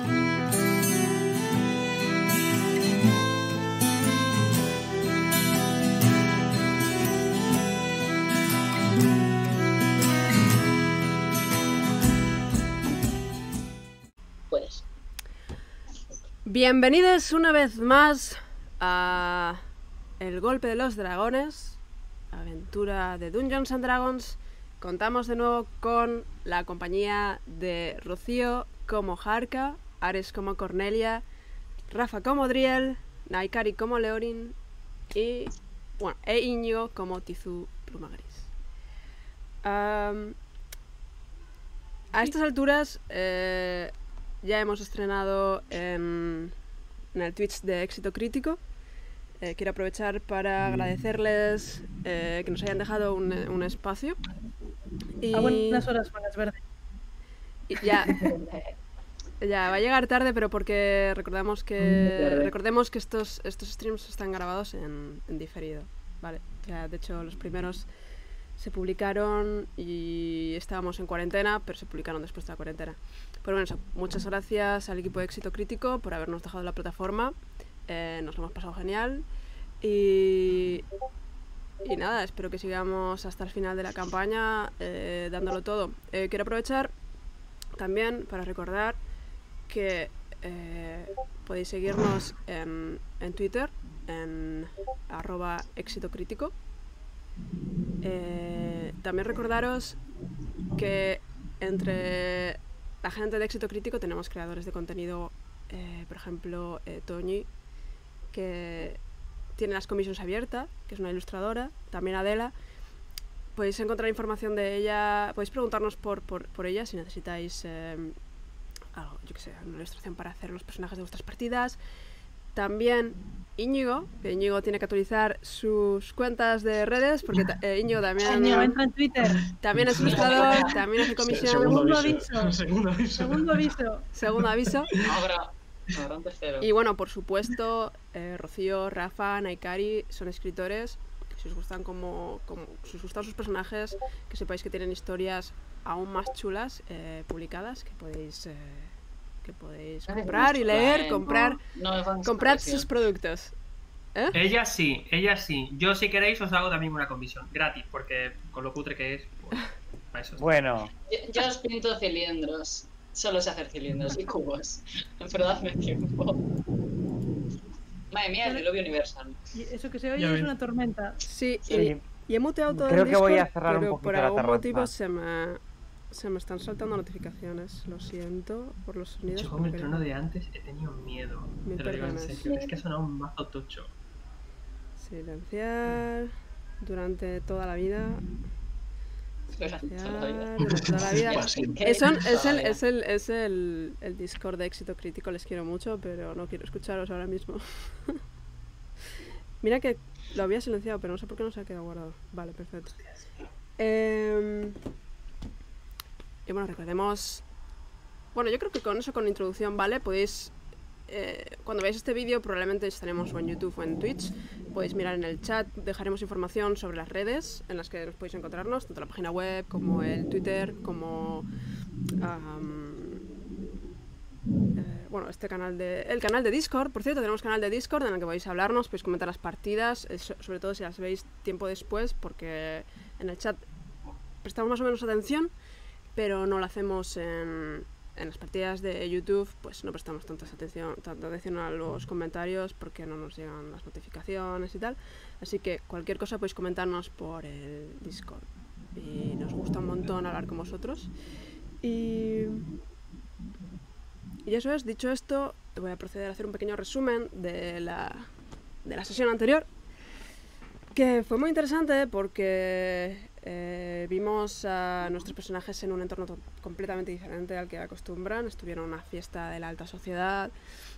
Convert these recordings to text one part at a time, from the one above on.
Bienvenidos una vez más a El Golpe de los Dragones, aventura de Dungeons and Dragons. Contamos de nuevo con la compañía de Rocío como Harka, Ares como Cornelia, Rafa como Driel, Naikari como Leorin y Íñigo como Tizú Pluma Gris. A estas alturas ya hemos estrenado en el Twitch de Éxito Crítico. Quiero aprovechar para agradecerles que nos hayan dejado un espacio. Y a buenas horas, Mangas Verde. Ya va a llegar tarde, pero porque recordemos que estos streams están grabados en diferido, ¿vale? Ya, de hecho, los primeros se publicaron y estábamos en cuarentena, pero se publicaron después de la cuarentena. Pero bueno, eso, muchas gracias al equipo de Éxito Crítico por habernos dejado la plataforma. Nos lo hemos pasado genial. Y nada, espero que sigamos hasta el final de la campaña dándolo todo. Quiero aprovechar también para recordar que podéis seguirnos en Twitter, en @éxitocrítico. También recordaros que entre la gente de Éxito Crítico tenemos creadores de contenido, por ejemplo, Toñi, que tiene las comisiones abiertas, que es una ilustradora, también Adela. Podéis encontrar información de ella, podéis preguntarnos por ella si necesitáis algo, yo que sé, una ilustración para hacer los personajes de vuestras partidas. También Íñigo, que Íñigo tiene que actualizar sus cuentas de redes, porque Íñigo también... Íñigo, entra en Twitter. También es ilustrador, también hace comisión. Segundo aviso. Ahora un tercero. Y bueno, por supuesto, Rocío, Rafa, Naikari son escritores. Si os gustan si os gustan sus personajes, que sepáis que tienen historias aún más chulas publicadas que podéis comprar y leer, comprad sus productos. Ella sí. Yo, si queréis, os hago también una comisión gratis, porque con lo cutre que es, pues, para eso. Bueno. Yo os pinto cilindros. Solo sé hacer cilindros y cubos. Pero dadme tiempo. Madre mía, el diluvio universal. Y eso que se oye es una tormenta. Sí. Y he muteado todo Creo el que Discord, voy a cerrar pero un por poquito la algún terraza. motivo se me están saltando notificaciones. Lo siento por los sonidos. Yo con el trono de antes he tenido miedo. Te lo digo en serio. Es que ha sonado un mazo tocho. Silenciar durante toda la vida. Durante toda la vida. Es el Discord de Éxito Crítico, les quiero mucho, pero no quiero escucharos ahora mismo. Mira que lo había silenciado, pero no sé por qué no se ha quedado guardado. Vale, perfecto. Y bueno, recordemos... Bueno, yo creo que con eso, con la introducción, ¿vale? Podéis... cuando veáis este vídeo, probablemente estaremos o en YouTube o en Twitch. Podéis mirar en el chat, dejaremos información sobre las redes en las que nos podéis encontrarnos, tanto la página web como el Twitter, como bueno, el canal de Discord. Por cierto, tenemos canal de Discord en el que podéis hablarnos, podéis comentar las partidas, sobre todo si las veis tiempo después, porque en el chat prestamos más o menos atención, pero no lo hacemos en las partidas de YouTube, pues no prestamos tanta atención a los comentarios porque no nos llegan las notificaciones y tal. Así que cualquier cosa podéis comentarnos por el Discord. Y nos gusta un montón hablar con vosotros. Y eso es, dicho esto, voy a proceder a hacer un pequeño resumen de la sesión anterior, que fue muy interesante porque vimos a nuestros personajes en un entorno completamente diferente al que acostumbran. Estuvieron en una fiesta de la alta sociedad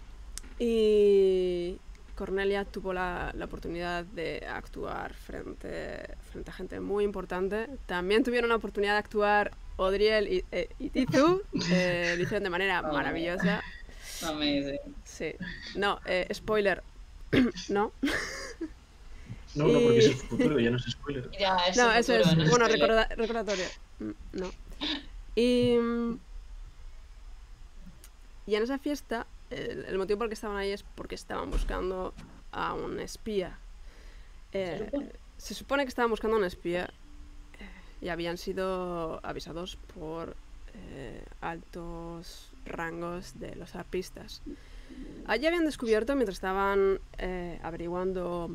y Cornelia tuvo la oportunidad de actuar frente a gente muy importante. También tuvieron la oportunidad de actuar Odriel y Tizú, lo hicieron de manera maravillosa. Amazing. Sí. No, spoiler. No. No, porque es el futuro, ya no es spoiler. Ya, no, eso es. No bueno, spoiler. recordatorio. No. Y Y en esa fiesta, el motivo por el que estaban ahí es porque estaban buscando a un espía. Se supone que estaban buscando a un espía y habían sido avisados por altos rangos de los arpistas. Allí habían descubierto, mientras estaban averiguando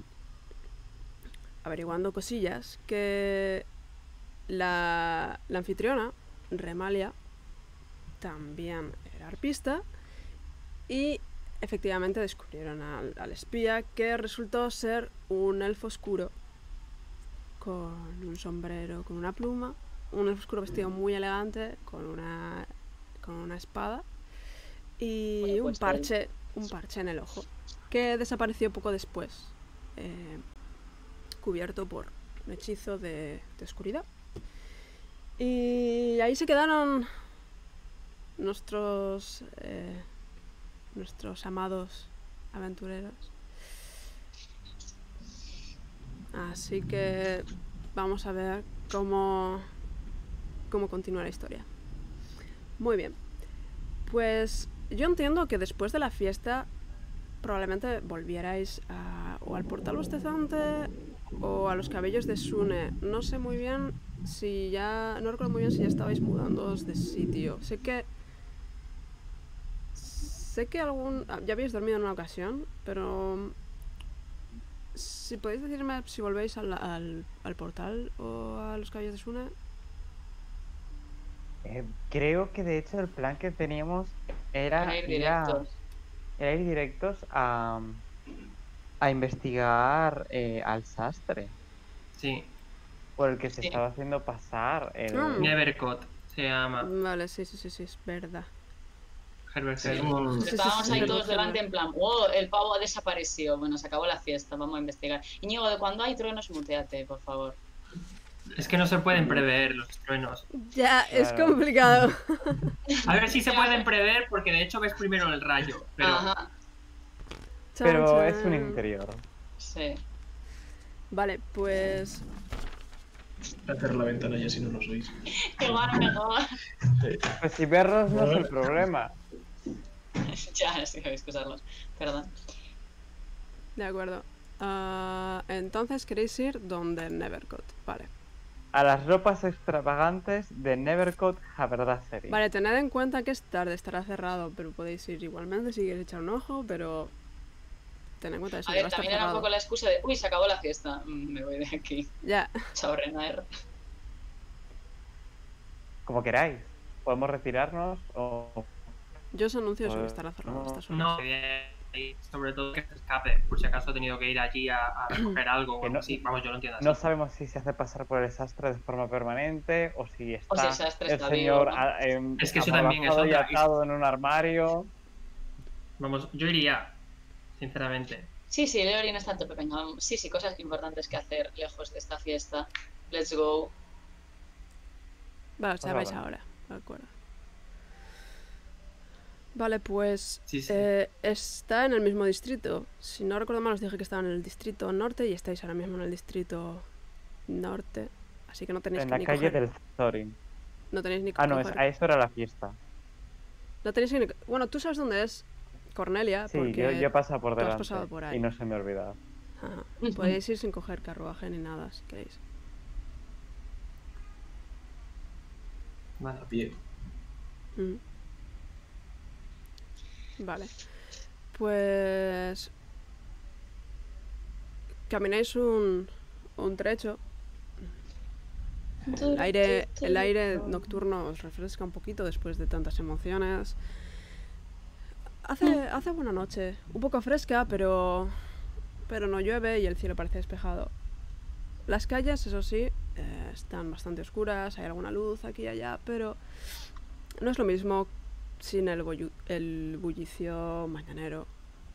cosillas, que la anfitriona, Remalia, también era arpista, y efectivamente descubrieron al espía, que resultó ser un elfo oscuro con un sombrero, con una pluma, un elfo oscuro vestido muy elegante, con una espada y un parche en el ojo, que desapareció poco después, cubierto por un hechizo de oscuridad. Y ahí se quedaron nuestros amados aventureros. Así que vamos a ver cómo continúa la historia. Muy bien. Pues yo entiendo que después de la fiesta probablemente volvierais o al portal bostezante o a los cabellos de Sune. No sé muy bien si ya... No recuerdo muy bien si ya estabais mudándoos de sitio. Sé que ya habéis dormido en una ocasión, pero... Si podéis decirme si volvéis al portal o a los cabellos de Sune. Creo que de hecho el plan que teníamos era ir directos a investigar al sastre. Sí. Por el que se estaba haciendo pasar. Nevercott se llama. Vale, sí, es verdad. Estábamos ahí todos delante en plan, el pavo ha desaparecido. Bueno, se acabó la fiesta, vamos a investigar. Íñigo, de cuando hay truenos, muteate, por favor. Es que no se pueden prever los truenos. Ya, claro. Es complicado. A ver si se pueden prever, porque de hecho ves primero el rayo. Pero es un interior. Sí. Vale, pues... Hacer la ventana ya si no nos oís. Igual mejor. Pues si verlos no es el problema. Ya, sí, habéis que usarlos. Perdón. De acuerdo. Entonces queréis ir donde Nevercott. Vale. A las ropas extravagantes de Nevercott Haberdasery. Vale, tened en cuenta que es tarde, estará cerrado, pero podéis ir igualmente si queréis echar un ojo, pero... Tened en cuenta eso. A ver, también era un poco la excusa de, se acabó la fiesta, me voy de aquí. Ya. Chao, Renaer. Como queráis. ¿Podemos retirarnos o...? Yo os anuncio eso, que estará cerrado estas horas. No, sobre todo que se escape, por si acaso ha tenido que ir allí a recoger algo o algo así. Vamos, yo lo entiendo así. No sabemos si se hace pasar por el sastre de forma permanente o si está el sastre está señor vivo, ¿no? Es que eso también es otra. Atado en un armario. Vamos, yo iría, sinceramente. Sí, Leorin está a tope. Venga, sí, cosas importantes que hacer lejos de esta fiesta. Let's go. Vale, ya vais ahora, de acuerdo. Vale, pues sí. Está en el mismo distrito. Si no recuerdo mal, os dije que estaba en el distrito norte y estáis ahora mismo en el distrito norte. Así que no tenéis en que la calle del Thorin. No tenéis ni que no, a eso era la fiesta. No tenéis ni... Bueno, tú sabes dónde es Cornelia. Sí, porque yo he pasado por delante. Has pasado por ahí. Y no se me ha olvidado. Ajá. Podéis ir sin coger carruaje ni nada, si queréis. Vale, a pie. Vale. Pues... Camináis un trecho. El aire nocturno os refresca un poquito después de tantas emociones. Hace buena noche. Un poco fresca, pero no llueve y el cielo parece despejado. Las calles, eso sí, están bastante oscuras. Hay alguna luz aquí y allá, pero no es lo mismo sin el bullicio mañanero.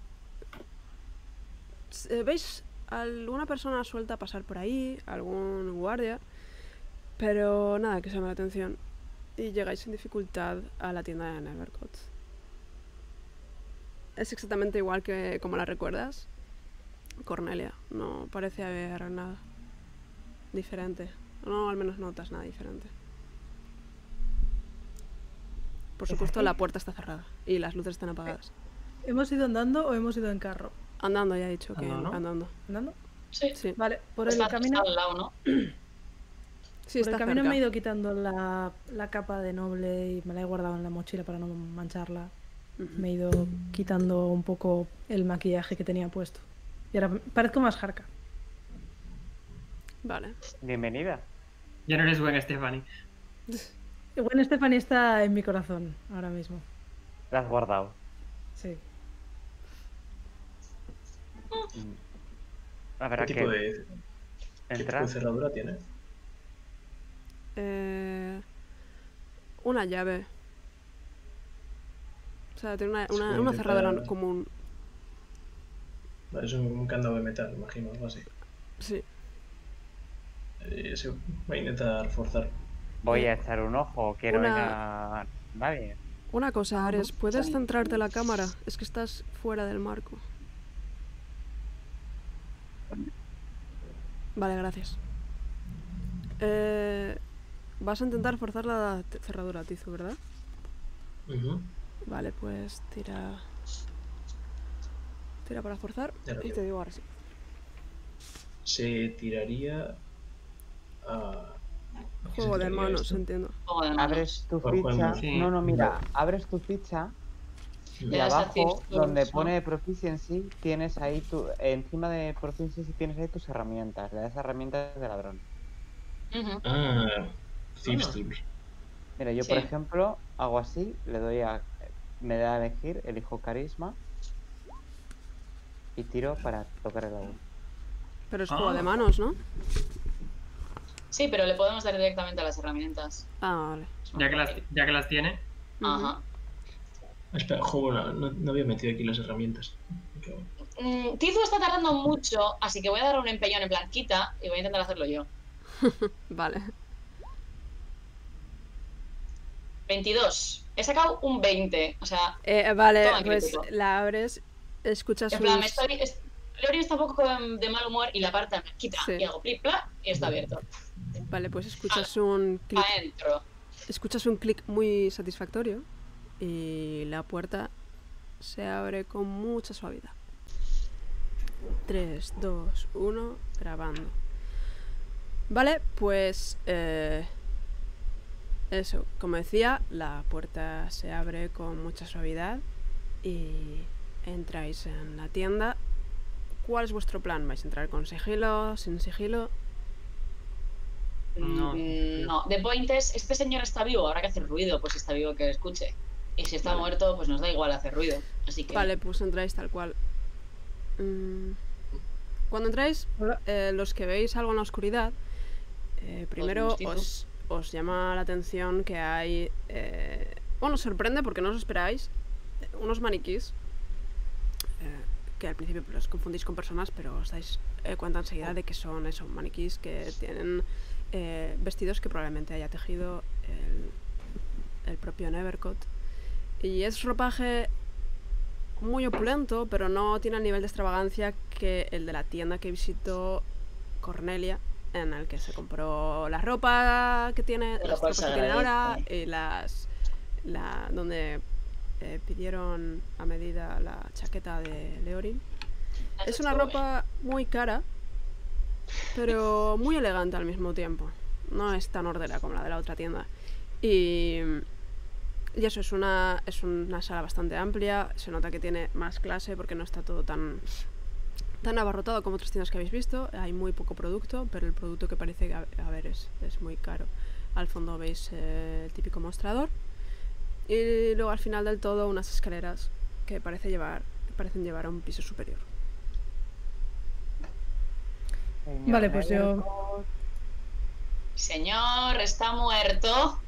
¿Veis alguna persona suelta pasar por ahí? ¿Algún guardia? Pero nada que se llame la atención. Y llegáis sin dificultad a la tienda de Nevercott. Es exactamente igual que como la recuerdas. Cornelia. No parece haber nada diferente. No, al menos notas nada diferente. Por supuesto, la puerta está cerrada. y las luces están apagadas. ¿Hemos ido andando o hemos ido en carro? Andando, ya he dicho que ¿Andando? andando. ¿Andando? Sí. Sí, Vale, por el Está camino, al lado, ¿no? sí, por está el camino cerca. me he ido quitando la capa de noble y me la he guardado en la mochila para no mancharla. Me he ido quitando un poco el maquillaje que tenía puesto. Y ahora parezco más jarca. Vale. Bienvenida. Ya no eres buen Stephanie. Bueno, Stephanie está en mi corazón ahora mismo. La has guardado. Sí. Habrá ¿Qué que tipo de entrar. cerradura tiene? Una llave. O sea, tiene Sí, una intentar- cerradura común. Vale, es un candado de metal, imagino, algo así. Sí. Sí, voy a intentar forzar. Voy a echar un ojo. Quiero Una- venga nadie. Una cosa, Ares, ¿puedes centrarte la cámara? Es que estás fuera del marco. Vale, gracias. Vas a intentar forzar la cerradura, Tizu, ¿verdad? Ujú. Vale, pues tira... Tira para forzar Ya lo y veo. te digo ahora sí. Se tiraría a... ¿a qué se Juego de tiraría manos, esto? entiendo. Juego de manos. Abres tu Por ficha. cuando- Sí. No, mira. Abres tu ficha y Le das a abajo, Tips Tools, donde ¿no? pone Proficiency, tienes ahí tu... Encima de Proficiency tienes ahí tus herramientas. Le das herramientas de ladrón. Ujú. Ah, Thieves Ah. Tools. Mira, yo Sí. por ejemplo hago así, le doy a... Me da a elegir, elijo carisma y tiro para tocar el agua. Pero es juego Ah. de manos, ¿no? Sí, pero le podemos dar directamente a las herramientas. Ah, vale. Es más fácil. Ya que las tiene. Ajá. Espera, juego, no había metido aquí las herramientas. Qué bueno. Tizu está tardando mucho, así que voy a dar un empeñón en plan quita y voy a intentar hacerlo yo. Vale. 22. He sacado un 20. O sea, Vale, Toma, pues crítico. la abres, escuchas en plan, sus... Leorin está un poco de mal humor y la parte me quita Sí. y hago plip plap y está abierto. Vale, pues escuchas un clic. Adentro. Escuchas un clic muy satisfactorio y la puerta se abre con mucha suavidad. 3, 2, 1, grabando. Vale, pues eso, como decía, la puerta se abre con mucha suavidad y entráis en la tienda. ¿Cuál es vuestro plan? ¿Vais a entrar con sigilo, sin sigilo? No. No, The point es, este señor está vivo, habrá que hacer ruido, pues si está vivo que escuche. Y si está muerto, pues nos da igual hacer ruido. Así que... Vale, pues entráis tal cual. Cuando entráis, Hola. los que veis algo en la oscuridad, primero mestizo. os llama la atención que hay... bueno, os sorprende porque no os esperáis. Unos maniquís, que al principio los confundís con personas, pero os dais cuenta enseguida de que son esos maniquís que tienen vestidos que probablemente haya tejido el propio Nevercott. Y es ropaje muy opulento, pero no tiene el nivel de extravagancia que el de la tienda que visitó Cornelia, en el que se compró la ropa que tiene, Lo las cual ropas se que tienen ahora agradece. y donde pidieron a medida la chaqueta de Leorin. Es una ropa muy cara, pero muy elegante al mismo tiempo. No es tan ordera como la de la otra tienda. Y eso, es una sala bastante amplia. Se nota que tiene más clase porque no está todo tan abarrotado como otras tiendas que habéis visto. Hay muy poco producto, pero el producto que parece haber es muy caro. Al fondo veis el típico mostrador. Y luego al final del todo unas escaleras que parecen llevar a un piso superior. Señor Vale, pues yo... Nevercott, Señor, está muerto.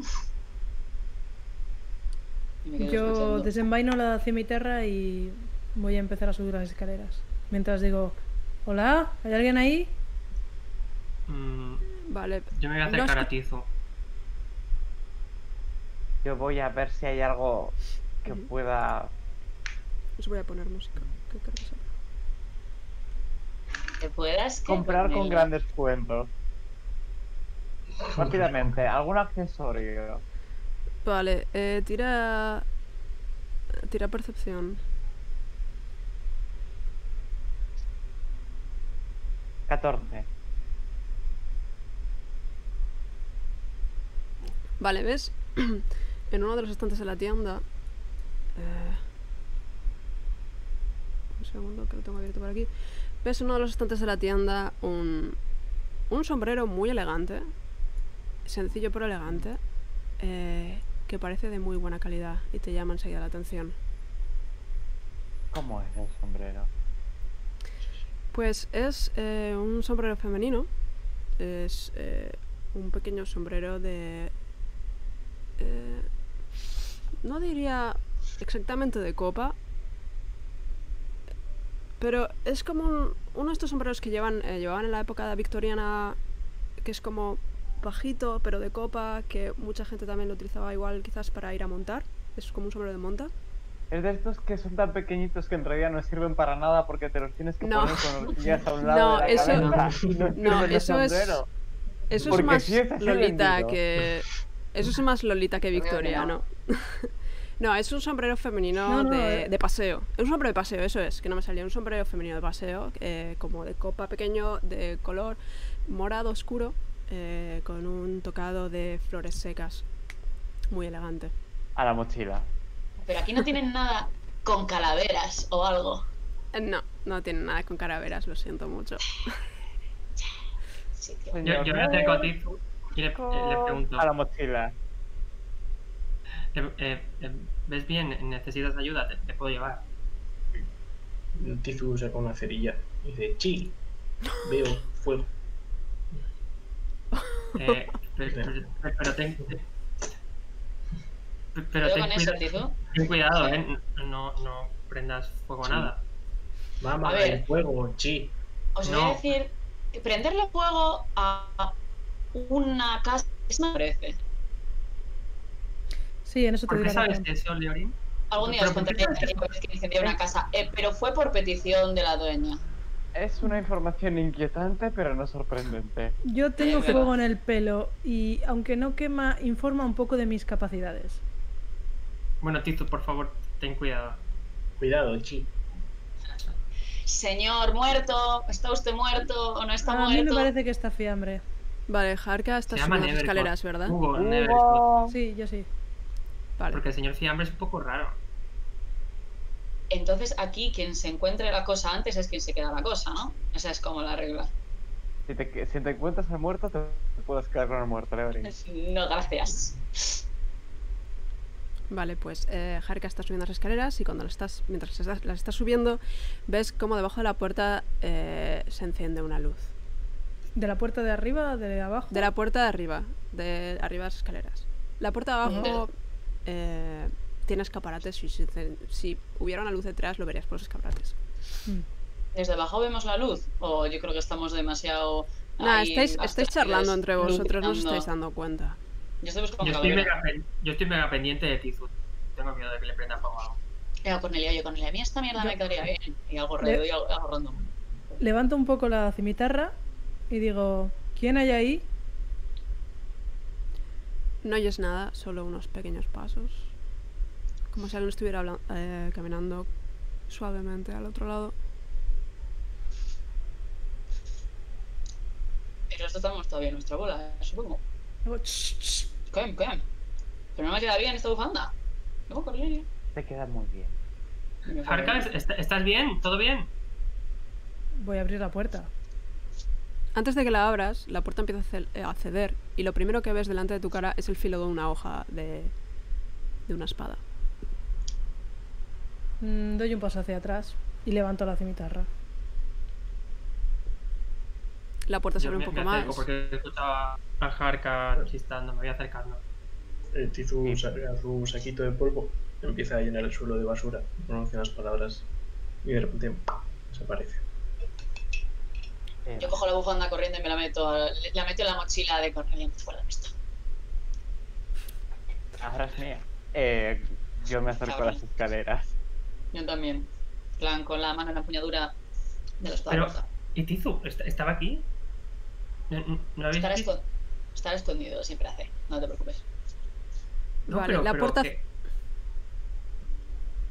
Y me quedo Yo escuchando. desenvaino la cimiterra y voy a empezar a subir las escaleras. Mientras digo, hola, ¿hay alguien ahí? Vale. Yo me voy a No acercar escu- a Tizu. Yo voy a ver si hay algo que Ujú. pueda... Os voy a poner música. Que creo que sea. ¿Te puedas comprar con Cornelia? gran descuento. Rápidamente, algún accesorio. Vale, tira Tira percepción. 14. Vale, ¿ves? En uno de los estantes de la tienda... un segundo, que lo tengo abierto por aquí. ¿Ves en uno de los estantes de la tienda un sombrero muy elegante? Sencillo pero elegante. Que parece de muy buena calidad y te llama enseguida la atención. ¿Cómo es el sombrero? Pues es un sombrero femenino. Es un pequeño sombrero de... no diría exactamente de copa, pero es como uno de estos sombreros que llevaban en la época victoriana, que es como bajito pero de copa, que mucha gente también lo utilizaba igual quizás para ir a montar. Es como un sombrero de monta. Es de estos que son tan pequeñitos que en realidad no sirven para nada porque te los tienes que No. poner con horquillas a un lado No, de la eso- cabeza y no no, sirven de eso es- sombrero. Eso es Porque más sí es así Lolita vendido. que... Eso es más Lolita que victoriano. No, es un sombrero femenino No, de paseo. Es un sombrero de paseo, eso es, que no me salía. Un sombrero femenino de paseo, como de copa pequeño, de color morado oscuro, con un tocado de flores secas. Muy elegante. A la mochila. Pero aquí no tienen nada con calaveras o algo. No, no tiene nada con calaveras, lo siento mucho. Sí, tío. Señor, Yo me acerco a Tizu y le pregunto. A la mochila. ¿Ves bien? ¿Necesitas ayuda? Te puedo llevar. Tizu saca una cerilla y dice, sí, veo fuego. Pero ten Cuidado con eso, Tizu. ten cuidado, no prendas fuego a nada. Mamá, A ver. el fuego, sí. Os voy No. a decir que prenderle fuego a una casa es me parece. Sí, en eso te ¿Por doy qué la sabes razón. eso, Leorin? Algún día os ¿Pero por qué contaré sabes la vez que incendié una casa, pero fue por petición de la dueña. Es una información inquietante, pero no sorprendente. Yo tengo verdad. fuego en el pelo y, aunque no quema, informa un poco de mis capacidades. Bueno, Tizu, por favor, ten cuidado. Cuidado, sí. Señor muerto, ¿está usted muerto o no está A mí me muerto? parece que está fiambre. Vale, Harka está Se llama subiendo las Nevercott. escaleras, ¿verdad? Hugo, Nevercott. Hugo. Sí, yo sí. Vale. Porque el señor Fiambre es un poco raro. Entonces aquí quien se encuentre la cosa antes es quien se queda la cosa, ¿no? Esa es como la regla. Si te encuentras al muerto, te puedes quedar con el muerto, Leorin. No, gracias. Vale, pues Harka está subiendo las escaleras y mientras las estás subiendo, ves como debajo de la puerta se enciende una luz. ¿De la puerta de arriba o de abajo? De la puerta de arriba de las escaleras. La puerta de abajo tiene escaparates y si hubiera una luz detrás lo verías por los escaparates. Mm. ¿Desde abajo vemos la luz? O yo creo que estamos demasiado... Nada, ahí estáis abstraídos, charlando entre vosotros, no os luchando. estáis dando cuenta. Yo estoy buscando Yo estoy, calavera. yo estoy mega pendiente de Tizu. Tengo miedo de que le prenda fuego a algo. Cornelia, a mí esta mierda me quedaría bien. Y algo Le- raro, y algo random. Levanto un poco la cimitarra y digo, ¿quién hay ahí? No oyes nada, solo unos pequeños pasos. Como si alguien estuviera caminando suavemente al otro lado. Pero esto estamos todavía en nuestra bola, supongo. Digo, "Ch, ch". ¿Qué? Pero no me queda bien esta bufanda. No, Cornelia. Te queda muy bien. Harka, ¿estás bien? ¿Todo bien? Voy a abrir la puerta. Antes de que la abras, la puerta empieza a ceder y lo primero que ves delante de tu cara es el filo de una hoja de una espada. Doy un paso hacia atrás y levanto la cimitarra. La puerta se Yo abre un me poco acerco más. porque escuchaba a Harka resistando. Me voy acercando. Tizu saca su saquito de polvo, empieza a llenar el suelo de basura, pronuncia unas palabras y de repente desaparece. Yo cojo la bufanda corriendo y me la meto en la mochila de Cornelia. Fuera de esto. Ahora es mía. Yo me acerco a las escaleras. Yo también. En plan, con la mano en la empuñadura de la espada Pero, corta. ¿y Tizu? ¿Estaba aquí? ¿No habéis visto? Estar escondido siempre hace. No te preocupes. No, Vale, la puerta- ¿qué?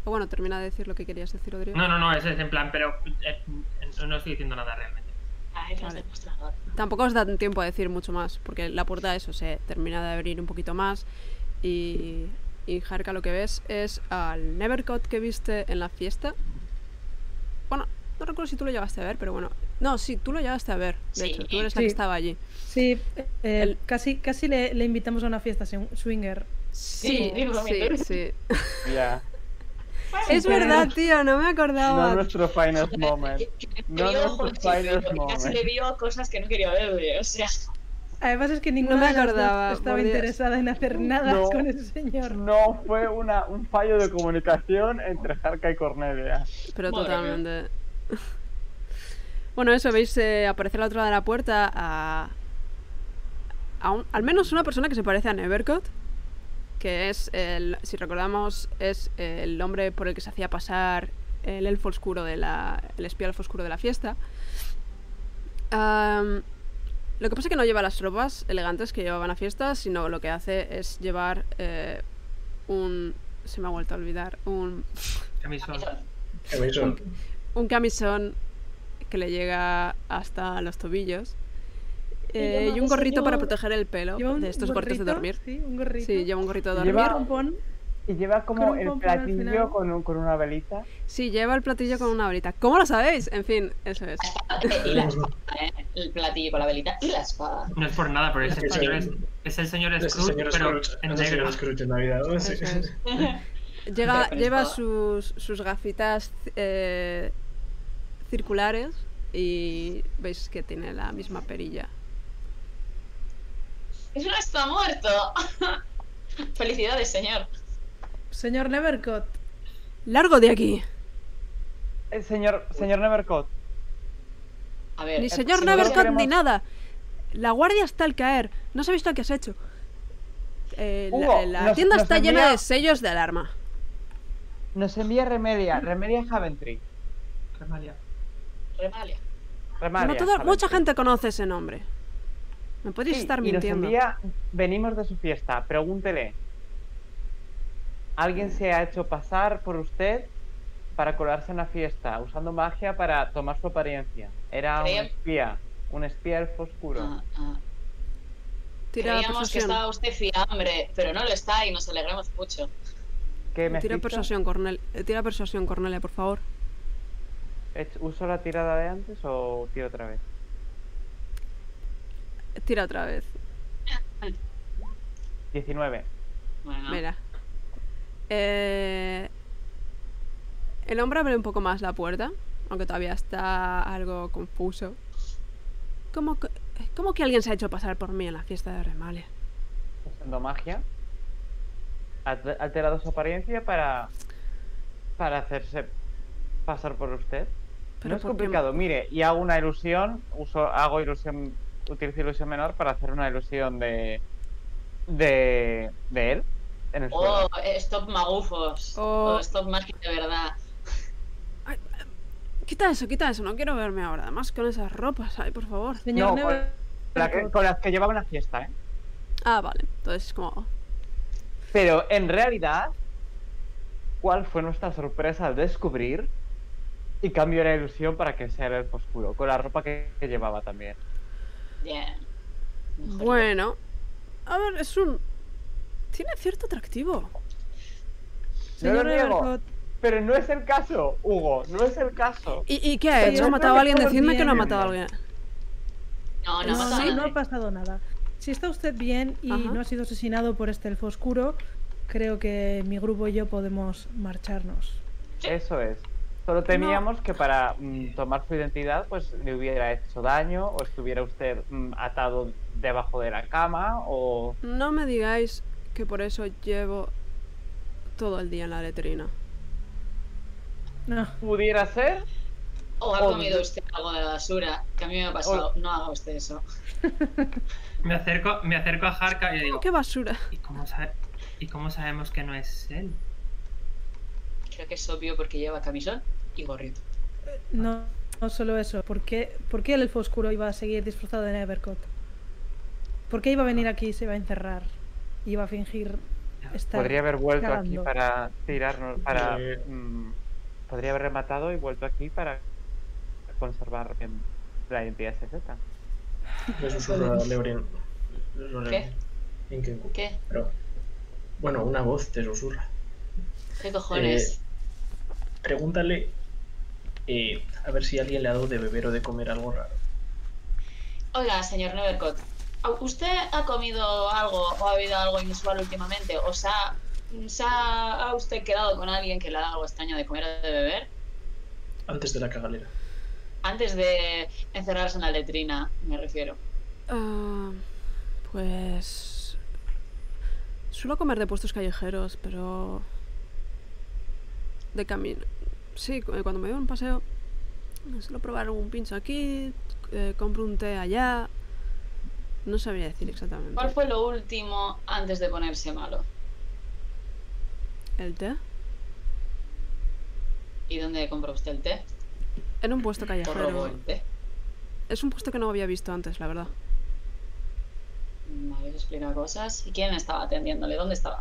O bueno, termina de decir lo que querías decir, Rodrigo. No, es en plan, pero no estoy diciendo nada realmente. Ay, me has Vale. demostrado. Tampoco os da tiempo a decir mucho más, porque la puerta, eso, se termina de abrir un poquito más. Y Jarka, lo que ves es al Nevercott que viste en la fiesta. Bueno, no recuerdo si tú lo llegaste a ver, pero bueno. No, sí, tú lo llegaste a ver. De Sí. hecho, tú eres la Sí. que estaba allí. Sí, casi le invitamos a una fiesta swinger. Sí, digo, sí. Ya. Es verdad, tío, no me No acordaba. nuestro finest moment. Que No vio nuestro ojos, pero finest casi le moment. vio cosas que no quería verle, o sea. Además es que ninguna No me de las dos acordaba, estaba por Dios. interesada en hacer nada No. con ese señor. No fue un fallo de comunicación entre Jarka y Cornelia. Pero Madre totalmente. Bueno, eso, veis aparecer a la otra de la puerta al menos una persona que se parece a Nevercott, que es, si recordamos, es el nombre por el que se hacía pasar el elfo oscuro el espía elfo oscuro de la fiesta. Lo que pasa es que no lleva las tropas elegantes que llevaban a fiestas, sino lo que hace es llevar se me ha vuelto a olvidar, Camisón. un camisón que le llega hasta los tobillos y un gorrito para proteger el pelo Lleva un de estos gorritos de gorrito, dormir. Sí, un gorrito. Sí, lleva un gorrito de dormir. Lleva- Pompón. Y lleva Con como un el pompón al platillo final. con una velita. Sí, lleva el platillo con una velita. ¿Cómo lo sabéis? En fin, eso es. Y la espada, el platillo con la velita y la espada. No es por nada, pero es el Sí. señor, es el señor Ese Scrooge, señor pero Scrooge, en ese señor negro. Scrooge en Navidad, ¿no? Sí. Eso es. Pero con Lleva espada. sus gafitas circulares y veis que tiene la misma perilla. ¡Eso no está muerto! Felicidades, señor. Señor Nevercott. ¡Largo de aquí! Señor Nevercott, A ver, Ni señor si Nevercott queremos- ni nada. La guardia está al caer. No has visto qué has hecho. Hugo, La tienda nos está llena envía- de sellos de alarma. nos envía Remedia Haventry. Remalia. Remalia. Remalia Bueno, Haventry. mucha gente conoce ese nombre. Me podéis Sí, estar y nos mintiendo. envía, venimos de su fiesta, pregúntele. ¿Alguien se ha hecho pasar por usted para colarse en la fiesta, usando magia para tomar su apariencia? Era un espía elfo oscuro. Tira Creíamos que persuasión. estaba usted fiambre, pero no lo está y nos alegramos mucho. ¿Qué me has Tira dicho? persuasión, tira persuasión, Cornelia, por favor. ¿Uso la tirada de antes o tiro otra vez? Tira otra vez. 19. Bueno, Mira. El hombre abre un poco más la puerta, aunque todavía está algo confuso. ¿Cómo que alguien se ha hecho pasar por mí en la fiesta de Remalia? Usando magia. Ha alterado su apariencia para hacerse pasar por usted. Pero No es ¿por qué? complicado, mire, y hago una ilusión, utilizo ilusión menor para hacer una ilusión de él en el suelo. stop magufos. Oh. Stop magia de verdad. Quita eso, no quiero verme ahora. Además con esas ropas, ay, por favor. Señor No, Nevercott. con las que llevaba en la fiesta, ¿eh? Ah, vale, entonces es como... Pero en realidad, ¿cuál fue nuestra sorpresa al descubrir y cambio la ilusión para que sea el elfo oscuro? Con la ropa que llevaba también. Bien. Mejor Bueno, a ver, tiene cierto atractivo. Señor No lo niego. Nevercott. Pero no es el caso, Hugo, no es el caso. ¿Y qué ha Sí, hecho? yo ¿Ha matado a alguien? creo que Decidme que no ha bien. matado a alguien. No, no, No, pasa no, nada. no ha pasado nada. Si está usted bien y Ajá. no ha sido asesinado por este elfo oscuro, creo que mi grupo y yo podemos marcharnos. Eso es. Solo temíamos que para tomar su identidad pues le hubiera hecho daño o estuviera usted atado debajo de la cama o... No me digáis que por eso llevo todo el día en la letrina. No, ¿Pudiera ser? O ha comido usted algo de la basura, que a mí me ha pasado. No haga usted eso. Me acerco a Jarka y le digo, ¡Qué basura! ¿y cómo sabemos que no es él? Creo que es obvio porque lleva camisón y gorrito. no, no solo eso. ¿Por qué el elfo oscuro iba a seguir disfrazado de Nevercott? ¿Por qué iba a venir aquí y se iba a encerrar? Iba a fingir estar Podría haber vuelto aquí cagando. para tirarnos, para... Eh. podría haber rematado y vuelto aquí para conservar la identidad secreta. Le susurra a Leorin. ¿Qué? En Kenku. ¿Qué? Pero, bueno, una voz te susurra. ¿Qué cojones? Pregúntale a ver si alguien le ha dado de beber o de comer algo raro. Oiga, señor Nevercott, ¿usted ha comido algo o ha bebido algo inusual últimamente? ¿O ha usted quedado con alguien que le ha dado algo extraño de comer o de beber? Antes de la cagalera. Antes de encerrarse en la letrina, me refiero. Pues... Suelo comer de puestos callejeros, pero... de camino. Sí, cuando me voy a un paseo, suelo probar un pincho aquí, compro un té allá... No sabría decir exactamente. ¿Cuál fue lo último antes de ponerse malo? ¿El té? ¿Y dónde compró usted el té? En un puesto ¿O robó callejero. el té? Es un puesto que no había visto antes, la verdad. Me habéis explicado cosas. ¿Y quién estaba atendiéndole? ¿Dónde estaba?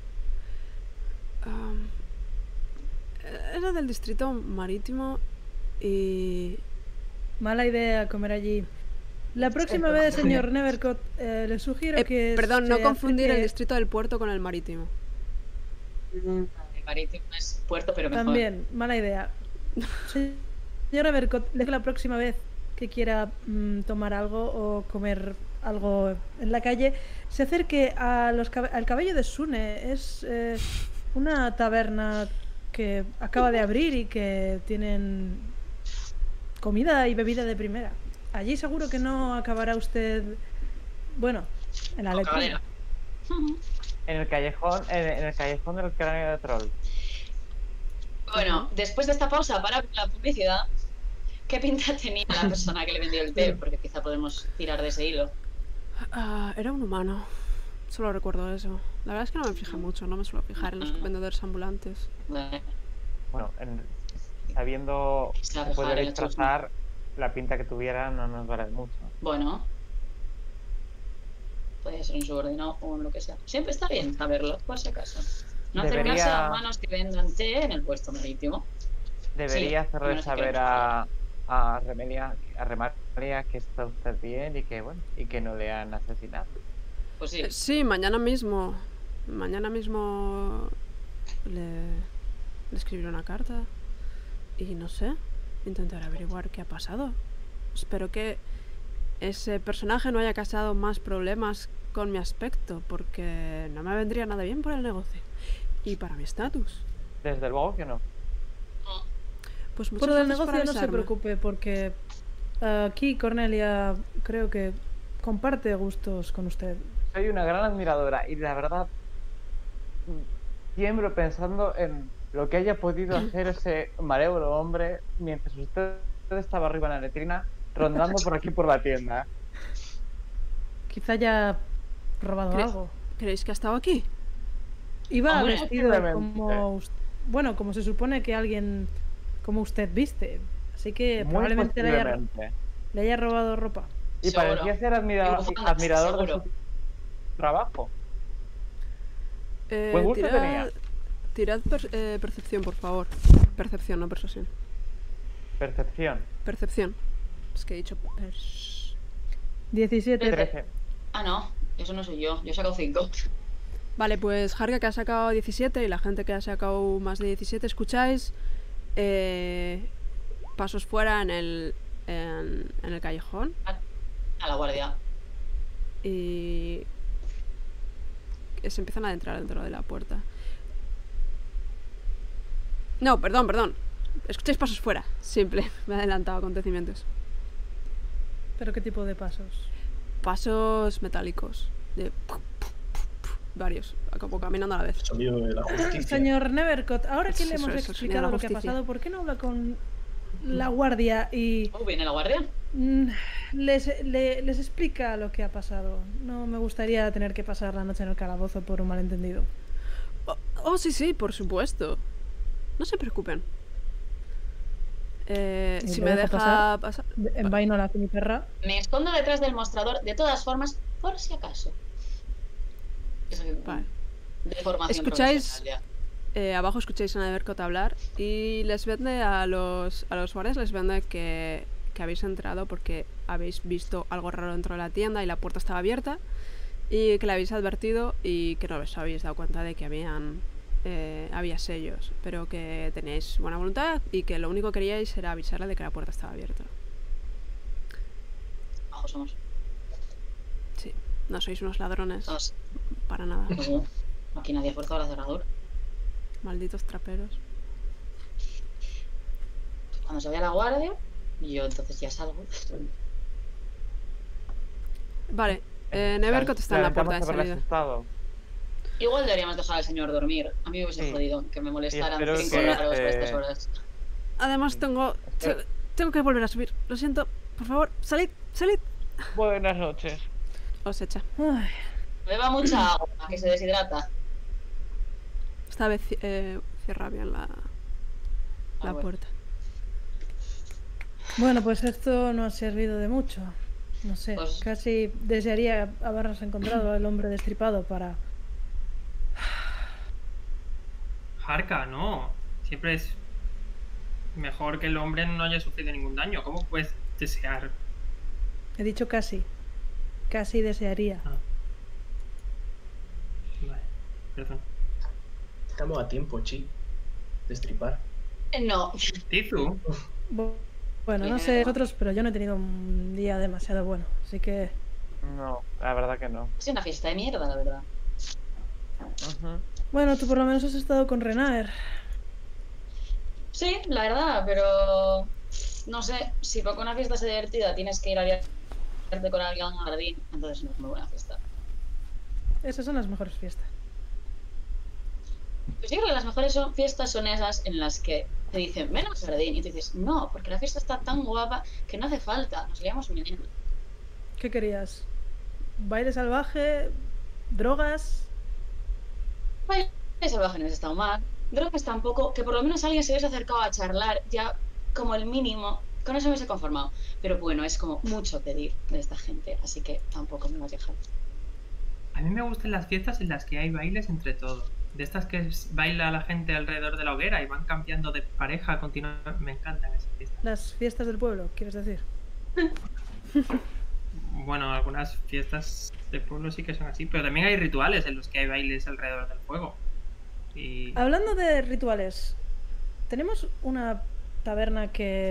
Era del distrito marítimo y... Mala idea comer allí. La próxima vez, señor Nevercott, le sugiero que... Perdón, no se confundir el acerque- distrito del puerto con el marítimo. El marítimo es puerto, pero mejor. También, mala idea. Señor Nevercott, le digo la próxima vez que quiera tomar algo o comer algo en la calle, se acerque a al Cabello de Sune. Es una taberna que acaba de abrir y que tienen comida y bebida de primera. Allí seguro que no acabará usted, bueno, en la letrina. En el callejón del cráneo de troll. Bueno, después de esta pausa para la publicidad, ¿qué pinta tenía la persona que le vendió el té? Porque quizá podemos tirar de ese hilo. Era un humano. Solo recuerdo eso. La verdad es que no me fijé mucho, no me suelo fijar en los vendedores ambulantes. Vale. Bueno, sabiendo Se va a que puede fijar en la disfrazar, la pinta que tuviera no nos vale mucho. Bueno, puede ser un subordinado o lo que sea. Siempre está bien saberlo, por si acaso. No hacer Debería- caso a manos que vendan té en el puesto marítimo. Debería Sí, hacerle menos que saber queremos a Remalia que está usted bien y que bueno, y que no le han asesinado. Pues sí. Sí, mañana mismo. Mañana mismo le escribiré una carta. Y no sé, intentaré averiguar qué ha pasado. Espero que ese personaje no haya causado más problemas con mi aspecto, porque no me vendría nada bien por el negocio. Y para mi estatus. Desde luego que no. Pues muchas Por el gracias por negocio no se avisarme. preocupe, porque aquí Cornelia creo que comparte gustos con usted. Soy una gran admiradora y la verdad tiemblo pensando en lo que haya podido hacer ese malévolo hombre mientras usted estaba arriba en la letrina rondando por aquí por la tienda. Quizá haya robado ¿Crees? algo. ¿Creéis que ha estado aquí? Iba Hombre, vestido posiblemente. como... Bueno, como se supone que alguien como usted viste. Así que Muy probablemente posiblemente. le haya robado ropa. Y Seguro. parecía ser Dibujando, admirador de seguro. su trabajo. Eh, Buen gusto tenía. tirad percepción, por favor. Percepción, no persuasión. Percepción. Percepción. Es que he dicho... 17. 13. Ah, no, eso no soy yo. Yo he sacado 5. Vale, pues Harga, que ha sacado 17, y la gente que ha sacado más de 17, escucháis pasos fuera en el callejón A la guardia. y se empiezan a adentrar dentro de la puerta. No, perdón. Escucháis pasos fuera. Simple, me he adelantado acontecimientos. ¿Pero qué tipo de pasos? Pasos metálicos. De... varios, como caminando a la vez. Sonido de la justicia. Señor Nevercott, ahora que le Eso, hemos eso, explicado señora lo que ha justicia. pasado, ¿por qué no habla con la guardia y ¿Viene la guardia? les explica lo que ha pasado? No me gustaría tener que pasar la noche en el calabozo por un malentendido. Sí, por supuesto. No se preocupen. ¿Y Si lo me deja deja pasar... Envaino la finiperra. Me escondo detrás del mostrador, de todas formas, por si acaso. Eso que- Vale. De formación Escucháis- profesional, Abajo escucháis a Nevercott hablar y les vende a los guardias, les vende que habéis entrado porque habéis visto algo raro dentro de la tienda y la puerta estaba abierta y que le habéis advertido y que no os habéis dado cuenta de que había sellos, pero que tenéis buena voluntad y que lo único que queríais era avisarle de que la puerta estaba abierta. ya. Abajo somos. Sí, no sois unos ladrones, Dos. para nada. No. Aquí nadie ha forzado la cerradura. Malditos traperos. Cuando se vaya la guardia, yo entonces ya salgo. Vale, Nevercott está en la puerta de Lamentamos haberle salida. asustado. Igual deberíamos dejar al señor dormir. A mí me hubiese Sí. jodido que me molestaran espero 5 que, raros a estas horas. Además tengo que volver a subir. Lo siento, por favor, salid. Buenas noches. Os echa. Ay, Beba mucha agua, que se deshidrata. Esta vez cierra bien la bueno. puerta. bueno, pues esto no ha servido de mucho. No sé, Pues- casi desearía habernos encontrado al hombre destripado para... Harka, no. Siempre es mejor que el hombre no haya sufrido ningún daño. ¿Cómo puedes desear? He dicho casi. Casi desearía. Ah. Vale, perdón. Estamos a tiempo, Chi. Destripar. No. Tizu, Bueno, no sé vosotros, pero yo no he tenido un día demasiado bueno. Así que... No, la verdad que no. Es una fiesta de mierda, la verdad. Ujú. Bueno, tú por lo menos has estado con Renaer. Sí, la verdad, pero no sé, si para que una fiesta sea divertida tienes que ir a liarte con alguien a un jardín, entonces no es muy buena fiesta. Esas son las mejores fiestas. Pues yo creo que las mejores fiestas son esas en las que te dicen, ven al jardín, y tú dices, no, porque la fiesta está tan guapa que no hace falta, nos liamos mañana. ¿Qué querías? ¿Baile salvaje? ¿Drogas? Baile salvaje no hubiese estado mal, drogas tampoco, que por lo menos alguien se hubiese acercado a charlar, ya como el mínimo, con eso me hubiese conformado. Pero bueno, es como mucho pedir de esta gente, así que tampoco me voy a quejar. a mí me gustan las fiestas en las que hay bailes entre todos. De estas que baila la gente alrededor de la hoguera y van cambiando de pareja continuamente. Me encantan esas fiestas. Las fiestas del pueblo, ¿quieres decir? Bueno, algunas fiestas de pueblo sí que son así, pero también hay rituales en los que hay bailes alrededor del fuego. Y Hablando de rituales, tenemos una taberna que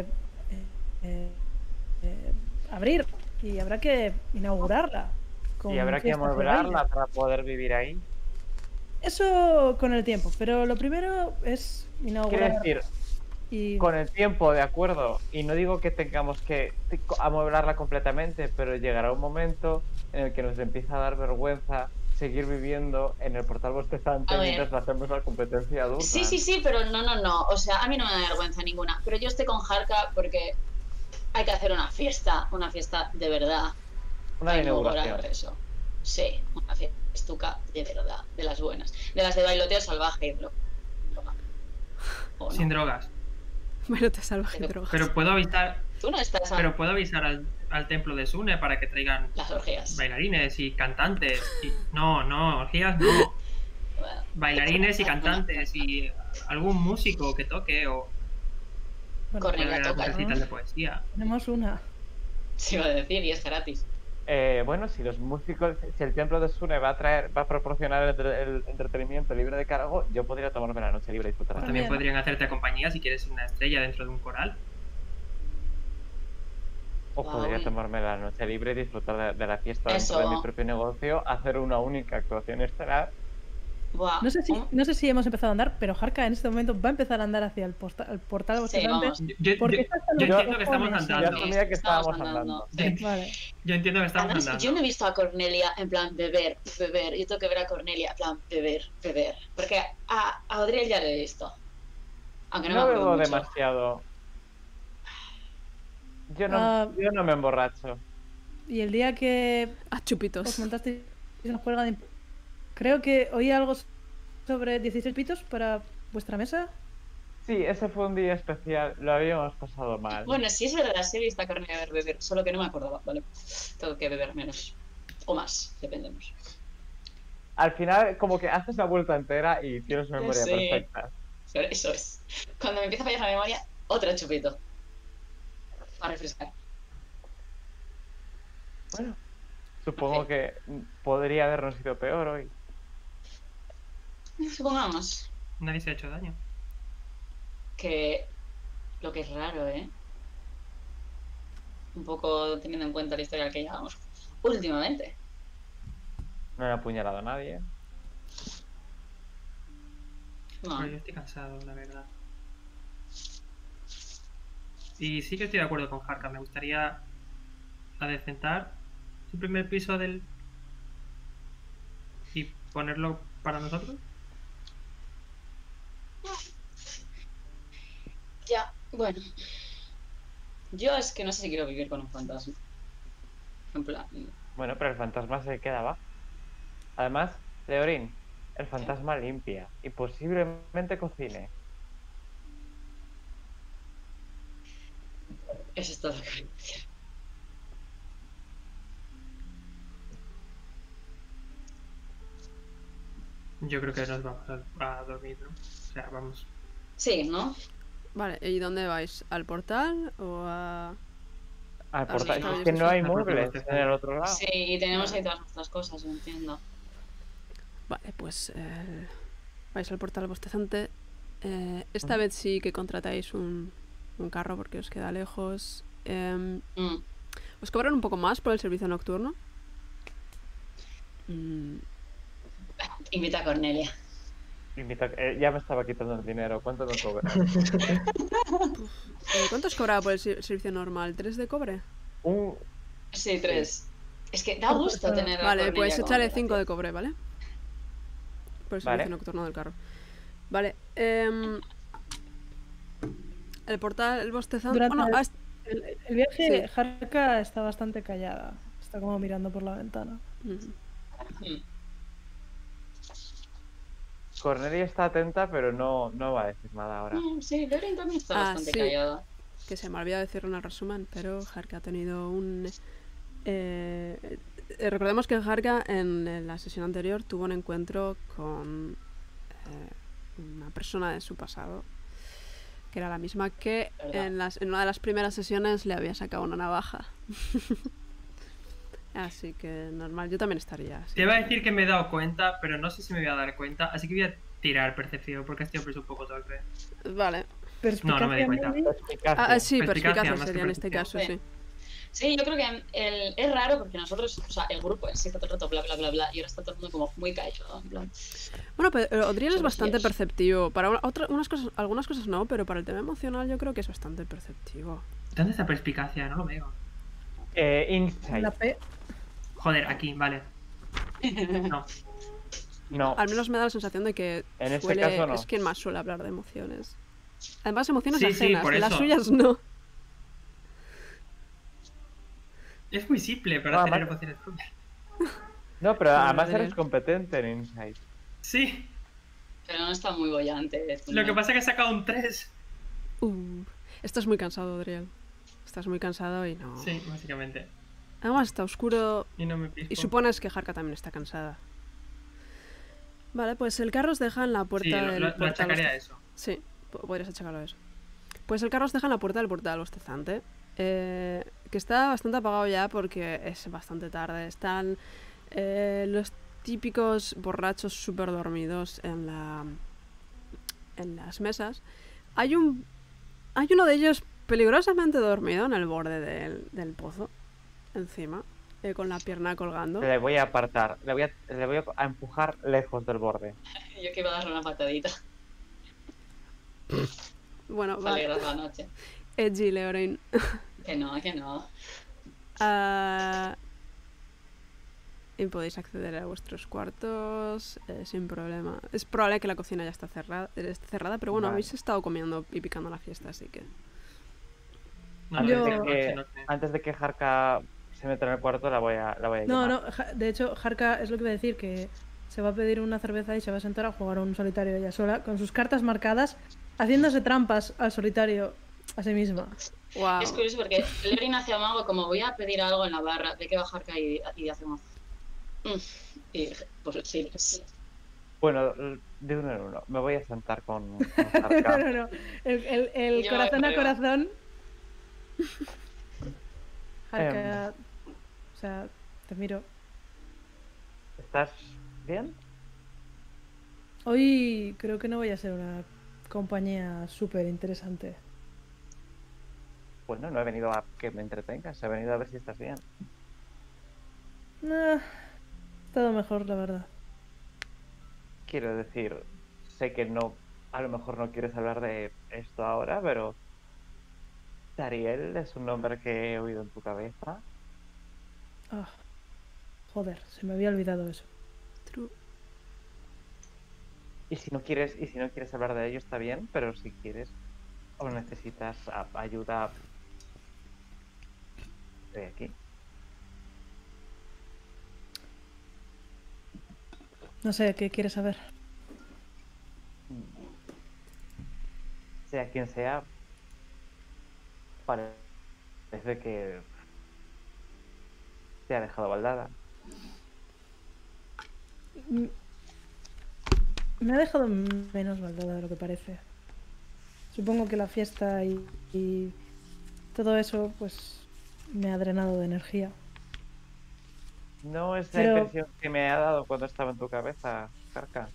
abrir y habrá que inaugurarla. con Y habrá que fiestas de amueblarla baile. para poder vivir ahí. Eso con el tiempo, pero lo primero es Quiero inaugurar decir, y con el tiempo, de acuerdo. Y no digo que tengamos que amueblarla completamente, pero llegará un momento en el que nos empieza a dar vergüenza seguir viviendo en el portal bostezante A ver. mientras hacemos la competencia adulta. Sí, pero no. O sea, a mí no me da vergüenza ninguna. Pero yo estoy con Harka porque hay que hacer una fiesta de verdad. Una Para inauguración. inaugurar eso. Sí, una fiestuca de verdad, de las buenas. De las de bailoteo salvaje y droga. ¿O no? sin drogas. Bueno, te salvaje Pero- drogas. Pero puedo avisar, Tú no estás a pero puedo avisar al templo de Sune para que traigan las orgías. bailarines y cantantes. No, orgías no. Bueno, Bailarines y cantantes y algún músico que toque o bueno, Correcto. puede haber toca, algún ¿no? recital de poesía. tenemos una. se iba a decir y es gratis. Bueno, si los músicos, si el templo de Sune va a proporcionar el entretenimiento libre de cargo, yo podría tomarme la noche libre y disfrutar. También Bien. podrían hacerte compañía si quieres ser una estrella dentro de un coral. O Wow. podría tomarme la noche libre y disfrutar de la fiesta dentro de Eso. mi propio negocio, hacer una única actuación estelar. Buah, No sé si hemos empezado a andar, pero Harka en este momento va a empezar a andar hacia el portal Sí, bostezante. vamos. Porque está hasta Yo los entiendo que estamos cojones. Yo andando. asumía que estábamos Estamos andando. andando. Vale. Yo entiendo que estamos Además, yo andando. no he visto a Cornelia en plan beber. Yo tengo que ver a Cornelia en plan beber. Porque a Audriel ya lo he visto. Aunque no, me No acuerdo bebo mucho. demasiado. Yo Ah. no me emborracho. Y el día que Ah, chupitos. os montasteis en la juerga de... Creo que oí algo sobre 16 pitos para vuestra mesa. Sí, ese fue un día especial. Lo habíamos pasado mal. Bueno, sí es verdad, sí he visto a Cornelia beber, solo que no me acordaba, ¿vale? Tengo que beber menos. O más, dependemos. Al final, como que haces la vuelta entera y tienes una memoria Sí. perfecta. Pero eso es. Cuando me empieza a fallar la memoria, otro chupito. Para refrescar. Bueno, supongo que podría habernos ido peor hoy. Supongamos Nadie se ha hecho daño. que lo que es raro, ¿eh? Un poco teniendo en cuenta la historia que llevamos últimamente. No he apuñalado a nadie. No. Pero yo estoy cansado, la verdad. Y sí que estoy de acuerdo con Harka. Me gustaría adecentar el primer piso del... y ponerlo para nosotros. Ya, bueno. Yo es que no sé si quiero vivir con un fantasma. En plan, Bueno, pero el fantasma se queda abajo. Además, Leorín, el fantasma limpia y posiblemente cocine. eso es todo lo que voy a decir. Yo creo que nos vamos a dormir, ¿no? O sea, vamos. Sí, ¿no? Vale, ¿y dónde vais? ¿Al portal o a...? Al sí, portal. no, Es que no hay al portal muebles bostezante. en el otro lado. Sí, y tenemos ahí todas nuestras cosas, yo entiendo. Vale, pues vais al portal bostezante. Esta vez sí que contratáis un carro porque os queda lejos. Mm. ¿Os cobran un poco más por el servicio nocturno? Invita a Cornelia. Ya me estaba quitando el dinero. ¿Cuánto me cobra? ¿Cuánto os cobraba por el servicio normal? ¿3 de cobre? Sí, 3. Es que da gusto tener a Vale, Cornelia pues como échale amiga, 5 tío. de cobre, ¿vale? Por el servicio Vale. nocturno del carro. Vale. El portal, el bostezante... Durante Bueno, el viaje, Sí. Harka está bastante callada. Está como mirando por la ventana. Ujú. Mm. Cornelia está atenta, pero no va a decir nada ahora. Sí, Lorin también está bastante sí. callada. Que se me ha olvidado decirlo en el resumen, pero Harka ha tenido un... recordemos que Harka en la sesión anterior tuvo un encuentro con una persona de su pasado, que era la misma que ¿Verdad? en una de las primeras sesiones le había sacado una navaja. Así que normal, yo también estaría así. Te iba a decir que me he dado cuenta, pero no sé si me voy a dar cuenta, así que voy a tirar percepción porque este hombre es un poco torpe. Vale. No, no me di cuenta. maybe. Sí, Perspicacia, perspicacia más que sería en este caso, percepción. sí. Sí, yo creo que es raro porque nosotros, o sea, el grupo en sí está todo el rato bla bla bla bla y ahora está todo el mundo como muy callado, en plan. Bueno, pero Odriel es Solo bastante fieles. perceptivo. Para algunas cosas no, pero para el tema emocional yo creo que es bastante perceptivo. ¿Dónde está perspicacia? No lo veo. Insight. La P. Joder, aquí, vale. No. No. Al menos me da la sensación de que En este caso no. es quien más suele hablar de emociones. Además, emociones Sí, sí, ajenas, por de las eso. suyas no. Es muy simple para No, tener además- emociones propias. No, pero Bueno, además Adriel. eres competente en Insight. Sí, Pero no está muy bollante. lo que pasa es que he sacado un 3. Estás muy cansado, Odriel. Estás muy cansado y no. Sí, básicamente. Además está oscuro Y no me pisco. y supones que Harka también está cansada. Vale, pues el carro os deja en la puerta Sí, del lo portal. achacaré a eso. Sí, podrías achacarlo a eso. Pues el carro os deja en la puerta del portal bostezante, que está bastante apagado ya porque es bastante tarde. Están los típicos borrachos súper dormidos en las mesas. Hay uno de ellos peligrosamente dormido en el borde del pozo, encima, con la pierna colgando. Le voy a apartar. Le voy a empujar lejos del borde. Yo que iba a darle una patadita Bueno, para vale. alegrar la noche. Edgy, Leorain. Que no. Y podéis acceder a vuestros cuartos sin problema. Es probable que la cocina ya esté cerrada, pero bueno, Vale. habéis estado comiendo y picando la fiesta, así que... No, Antes, Yo- antes de que Harka se meta en el cuarto, la voy a No, llamar. no, de hecho, Harka es lo que iba a decir, que se va a pedir una cerveza y se va a sentar a jugar un solitario ella sola, con sus cartas marcadas, haciéndose trampas al solitario a sí misma. Wow. Es curioso porque Lorin hace amago como voy a pedir algo en la barra, de que bajar y hacemos. Y posibles. Bueno, de uno en uno. Me voy a sentar con No, Zarka. no. El Yo corazón a arriba. corazón. Harka, o sea, te miro. ¿Estás bien? Hoy creo que no voy a ser una compañía súper interesante. Bueno, no he venido a que me entretengas, he venido a ver si estás bien. He estado mejor, la verdad. Quiero decir, sé que no, a lo mejor no quieres hablar de esto ahora, pero Tariel es un nombre que he oído en tu cabeza. Ah, joder, se me había olvidado eso. True. Y si no quieres hablar de ello está bien, pero si quieres o necesitas ayuda, estoy aquí. No sé, ¿qué quieres saber? Sea quien sea, parece que te ha dejado baldada. M- Me ha dejado menos maldada de lo que parece. Supongo que la fiesta y todo eso, pues, me ha drenado de energía. No es la Pero- impresión que me ha dado cuando estaba en tu cabeza, Zarka.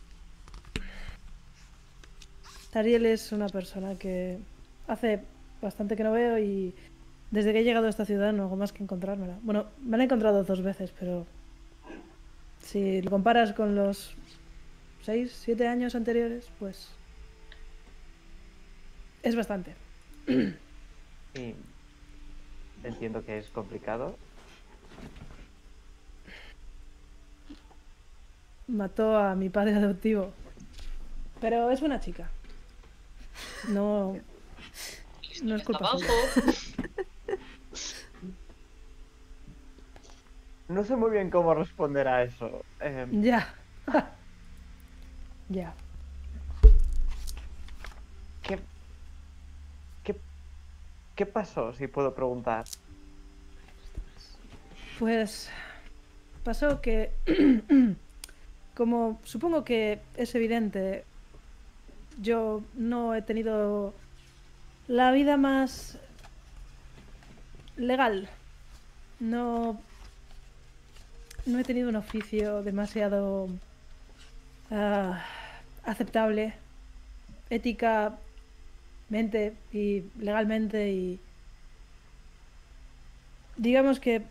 Tariel es una persona que hace bastante que no veo y desde que he llegado a esta ciudad no hago más que encontrármela. Bueno, me la he encontrado 2 veces, pero si lo comparas con los 6, 7 años anteriores, pues es bastante. Y entiendo que es complicado. Mató a mi padre adoptivo, pero es buena chica. No, no es culpa suya. Abajo. No sé muy bien cómo responder a eso. Ya. Ya. ¿Qué, qué, qué pasó, si puedo preguntar? Pues pasó que, como supongo que es evidente, yo no he tenido la vida más legal. No he tenido un oficio demasiado aceptable, éticamente y legalmente, y digamos que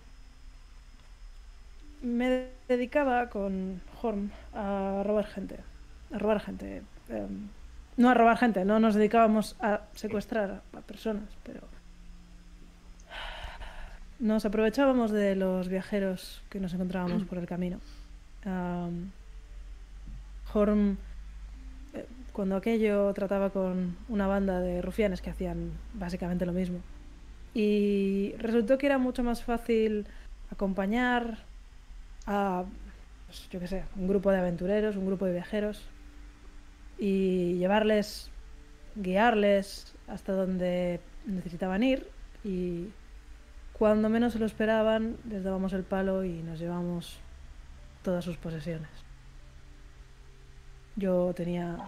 me dedicaba con Horm a robar gente. A robar gente. No a robar gente, no nos dedicábamos a secuestrar a personas, pero nos aprovechábamos de los viajeros que nos encontrábamos por el camino. Horm, cuando aquello, trataba con una banda de rufianes que hacían básicamente lo mismo. Y resultó que era mucho más fácil acompañar a, pues, yo qué sé, un grupo de aventureros, un grupo de viajeros, y llevarles, guiarles hasta donde necesitaban ir, y cuando menos se lo esperaban les dábamos el palo y nos llevamos todas sus posesiones. Yo tenía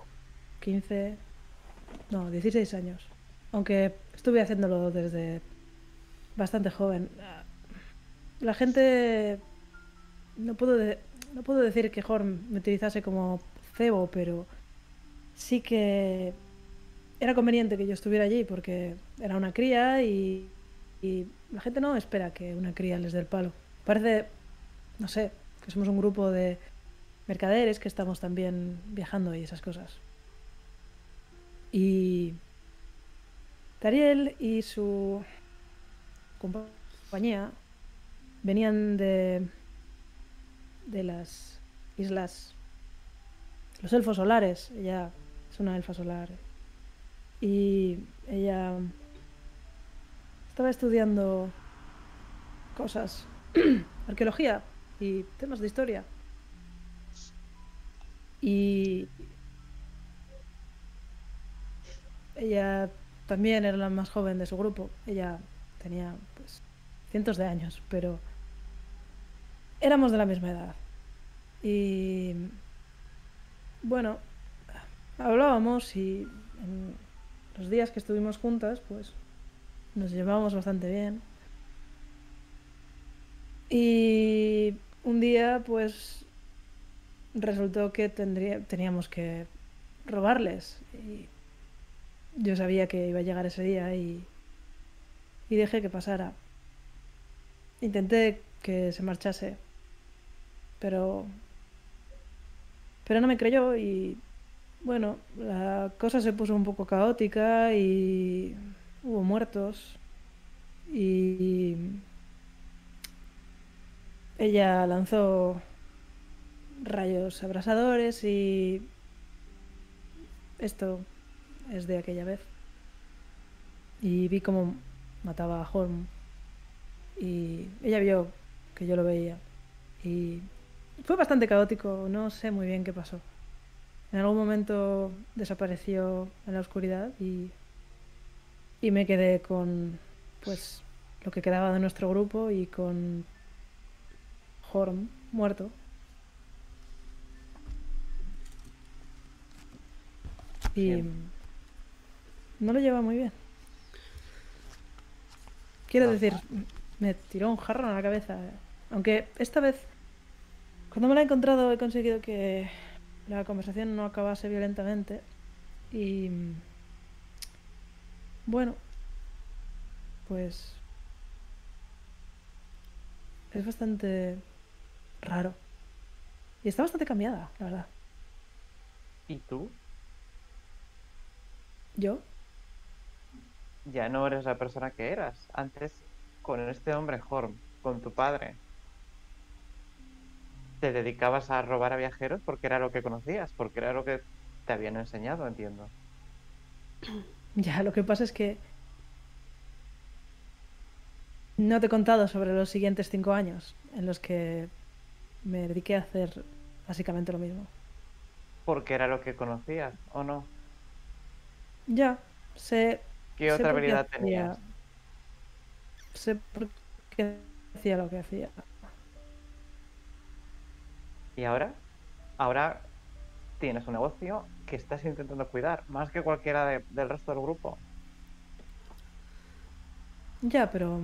16 años, aunque estuve haciéndolo desde bastante joven. La gente, no puedo decir que Horn me utilizase como cebo, pero sí que era conveniente que yo estuviera allí porque era una cría y la gente no espera que una cría les dé el palo. Parece, no sé, que somos un grupo de mercaderes que estamos también viajando y esas cosas. Y Tariel y su compañía venían de las islas, los elfos solares. Ella es una elfa solar y ella estaba estudiando cosas, arqueología y temas de historia. Y ella también era la más joven de su grupo. Ella tenía, pues, cientos de años, pero éramos de la misma edad. Y bueno, hablábamos y en los días que estuvimos juntas, pues nos llevábamos bastante bien. Y un día, pues resultó que teníamos que robarles. Y yo sabía que iba a llegar ese día y dejé que pasara. Intenté que se marchase, pero no me creyó y bueno, la cosa se puso un poco caótica y hubo muertos y ella lanzó rayos abrasadores y esto es de aquella vez. Y vi cómo mataba a Holm y ella vio que yo lo veía y fue bastante caótico, no sé muy bien qué pasó. En algún momento desapareció en la oscuridad y me quedé con pues lo que quedaba de nuestro grupo y con Horn muerto. Y Sí. no lo lleva muy bien. Quiero No. decir, me tiró un jarrón a la cabeza. Aunque esta vez, cuando me la he encontrado, he conseguido que la conversación no acabase violentamente. Y bueno, pues es bastante raro. Y está bastante cambiada, la verdad. ¿Y tú? ¿Yo? Ya no eres la persona que eras antes con este hombre, Horm, con tu padre. Te dedicabas a robar a viajeros porque era lo que conocías, porque era lo que te habían enseñado, entiendo. Ya, lo que pasa es que no te he contado sobre los siguientes 5 años en los que me dediqué a hacer básicamente lo mismo. Porque era lo que conocías, ¿o no? Ya, sé ¿Qué otra por qué habilidad tenías? sé por qué hacía lo que hacía. ¿Y ahora? Ahora tienes un negocio que estás intentando cuidar, más que cualquiera del resto del grupo. Ya, pero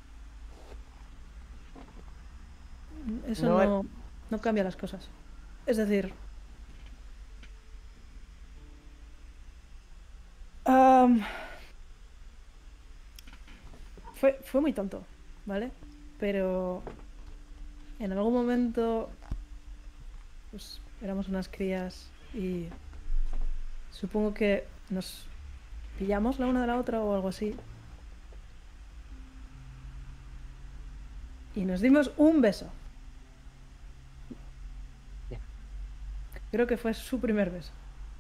eso No, no cambia las cosas. Es decir, am, fue muy tonto, ¿vale? Pero en algún momento pues éramos unas crías y supongo que nos pillamos la una de la otra o algo así. Y nos dimos un beso. Ya. Creo que fue su primer beso.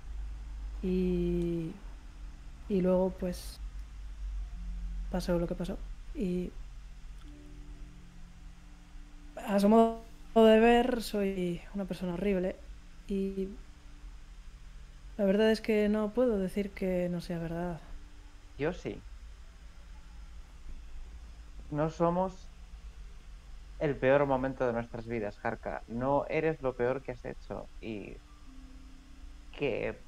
Y luego pues pasó lo que pasó. Y a su modo de ver soy una persona horrible. Y la verdad es que no puedo decir que no sea verdad. yo sí. No somos el peor momento de nuestras vidas, Harka. No eres lo peor que has hecho. Y que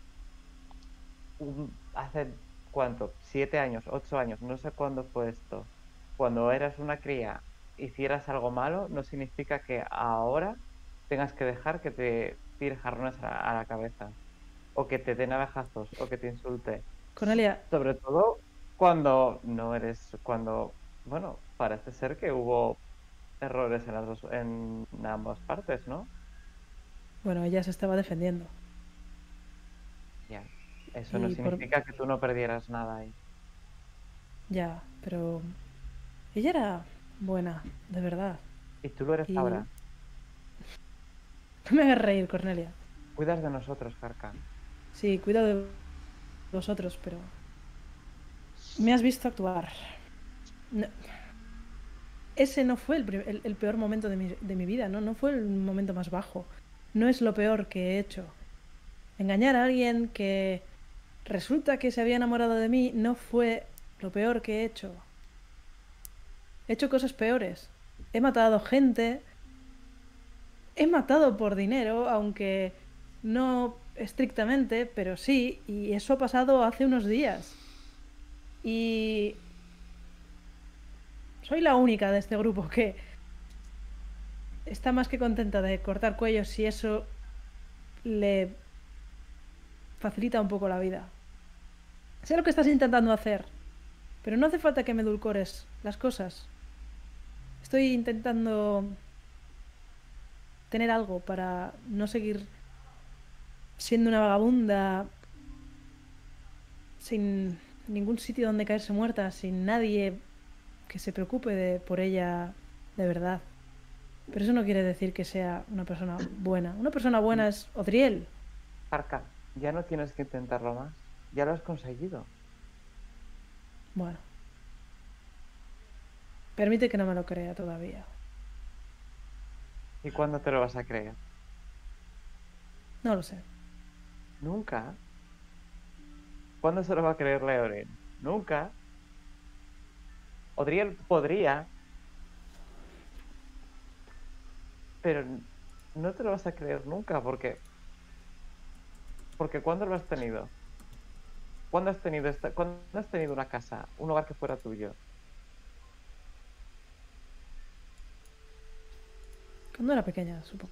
hace, ¿cuánto? 7 años, 8 años, no sé cuándo fue esto. Cuando eras una cría, hicieras algo malo, no significa que ahora tengas que dejar que te tire jarrones a la cabeza. O que te dé navajazos, o que te insulte. Cornelia, Sobre todo cuando no eres, cuando, bueno, parece ser que hubo errores en ambas partes, ¿no? bueno, ella se estaba defendiendo. Ya. Eso no Y significa que tú no perdieras nada ahí. Ya, pero ella era buena, de verdad. Y tú lo eres Y ahora. no me hagas reír, Cornelia. Cuidas de nosotros, Harka. Sí, cuido de vosotros, pero me has visto actuar. No- Ese no fue el peor momento de mi vida, ¿no? No fue el momento más bajo. No es lo peor que he hecho. Engañar a alguien que resulta que se había enamorado de mí no fue lo peor que he hecho. He hecho cosas peores. He matado gente. he matado por dinero, aunque no estrictamente, pero sí, y eso ha pasado hace unos días. Y soy la única de este grupo que está más que contenta de cortar cuellos si eso le facilita un poco la vida. Sé lo que estás intentando hacer, pero no hace falta que me edulcores las cosas. Estoy intentando tener algo para no seguir siendo una vagabunda sin ningún sitio donde caerse muerta, sin nadie que se preocupe por ella de verdad. Pero eso no quiere decir que sea una persona buena. Una persona buena es Odriel. Arca, ya no tienes que intentarlo más. Ya lo has conseguido. Bueno. Permite que no me lo crea todavía. ¿Y cuándo te lo vas a creer? No lo sé. Nunca. ¿Cuándo se lo va a creer Leoren? Nunca. Odriel podría. Pero no te lo vas a creer nunca, porque ¿cuándo lo has tenido? ¿Cuándo has tenido una casa, un hogar que fuera tuyo? Cuando era pequeña, supongo.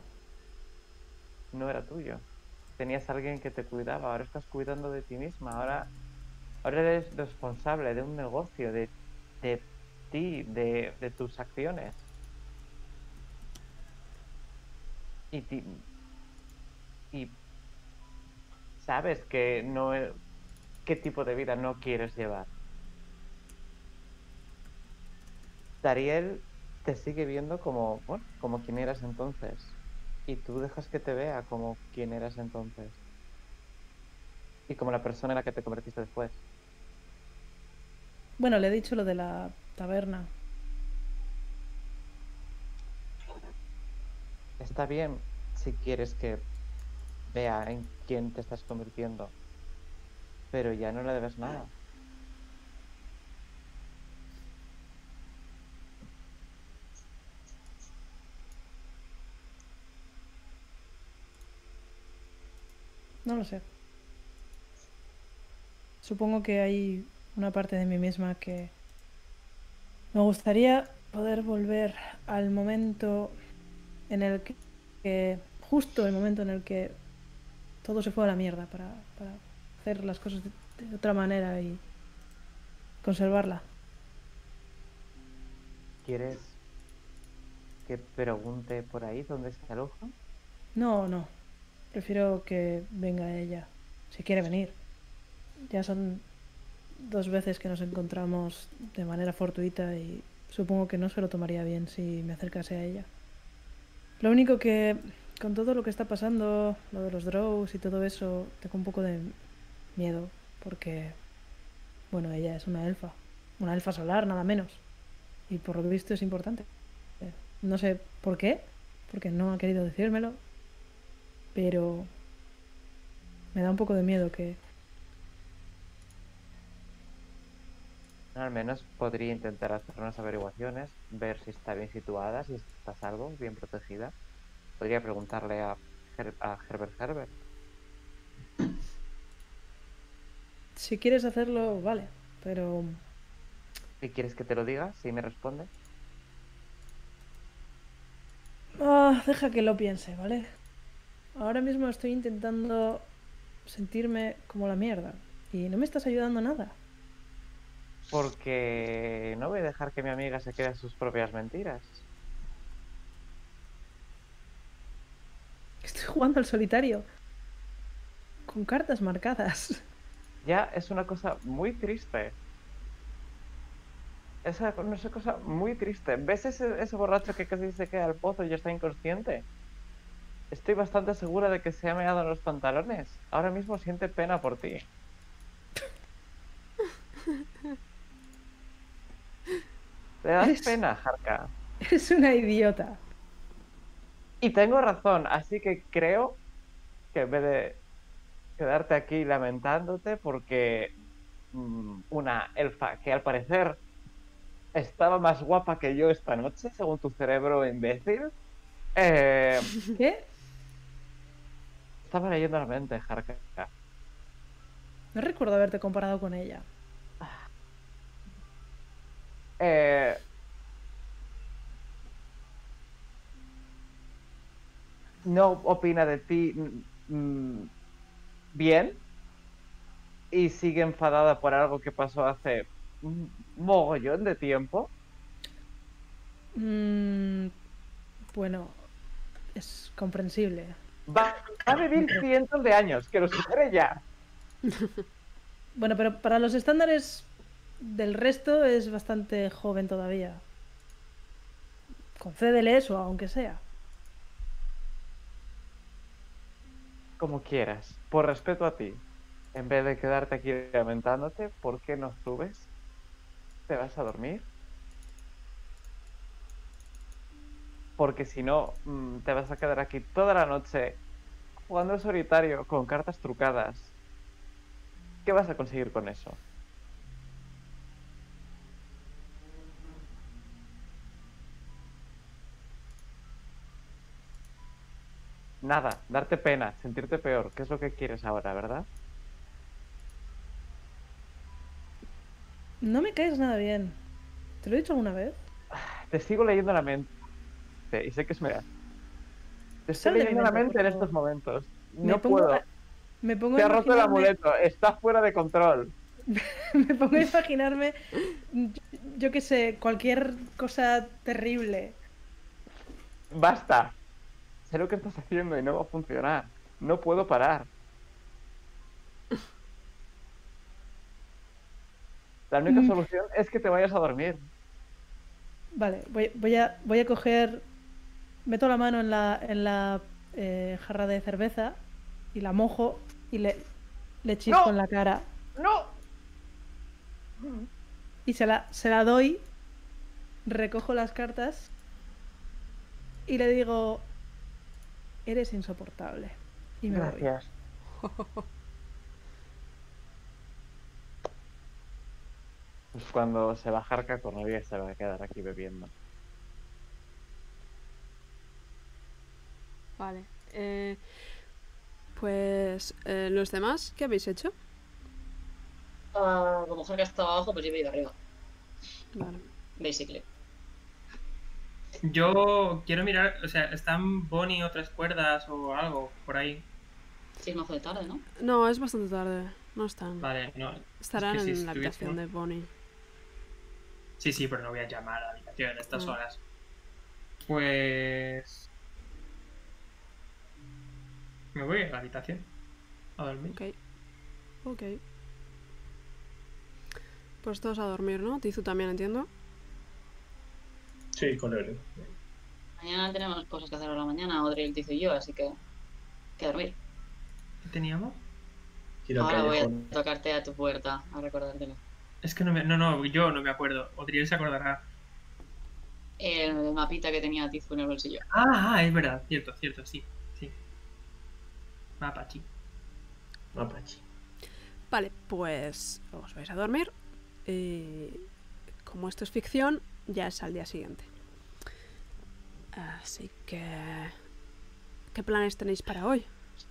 No era tuyo. Tenías a alguien que te cuidaba, ahora estás cuidando de ti misma, ahora eres responsable de un negocio, de ti, de tus acciones. Y sabes que no qué tipo de vida no quieres llevar. Dariel te sigue viendo como, bueno, como quien eras entonces. Y tú dejas que te vea como quien eras entonces. Y como la persona en la que te convertiste después. Bueno, le he dicho lo de la taberna. Está bien si quieres que vea en quién te estás convirtiendo. Pero ya no le debes nada. No lo sé. Supongo que hay una parte de mí misma que me gustaría poder volver al momento en el justo el momento en el que todo se fue a la mierda para hacer las cosas de otra manera y conservarla. ¿Quieres que pregunte por ahí dónde se aloja? No, no. Prefiero que venga ella, si quiere venir. Ya son 2 veces que nos encontramos de manera fortuita y supongo que no se lo tomaría bien si me acercase a ella. Lo único que, con todo lo que está pasando, lo de los drows y todo eso, tengo un poco de miedo, porque, bueno, ella es una elfa solar, nada menos. Y por lo visto es importante. No sé por qué, porque no ha querido decírmelo, pero me da un poco de miedo que... Al menos podría intentar hacer unas averiguaciones, ver si está bien situada, si está a salvo, bien protegida. Podría preguntarle a Herbert. Si quieres hacerlo, vale, pero... ¿Y quieres que te lo diga? Si me responde. Deja que lo piense, ¿vale? Ahora mismo estoy intentando sentirme como la mierda y no me estás ayudando nada. Porque no voy a dejar que mi amiga se crea sus propias mentiras. Estoy jugando al solitario con cartas marcadas. Ya es una cosa muy triste. Es una cosa muy triste. ¿Ves ese borracho que casi se queda al pozo y ya está inconsciente? Estoy bastante segura de que se ha meado en los pantalones. Ahora mismo siente pena por ti. ¿Te das pena, Harka? Eres una idiota. Y tengo razón, así que creo que en vez de quedarte aquí lamentándote porque una elfa que al parecer estaba más guapa que yo esta noche, según tu cerebro imbécil, ¿Qué? Estaba leyendo la mente, Harka. No recuerdo haberte comparado con ella. Eh, no opina de ti bien y sigue enfadada por algo que pasó hace un mogollón de tiempo. Bueno, es comprensible. Va a vivir cientos de años, que lo supere ya. Bueno, pero para los estándares del resto es bastante joven todavía. Concédele eso, aunque sea. Como quieras, por respeto a ti. En vez de quedarte aquí lamentándote, ¿por qué no subes? ¿Te vas a dormir? Porque si no, te vas a quedar aquí toda la noche jugando en solitario con cartas trucadas. ¿Qué vas a conseguir con eso? Nada, darte pena, sentirte peor, ¿qué es lo que quieres ahora, verdad? No me caes nada bien. ¿Te lo he dicho alguna vez? Te sigo leyendo la mente y sé que es mera. Te estoy Sal de mi leyendo la mente, mente por en favor. estos momentos. Me No pongo puedo. a- Me pongo Te a ha roto el imaginarme- amuleto, está fuera de control. Me pongo a imaginarme, yo qué sé, cualquier cosa terrible. Basta. Sé lo que estás haciendo y no va a funcionar. No puedo parar. La única solución es que te vayas a dormir. Vale, voy a coger... Meto la mano en la jarra de cerveza y la mojo y le chispo ¡No! en la cara. ¡No! Y se la doy, recojo las cartas y le digo, eres insoportable. Y me voy. Gracias. Pues cuando se va Harka, Cornelia se va a quedar aquí bebiendo. Vale. Pues los demás, ¿qué habéis hecho? Como Jorge estaba abajo, pues yo he ido arriba. Vale. Basically. Yo quiero mirar, o sea, ¿están Bonnie otras cuerdas o algo por ahí? Sí, es mazo de tarde, ¿no? No, es bastante tarde. No están. Vale, no. Estarán es que si en la habitación de Bonnie. Sí, sí, pero no voy a llamar a la habitación a estas Ah. horas. Pues... Me voy a la habitación a dormir. Ok. Ok. Pues todos a dormir, ¿no? Tizu también, entiendo. Sí, con él. Mañana tenemos cosas que hacer a la mañana, Odriel, Tizo y yo, así que dormir. ¿Qué teníamos? Ir al Ahora voy a callejón. tocarte a tu puerta a recordártelo. Es que no, yo no me acuerdo. Odriel se acordará. El mapita que tenía Tizu en el bolsillo. Es verdad, cierto, sí. Mapachi. Mapache. Vale, pues os vais a dormir. Como esto es ficción, ya es al día siguiente. Así que... ¿Qué planes tenéis para hoy?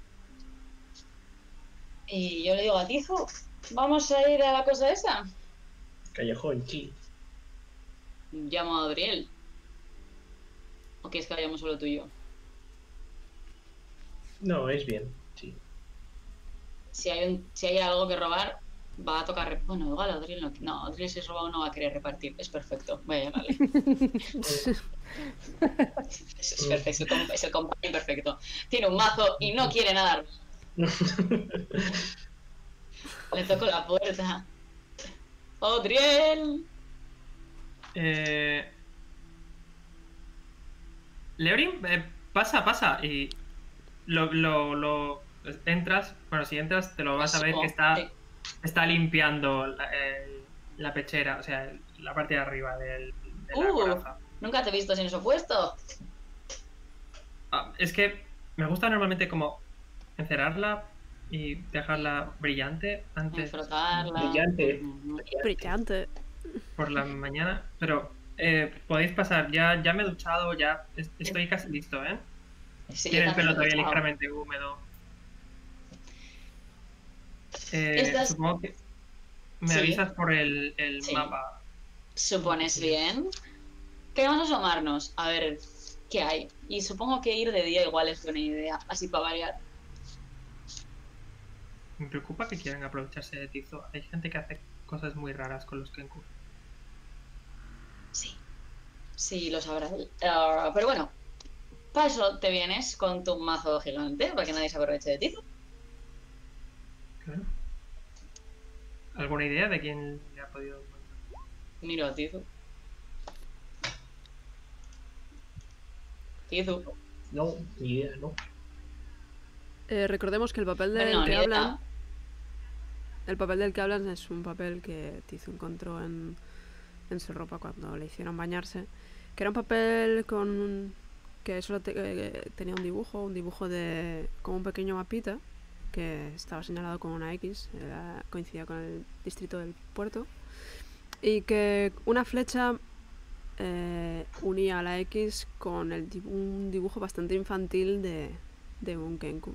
Y yo le digo a Tizu, ¿vamos a ir a la cosa esa? Callejón, sí. Llamo a Odriel. ¿O quieres que vayamos solo tú y yo? No, es bien, sí. Si hay algo que robar, va a tocar... Bueno, igual Odriel no... No, Odriel si es robado no va a querer repartir. Es perfecto. Voy a llamarle. es perfecto. Es el compañero perfecto. Tiene un mazo y no quiere nada. Le toco la puerta. ¡Odriel! Leorin, pasa. Y lo entras. Bueno, si entras, te lo vas a ver que está limpiando la pechera, o sea, la parte de arriba de la coraza. Nunca te he visto sin eso puesto. Es que me gusta normalmente como encerrarla y dejarla brillante antes Frotarla. Brillante. Brillante. por la mañana, pero Podéis pasar, ya me he duchado, ya estoy casi listo, ¿eh? Sí, Tiene yo el pelo también todavía he duchado. ligeramente húmedo. Estás... Supongo que me Sí, avisas por el sí. mapa. ¿Supones bien? Queremos asomarnos a ver qué hay. Y supongo que ir de día igual es buena idea, así para variar. Me preocupa que quieran aprovecharse de Tizo. Hay gente que hace cosas muy raras con los Kenku. Sí, sí, lo sabrá él. Pero bueno, para eso te vienes con tu mazo gigante, para que nadie se aproveche de ti. Claro. ¿Alguna idea de quién le ha podido encontrar? Miro a Tizu. Tizu. No, ni idea, no. Recordemos que el papel del Bueno, que ni hablan... idea. El papel del que hablan es un papel que Tizu encontró en su ropa cuando le hicieron bañarse. Que era un papel con... que solo tenía un dibujo de... como un pequeño mapita que estaba señalado con una X, coincidía con el distrito del puerto, y que una flecha unía a la X con un dibujo bastante infantil de un Kenku.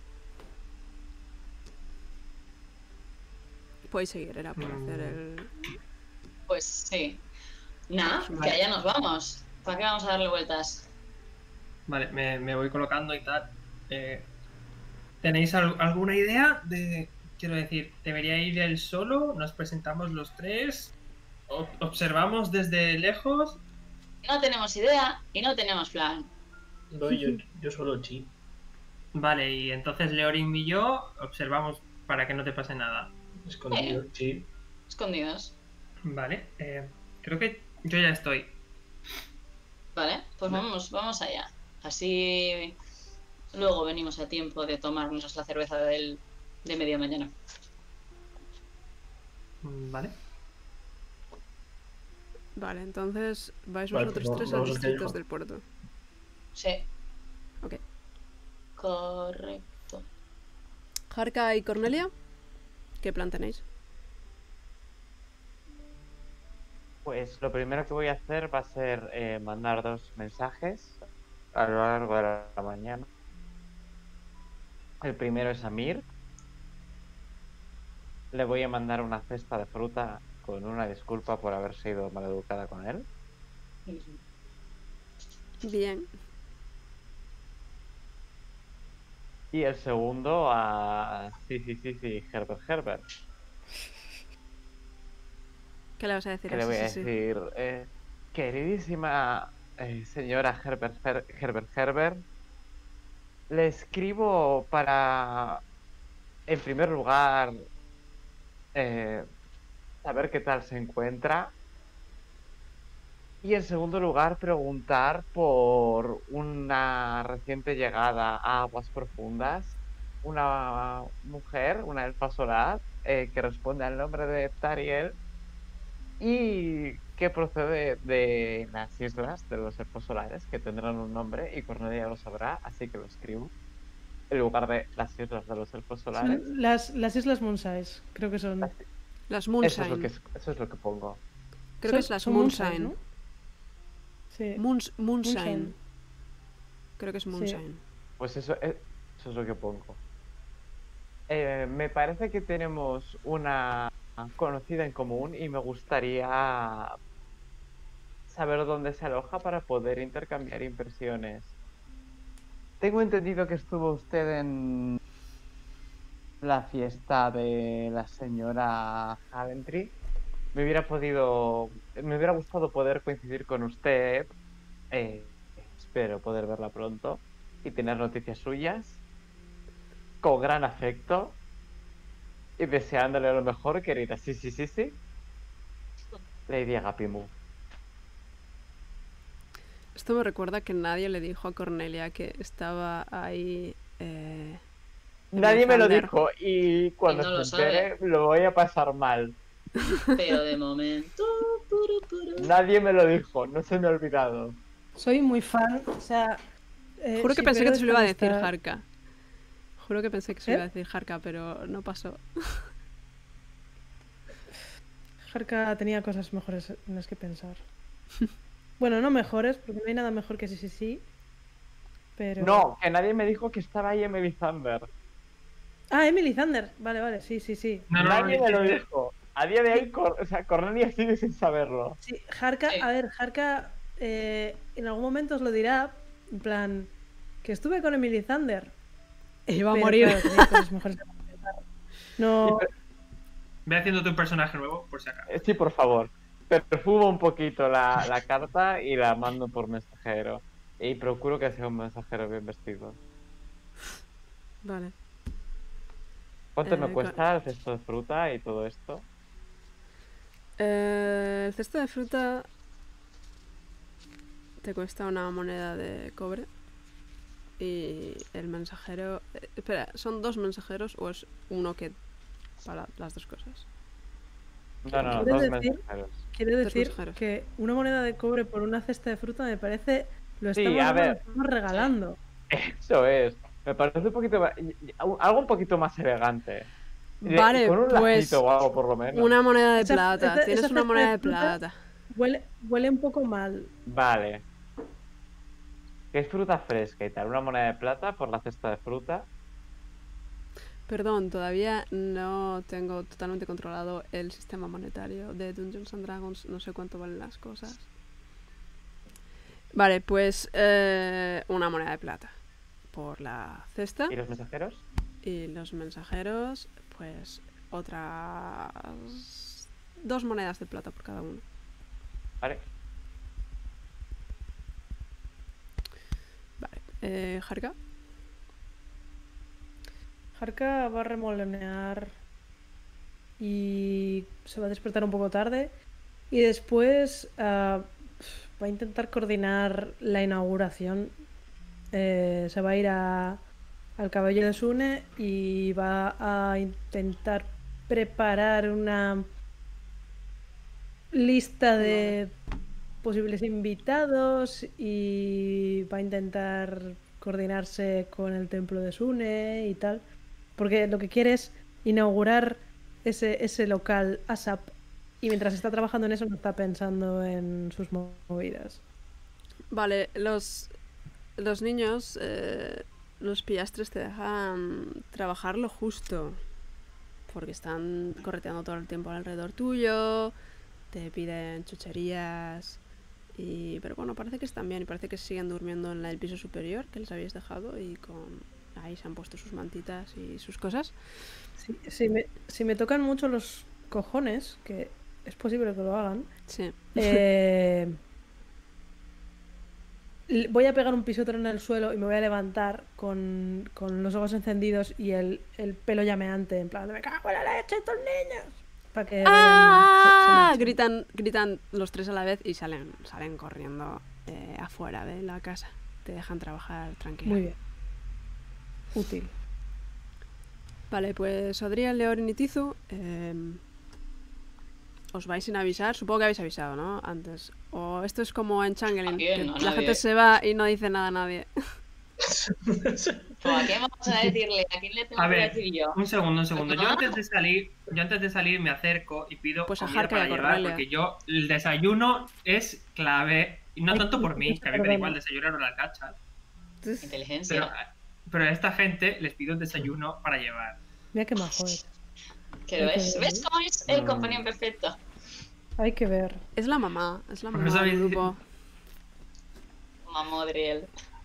Podéis seguir, era por hacer el... Pues sí. Nada, Vale. que allá nos vamos. ¿Para qué vamos a darle vueltas? Vale, me voy colocando y tal. ¿Tenéis alguna idea de... Quiero decir, ¿debería ir él solo? ¿Nos presentamos los tres? ¿Observamos desde lejos? No tenemos idea y no tenemos plan. No, yo solo sí. Vale, y entonces Leorim y yo observamos para que no te pase nada. Escondido, sí. Escondidos. Vale, creo que yo ya estoy. Vale, pues vamos allá. Así luego venimos a tiempo de tomarnos la cerveza de media mañana. Vale. Vale, entonces vais Vale, vosotros pues tres vamos al al distrito callejón. del puerto. Sí. Ok. Correcto. Jarka y Cornelia, ¿qué plan tenéis? Pues lo primero que voy a hacer va a ser mandar 2 mensajes a lo largo de la mañana. El primero es a Mir. Le voy a mandar una cesta de fruta con una disculpa por haber sido maleducada con él. Bien. Y el segundo a... Sí, Herbert. ¿Qué le vas a decir? Que le voy a decir... queridísima señora Herbert, le escribo para, en primer lugar, saber qué tal se encuentra. Y en segundo lugar, preguntar por una reciente llegada a Aguas Profundas, una mujer, una elfa solar, que responde al nombre de Tariel y que procede de las islas de los elfos solares, que tendrán un nombre y Cornelia lo sabrá, así que lo escribo en lugar de las islas de los elfos solares. Las Islas Moonsize, creo que son. Las Moonshine. Eso es lo que pongo. Creo que es las son Moonshine. ¿no? Sí. Moonshine. Creo que es Moonshine. Pues eso es lo que pongo. Me parece que tenemos una conocida en común y me gustaría saber dónde se aloja para poder intercambiar impresiones. Tengo entendido que estuvo usted en la fiesta de la señora Haventry. Me hubiera gustado poder coincidir con usted. Espero poder verla pronto y tener noticias suyas. Con gran afecto. Y deseándole lo mejor, querida. Sí. Lady Agapimu. Esto me recuerda que nadie le dijo a Cornelia que estaba ahí. Nadie me lo Thunder. dijo y cuando Y no lo se entere sabe. lo voy a pasar mal. Pero de momento... Nadie me lo dijo, no se me ha olvidado. Soy muy fan, o sea. Juro que si pensé que pego te se lo iba a esta decir amistad- Jarka. Juro que pensé que se lo iba a decir Jarka, pero no pasó. Jarka tenía cosas mejores en las que pensar. Bueno, no mejores, porque no hay nada mejor que sí. Pero... No, que nadie me dijo que estaba ahí Emily Thunder. Ah, Emily Thunder. Vale, sí. Nadie me lo dijo. A día de hoy, Cornelia sigue sin saberlo. Sí, Harka, a ver, Harka en algún momento os lo dirá, en plan, que estuve con Emily Thunder. Iba a morir. Claro, no. Ve haciendo tu personaje nuevo, por si acaso. Sí, por favor. Perfumo un poquito la carta y la mando por mensajero. Y procuro que sea un mensajero bien vestido. Vale. ¿Cuánto me cuesta el cesto de fruta y todo esto? El cesto de fruta te cuesta una moneda de cobre. Y el mensajero... espera, ¿son 2 mensajeros o es uno que para las 2 cosas? No, 2 mensajeros. Quiero decir que una moneda de cobre por una cesta de fruta me parece... Lo estamos regalando. Eso es. Me parece un poquito más... algo un poquito más elegante. Vale, con un pues lacito o algo, por lo menos. una moneda de plata. Tienes una moneda de plata. Huele un poco mal. Vale. Que es fruta fresca y tal. Una moneda de plata por la cesta de fruta. Perdón, todavía no tengo totalmente controlado el sistema monetario de Dungeons and Dragons. No sé cuánto valen las cosas. Vale, pues una moneda de plata por la cesta. ¿Y los mensajeros? Y los mensajeros, pues otras 2 monedas de plata por cada uno. Vale. Vale, Harka. Harka va a remolonear y se va a despertar un poco tarde y después va a intentar coordinar la inauguración. Se va a ir al Caballo de Sune y va a intentar preparar una lista de posibles invitados y va a intentar coordinarse con el templo de Sune y tal, porque lo que quiere es inaugurar ese local ASAP y mientras está trabajando en eso no está pensando en sus movidas. Vale, los niños, los pillastres te dejan trabajar lo justo, porque están correteando todo el tiempo alrededor tuyo, te piden chucherías, pero bueno, parece que están bien y parece que siguen durmiendo en el piso superior que les habéis dejado y ahí se han puesto sus mantitas y sus cosas. Si me tocan mucho los cojones, que es posible que lo hagan, sí. Voy a pegar un pisotón en el suelo y me voy a levantar con los ojos encendidos y el pelo llameante, en plan, me cago en la leche estos niños. Para que gritan los 3 a la vez y salen corriendo afuera de la casa. Te dejan trabajar tranquilo. Muy bien. Útil. Vale, pues Adrián, Leorin y Tizu, os vais sin avisar. Supongo que habéis avisado, ¿no? Antes. O esto es como en Changeling, que la gente se va y no dice nada a nadie. Pues, ¿a qué vamos a decirle? ¿A quién le tengo que decir yo? Un segundo. Yo antes de salir me acerco y pido pues comida para llevar, porque el desayuno es clave. Y no tanto por mí, que a mí me da igual desayunar o las gachas. Inteligencia. Pero a esta gente les pido un desayuno para llevar. Mira qué majo es. ¿Ves cómo es el compañero perfecto? Hay que ver. Es la mamá del grupo. Mamodriel.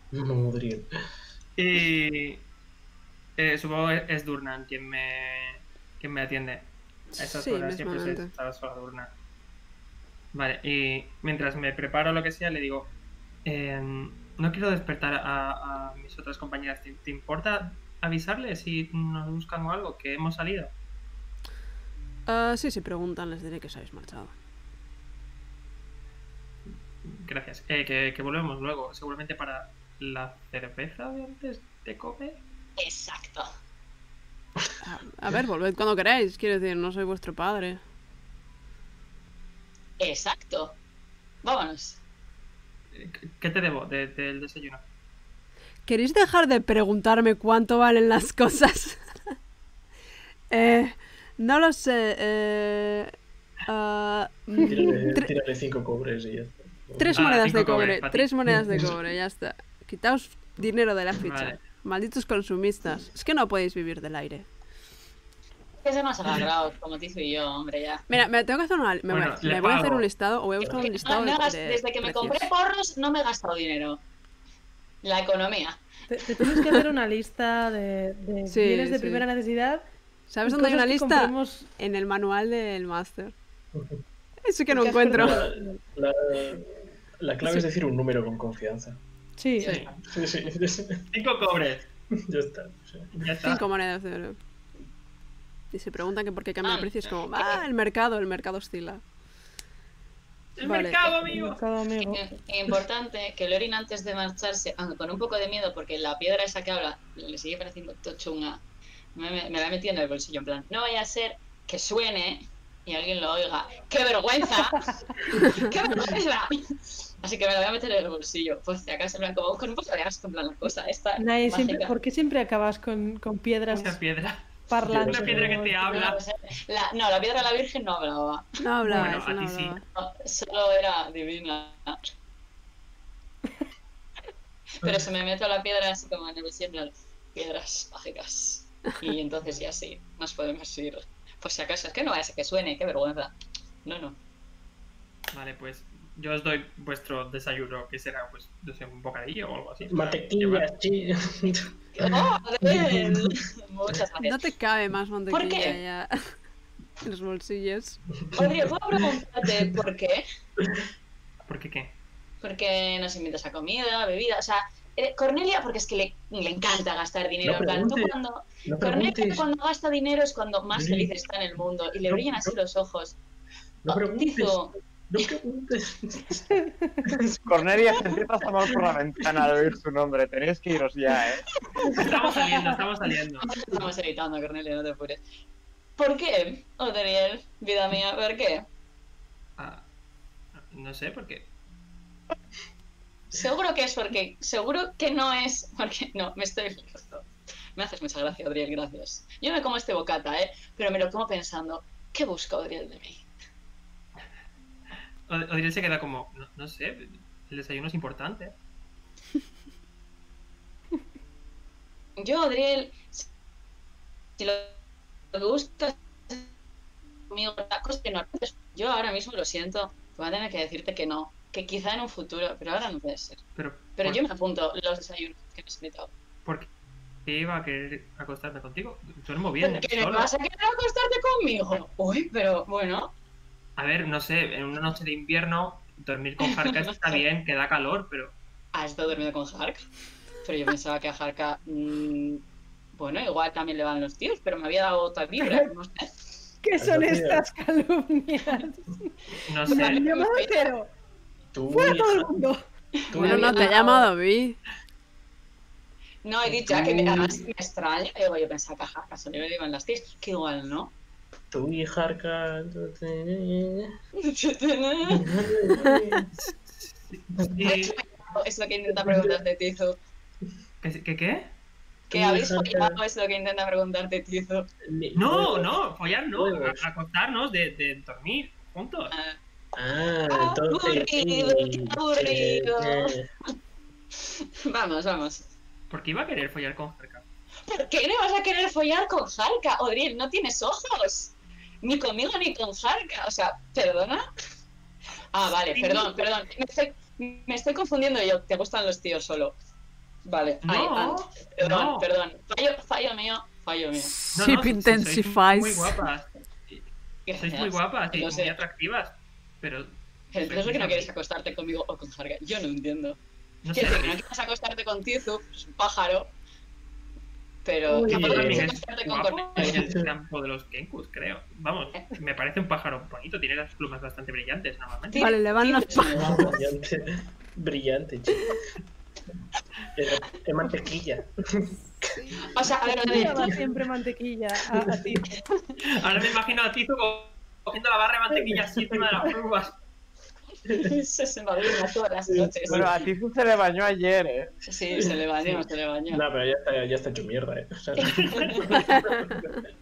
Y supongo que es Durnan quien me atiende. A esas horas siempre está sola Durnan. Vale, y mientras me preparo lo que sea, le digo, no quiero despertar a mis otras compañeras. ¿Te importa avisarles si nos buscan o algo? Que hemos salido. Sí, si preguntan les diré que os habéis marchado. Gracias. Que volvemos luego, seguramente para la cerveza de antes de comer. Exacto. A ver, volved cuando queráis. Quiero decir, no soy vuestro padre. Exacto. Vámonos. ¿Qué te debo del desayuno? ¿Queréis dejar de preguntarme cuánto valen las cosas? No lo sé. Tírale 5 cobres y ya está. 3 monedas 5 de cobre, para ti. 3 monedas de cobre, ya está. Quitaos dinero de la ficha. Vale. Malditos consumistas. Es que no podéis vivir del aire. Que ser más agarrados, como Tizu y yo, hombre, ya. Mira, me tengo que hacer una... Bueno, me le voy a hacer pago. un listado o voy a buscar un listado Desde que me compré porros no me he gastado dinero. La economía. Te tienes que hacer una lista de Sí, bienes de sí. primera necesidad. ¿Sabes y dónde hay una cosas que lista? compremos. En el manual del máster. Eso que no ¿Qué has encuentro. perdido? La clave es decir un número con confianza. Sí. Sí. Sí. 5 cobres. Ya está. Sí. Ya está. 5 monedas de oro. Y se preguntan que por qué cambia el precio. Es como, el mercado oscila. ¡El Vale. mercado, amigo! Mercado amigo. Importante que Lorin antes de marcharse, aunque con un poco de miedo, porque la piedra esa que habla le sigue pareciendo tochunga, me la he metido en el bolsillo, en plan, no vaya a ser que suene y alguien lo oiga. ¡Qué vergüenza! ¡Qué vergüenza! Así que me la voy a meter en el bolsillo, pues si acaso, en plan, como con un poco de asco, en plan, la cosa esta Nadie mágica. siempre, ¿por qué siempre acabas con piedras Una piedra. parlantes? Una piedra que te habla. No, o sea, la piedra de la Virgen no hablaba. No hablaba, Bueno, eso a no ti sí. hablaba. No, solo era divina. Pero se me meto la piedra así como en el bolsillo, en plan, piedras mágicas. Y entonces ya sí, nos podemos ir. Por si acaso, es que no vaya a ser que suene, qué vergüenza. No. Vale, pues yo os doy vuestro desayuno, que será, pues, no sé, un bocadillo o algo así. Mantequilla, sí. ¡Oh, Adel! Muchas No gracias. te cabe más mantequilla ¿Por qué? ya en los bolsillos. Podría, ¿puedo preguntarte por qué? ¿Por qué qué? Porque nos invitas a comida, bebida, o sea, Cornelia, porque es que le encanta gastar dinero. No En plan, tú preguntes, cuando No Cornelia preguntes. cuando gasta dinero es cuando más Sí. feliz está en el mundo y le brillan así los ojos. No preguntes. Tizu, No preguntes. Cornelia se empieza a asomar por la ventana al oír su nombre. Tenéis que iros ya, ¿eh? Estamos saliendo. estamos editando, Cornelia, no te apures. ¿Por qué, Odriel, vida mía, por qué? Ah, no sé, por qué. Seguro que es porque, seguro que no es porque, no, me estoy liando. Me haces mucha gracia, Odriel, gracias. Yo me como este bocata, pero me lo como pensando, ¿qué busca Odriel de mí? Odriel se queda como, no sé, el desayuno es importante. Yo, Odriel, si lo que buscas conmigo, cosa que no, yo ahora mismo lo siento, voy a tener que decirte que no, que quizá en un futuro, pero ahora no puede ser. Pero yo me apunto los desayunos que me has invitado. ¿Por qué iba a querer acostarme contigo? Duermo bien, ¿Qué me solo. vas a querer acostarte conmigo? Uy, pero bueno. A ver, no sé, en una noche de invierno dormir con Harka está bien, que da calor, pero... ¿Has estado dormido con Harka? Pero yo pensaba que a Harka, bueno, igual también le van los tíos, pero me había dado otra vibra, no sé. ¿Qué son estas calumnias? No Me han sé. llamado cero. Tú, ¡Fuera todo el mundo! tú, Bueno, no, te ha llamado Vi. No, he dicho que además me extraña. Digo, yo pensaba que a Harka solo le iban las tías, que igual no. tú y Harka. Sí. Es lo que intenta preguntarte, Tizu. ¿Qué? ¿Qué habéis follado? Es lo que intenta preguntarte, Tizu. No, follar no, acostarnos de dormir juntos. Entonces. Aburrido, qué aburrido. Vamos. ¿Por qué iba a querer follar con Harka? ¿Por qué no vas a querer follar con Harka? Odriel, no tienes ojos. Ni conmigo ni con Harka. O sea, ¿perdona? Ah, vale, perdón. Me estoy confundiendo yo. Te gustan los tíos solo. Vale. Perdón. Fallo mío. Ship sois intensifies. muy guapas. Sois muy guapas y Lo muy sé. atractivas. Pero Entonces, que no quieres acostarte conmigo o con Harka. Yo no entiendo. no sé. Quiero decir que no quieres acostarte con Tizu, es un pájaro. Pero Uy, tampoco También quieres es acostarte con guapo Cornelia. en el campo de los Kenkus, creo. Vamos, me parece un pájaro bonito, tiene las plumas bastante brillantes normalmente. Vale, le van los Brillante, chico. Es mantequilla. O sea, a ver, Lleva siempre mantequilla a ti. Ahora me imagino a Tizu cogiendo la barra de mantequilla así encima de las plumas. se madrina todas las noches. Bueno, a Tizu se le bañó ayer, ¿eh? Sí, se le bañó. No, pero ya está hecho mierda, ¿eh? O sea,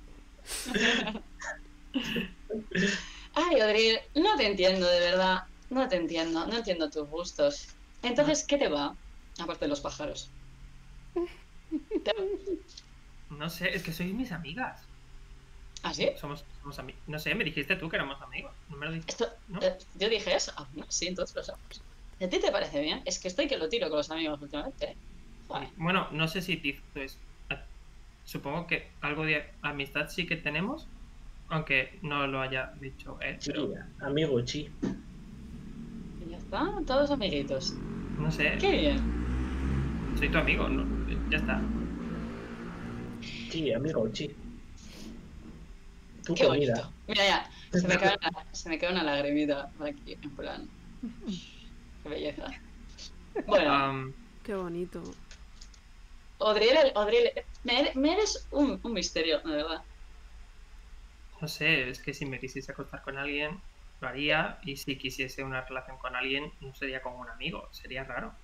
Ay, Odriel, no te entiendo, de verdad. No te entiendo, no entiendo tus gustos. Entonces, ¿qué te va? Aparte de los pájaros. No sé, es que sois mis amigas. ¿Ah, sí? Somos amigos. No sé, me dijiste tú que éramos amigos. No me lo dijiste. Esto, ¿No? yo dije eso. Ah, no, sí, entonces lo sabemos. ¿A ti te parece bien? Es que estoy que lo tiro con los amigos últimamente, ¿eh? Joder. Bueno, no sé si Tizo es... Supongo que algo de amistad sí que tenemos, aunque no lo haya dicho él. Sí, Pero amigo, chi. Y ya está, todos amiguitos. no sé, Qué bien. soy tu amigo, ¿no? Ya está. Sí, amigo, chi. Tu Qué comida. bonito. Mira ya, se me cae una lagrimita por aquí, en plan. Qué belleza. Bueno, Qué bonito. Odriel, me eres un misterio, de verdad. No sé, es que si me quisiese acostar con alguien, lo haría, y si quisiese una relación con alguien, no sería como un amigo, sería raro.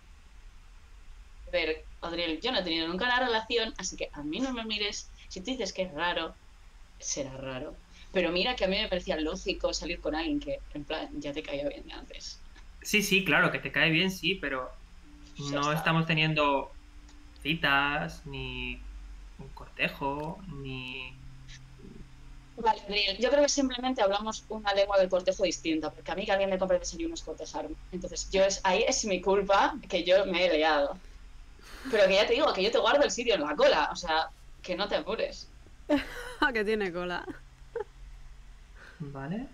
A ver, Odriel, yo no he tenido nunca una relación, así que a mí no me mires. Si tú dices que es raro, será raro. Pero mira que a mí me parecía lógico salir con alguien que, en plan, ya te caía bien de antes. Sí, claro, que te cae bien, sí, pero Ya no está. estamos teniendo citas, ni un cortejo, ni... Vale, Odriel, yo creo que simplemente hablamos una lengua del cortejo distinta, porque a mí que alguien me compre desayuno es cortejarme. Entonces, ahí es mi culpa que yo me he liado. Pero que ya te digo, que yo te guardo el sitio en la cola, o sea, que no te apures. Que tiene cola. ¿Vale?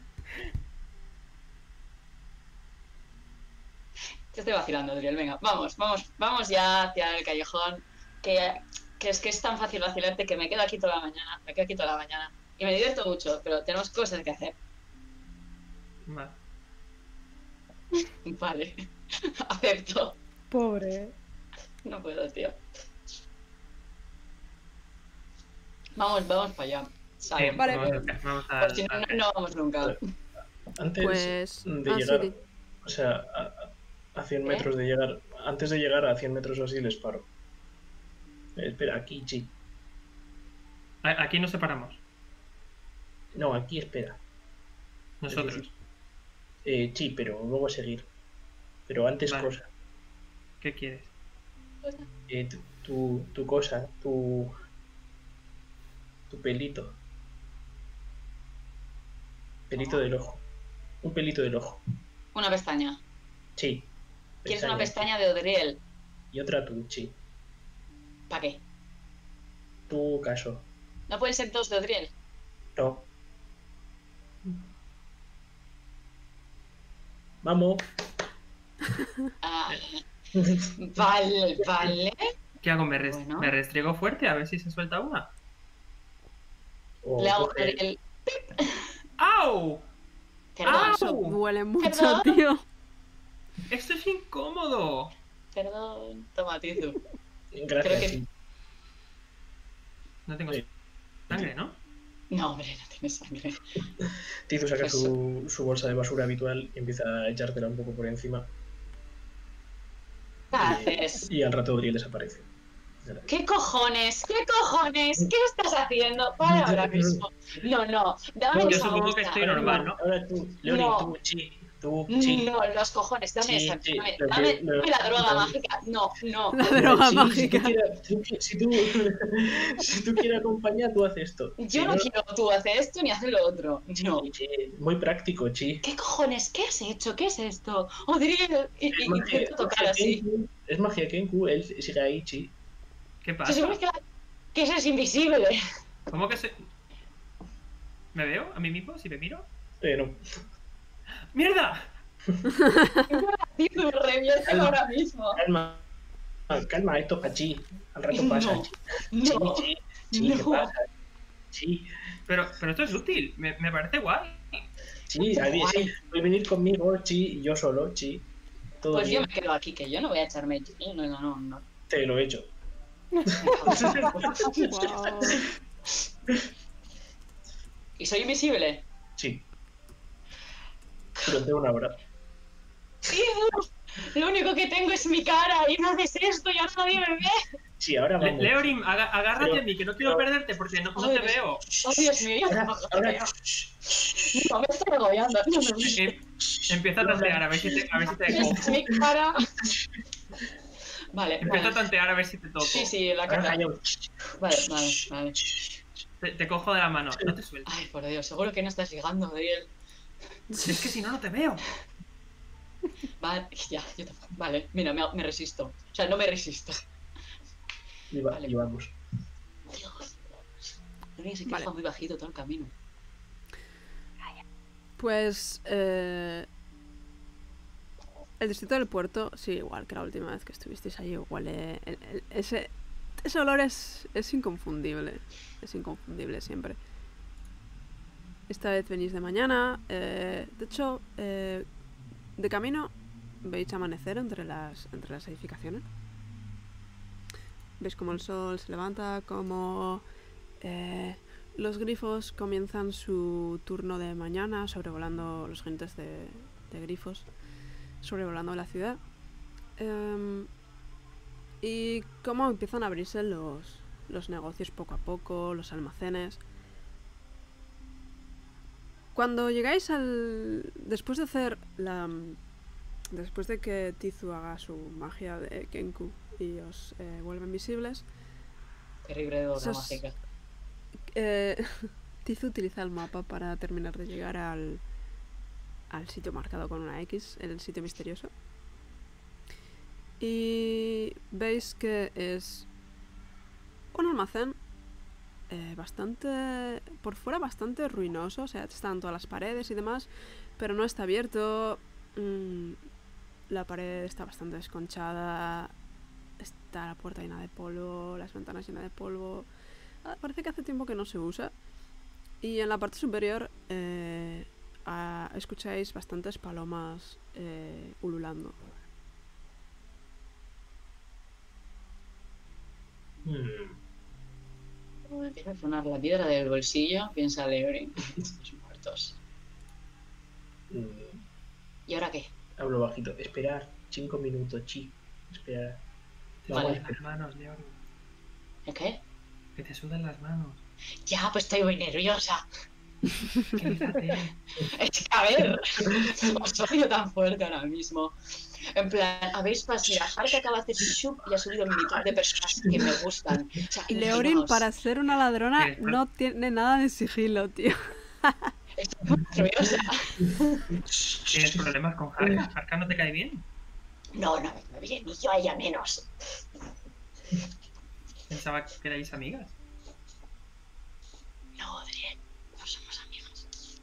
Te estoy vacilando, Adriel. Venga, vamos ya hacia el callejón. Que es tan fácil vacilarte que me quedo aquí toda la mañana. Y me divierto mucho, pero tenemos cosas que hacer. Vale. Vale. Acepto. Pobre. No puedo, tío. Vamos para allá. ¿Sabes? Vale. Vamos Pues si no, no vamos nunca. Antes Pues... de ah, llegar, sí. o sea, a 100 metros de llegar, antes de llegar a 100 metros o así les paro. Espera, aquí, chi. Aquí nos separamos, No, aquí espera. nosotros. Sí, pero luego seguir. Pero antes Vale. cosa. ¿Qué quieres? Tu cosa, tu pelito. Pelito del ojo. Un pelito del ojo. Una pestaña. Sí. ¿Quieres una pestaña de Odriel? Y otra tú, sí. ¿Para qué? Tu caso. ¿No pueden ser dos de Odriel? No. Vamos. Ah, vale. ¿Qué hago? Bueno. ¿Me restriego fuerte a ver si se suelta una? O Le hago coge- Odriel. ¡Au! Perdón, Eso duele mucho, Perdón. tío. ¡Esto es incómodo! perdón. Toma, Tizu. Gracias. Creo que- sí. No tengo Sí. sangre, ¿no? No, hombre, no tienes sangre. Tizu saca Eso. su bolsa de basura habitual y empieza a echártela un poco por encima. ¿Qué haces? Y al rato Odriel desaparece. ¿Qué cojones? ¿Qué estás haciendo? Para ahora mismo. No, dame No, Yo esa supongo que bolsa. estoy normal, ¿no? Ahora tú, Leoni, No. tú, chi. Tú, chi. No, los cojones, dame Sí, esa. sí, Dame lo que- la droga mágica. No. La droga Sí, mágica. Si tú quieres acompañar, tú haces esto. Yo Si no quiero tú hacer esto ni hacer lo otro. No. Muy práctico, chi. ¿Qué cojones? ¿Qué has hecho? ¿Qué es esto? Odriel. Y intento tocar así. Kenku, es magia Kenku, él sigue ahí, chi. ¿Qué Se pasa? supone que eso es invisible. ¿Cómo que se...? ¿Me veo a mí mismo si me miro? No. ¡Mierda! Tizu, reviértelo ahora mismo. Calma, esto para chi. Al rato pasa, No. chi. No. Sí, ¿qué No. pasa? Sí, Pero esto es útil, me parece guay. sí, a ver, sí. Puedes venir conmigo, chi, y yo solo, chi. Todo Pues yo bien. me quedo aquí, que yo no voy a echarme. No. Te lo he hecho. Guau. ¿Y soy invisible? Sí. Durante una hora. Tizu, lo único que tengo es mi cara y no haces esto y ahora nadie me ve. Sí, ahora vamos. Leorim, agárrate Pero- a mí, que no quiero perderte porque no te veo. Oh, Dios mío. Ahora, No, me está agobiando. No me gusta. Empieza a tantear a ver si te cojo. Mi cara. Vale, Empieza a tantear a ver si te toco. Sí, la cara. Vale. Te cojo de la mano, no te sueltes. Ay, por Dios, seguro que no estás llegando, Adriel. Es que si no, no te veo. Vale, ya, yo tampoco. Vale, mira, me resisto. O sea, no me resisto. Y vamos. Dios. Adriel se queja muy bajito todo el camino. Pues el distrito del puerto, sí, igual que la última vez que estuvisteis allí, igual ese olor es inconfundible. Es inconfundible siempre. Esta vez venís de mañana. De hecho, de camino veis amanecer entre las edificaciones. Veis como el sol se levanta, como los grifos comienzan su turno de mañana, sobrevolando los jinetes de grifos, sobrevolando la ciudad. Y cómo empiezan a abrirse los negocios poco a poco, los almacenes. Cuando llegáis después de que Tizu haga su magia de Kenku y os vuelven visibles. Terrible de mágica. Tizu utiliza el mapa para terminar de llegar al sitio marcado con una X, el sitio misterioso. Y veis que es un almacén por fuera bastante ruinoso, o sea, están todas las paredes y demás, pero no está abierto. La pared está bastante desconchada, está la puerta llena de polvo, las ventanas llenas de polvo. Parece que hace tiempo que no se usa. Y en la parte superior escucháis bastantes palomas ululando. Empieza a sonar la piedra del bolsillo, piensa Leorin. Estamos muertos. ¿Y ahora qué? Hablo bajito. Esperar 5 minutos, Esperar. Vale. Las manos, Leorin. ¿El qué? Que te sudan las manos. Ya, pues estoy muy nerviosa. Quédate. Es que, a ver, os odio tan fuerte ahora mismo. En plan, habéis pasado. Mira, Harka acaba de hacer su y ha subido militar de personas que me gustan. O sea, Leorin, para ser una ladrona, no tiene nada de sigilo, tío. Estoy muy nerviosa. ¿Tienes problemas con Harka? ¿Harka no te cae bien? No me cae bien, ni yo a ella menos. Pensaba que erais amigas. No, Adriel, no somos amigas.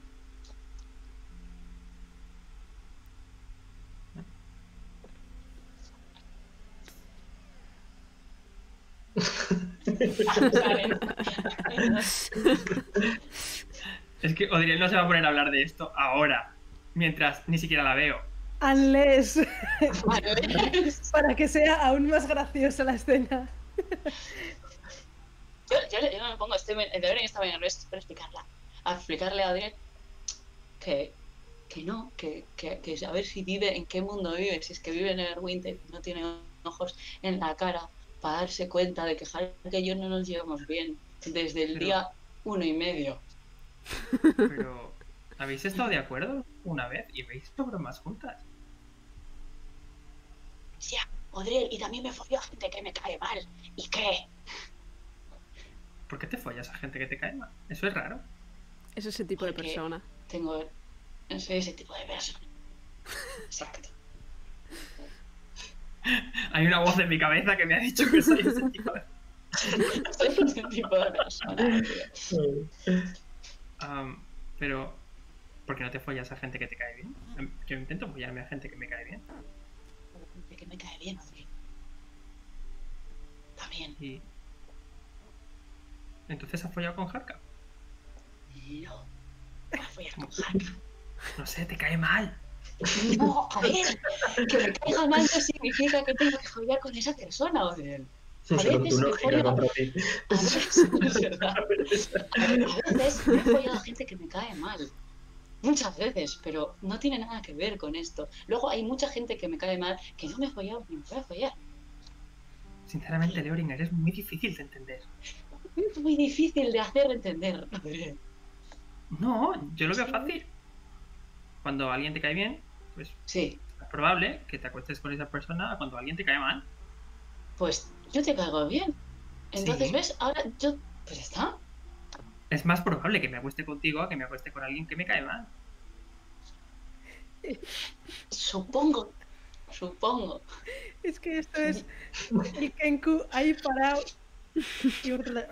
Es que Odriel no se va a poner a hablar de esto ahora, mientras ni siquiera la veo. Unless. Para que sea aún más graciosa la escena. Yo no me pongo, Leorin está bien nerviosa para explicarle a Adriel que a ver si vive, en qué mundo vive, si es que vive en Neverwinter, no tiene ojos en la cara para darse cuenta de que Harka y yo no nos llevamos bien desde el día 1.5. Pero, ¿habéis estado de acuerdo una vez y veis bromas juntas? Sí, Odriel, y también me folló a gente que me cae mal. ¿Y qué? ¿Por qué te follas a gente que te cae mal? Eso es raro. Es ese tipo de persona. Soy ese tipo de persona. Exacto. Hay una voz en mi cabeza que me ha dicho que soy ese tipo de... Soy ese tipo de persona. Pero, ¿por qué no te follas a gente que te cae bien? Yo intento follarme a gente que me cae bien. Gente que me cae bien, Odriel. También. Y... ¿entonces has follado con Harka? No. Voy a follar con Harka. No sé, te cae mal. No, a ver, que me caiga mal no significa que tenga que follar con esa persona, Odriel. A veces me follo... A veces me he follado a gente que me cae mal. Muchas veces, pero no tiene nada que ver con esto. Luego hay mucha gente que me cae mal que no me he follado ni me voy a follar. Sinceramente, Leorin, eres muy difícil de entender. Es muy difícil de hacer entender, Odriel. No, yo lo veo fácil. Cuando alguien te cae bien, pues Sí. es probable que te acuestes con esa persona cuando alguien te cae mal. Pues yo te caigo bien. Entonces, Sí. ¿ves? Ahora yo... Pues ya está. Es más probable que me acueste contigo a que me acueste con alguien que me cae mal. Supongo. Es que esto es el Kenku ahí parado. Y otro lado.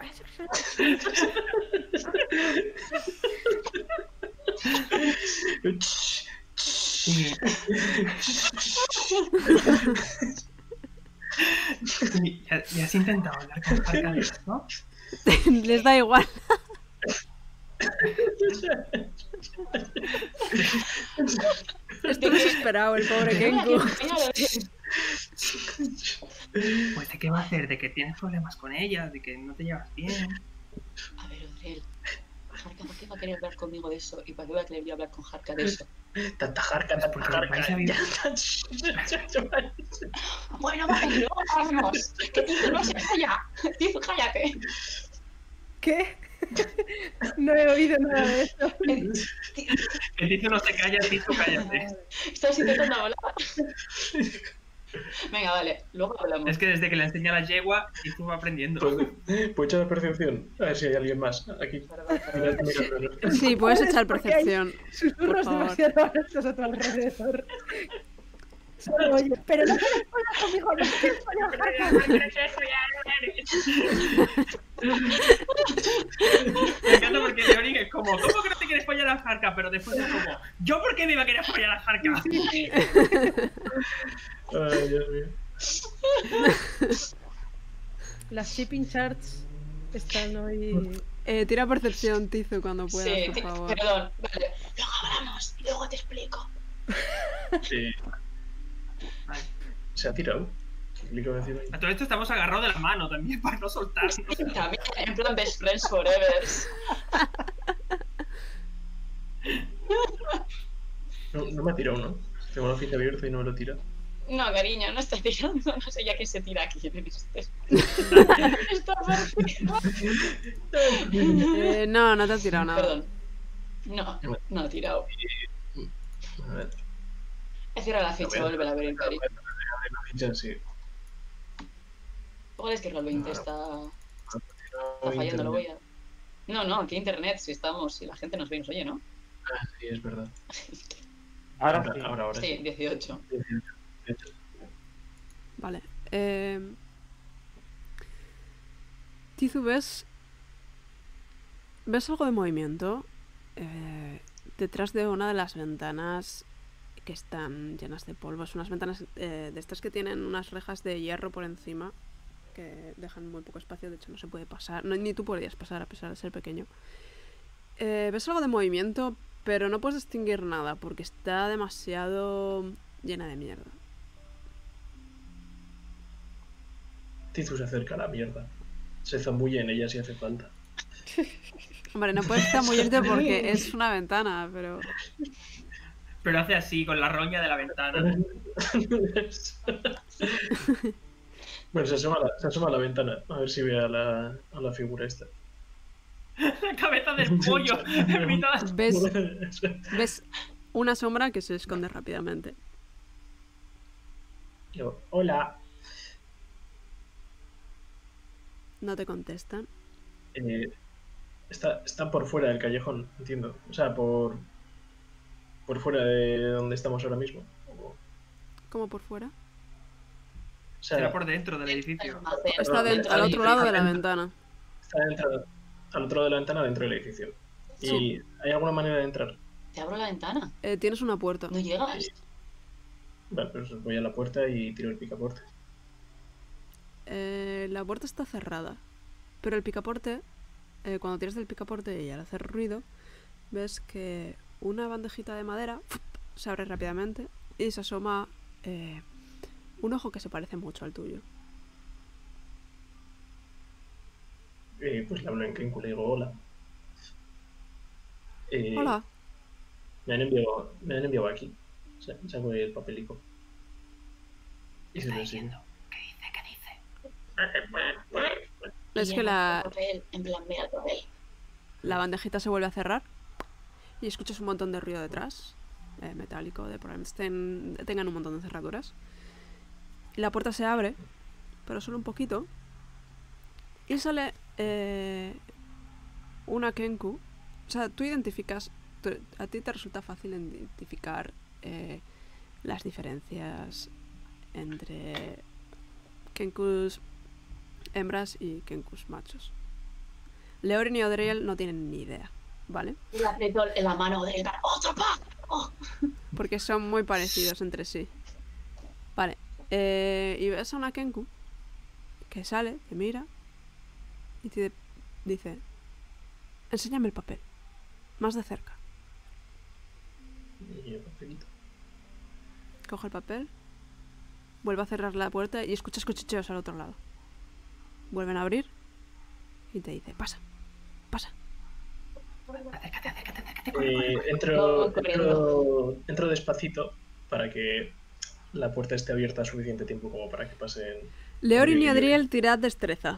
Sí. Y has intentado hablar con Harka de esto. Les da igual. Esto no se esperaba el pobre Kenku. Pues ¿de qué va a hacer? ¿De que tienes problemas con ella? ¿De que no te llevas bien? A ver, Odriel. Harka, ¿por qué va a querer hablar conmigo de eso? ¿Y para qué va a querer yo hablar con Harka de eso? Tanta Harka. Bueno, vale, luego hablamos. Que Tizu no se calla. Tizu, cállate. ¿Qué? No he oído nada de eso. El Tizu no se calla, Tizu cállate. Estás intentando hablar. Venga, vale, luego hablamos. Es que desde que le enseñé a la yegua, Tizu va aprendiendo. Pues echar percepción. A ver si hay alguien más aquí. Perdón. Sí, puedes echar Porque hay percepción. Susurros Por favor. demasiado altos a tu alrededor. Solo oye, pero no quieres follar conmigo, no quieres follar, Harka. Me encanta porque Leonin es como, ¿cómo que no te quieres follar a Harka? Pero después es como, ¿yo por qué me iba a querer follar a Harka? Ay, Dios mío. Las shipping charts están hoy. Tira percepción, Tizu, cuando puedas, Sí, por favor. perdón. Vale, luego hablamos y luego te explico. Se ha tirado. ¿Qué explico encima ahí? A todo esto estamos agarrados de la mano también para no soltarnos. También, en plan best friends forever. No me ha tirado, ¿no? Tengo la ficha abierta y no me lo tira. No, cariño, no está tirando. No sé ya quién se tira aquí en este. Está partido. No, no te has tirado nada. Perdón. No ha tirado. A ver. He cerrado la ficha, vuelve a ver el cari. La ficha, sí. Igual es que el 20 está fallando, lo voy a... No, que internet, si estamos, si la gente nos ve y nos oye, ¿no? Ah, sí, es verdad. Ahora sí. Ahora Sí, 18. Vale. Tizu, ¿ves algo de movimiento? Detrás de una de las ventanas que están llenas de polvo. Son unas ventanas de estas que tienen unas rejas de hierro por encima que dejan muy poco espacio, de hecho no se puede pasar. No, ni tú podrías pasar a pesar de ser pequeño. Ves algo de movimiento, pero no puedes distinguir nada porque está demasiado llena de mierda. Tizu se acerca a la mierda. Se zambulle en ella si hace falta. Hombre, no puedes zambullirte porque es una ventana, pero... Pero hace así, con la roña de la ventana. Bueno, se asoma a la ventana a ver si ve a la figura esta. La cabeza del pollo en mitad. Ves una sombra que se esconde rápidamente. Yo, hola. No te contestan. Está por fuera del callejón, entiendo. O sea, por fuera de donde estamos ahora mismo. ¿Cómo por fuera? O sea, Será por dentro del edificio. Está al otro lado de la ventana. Está al otro lado de la ventana, dentro del edificio. ¿Y Sí. hay alguna manera de entrar? Te abro la ventana. Tienes una puerta. ¿No llegas? Vale, pues voy a la puerta y tiro el picaporte. La puerta está cerrada. Pero el picaporte, cuando tiras del picaporte y al hacer ruido, ves que una bandejita de madera se abre rápidamente y se asoma un ojo que se parece mucho al tuyo. Pues le hablo en Kenku, le digo hola. Hola. Me han enviado aquí. Saco el papelico. Y se lo enseño. Ves que la Papel, en plan, mira el papel. bandejita se vuelve a cerrar y escuchas un montón de ruido detrás, metálico, de probablemente tengan un montón de cerraduras. Y la puerta se abre, pero solo un poquito, y sale una Kenku. O sea, tú identificas, a ti te resulta fácil identificar las diferencias entre Kenkus hembras y Kenkus machos. Leorin y Odriel no tienen ni idea, ¿vale? Le aprieto en la mano de ¡otra pa! ¡Oh! Porque son muy parecidos entre sí. Vale. Y ves a una Kenku que sale, te mira y te dice: enséñame el papel, más de cerca. Y el papelito. Coge el papel, vuelve a cerrar la puerta y escuchas cuchicheos al otro lado. Vuelven a abrir y te dice: pasa, pasa. Entro despacito para que la puerta esté abierta suficiente tiempo como para que pasen. Leorin y Adriel, tirad destreza.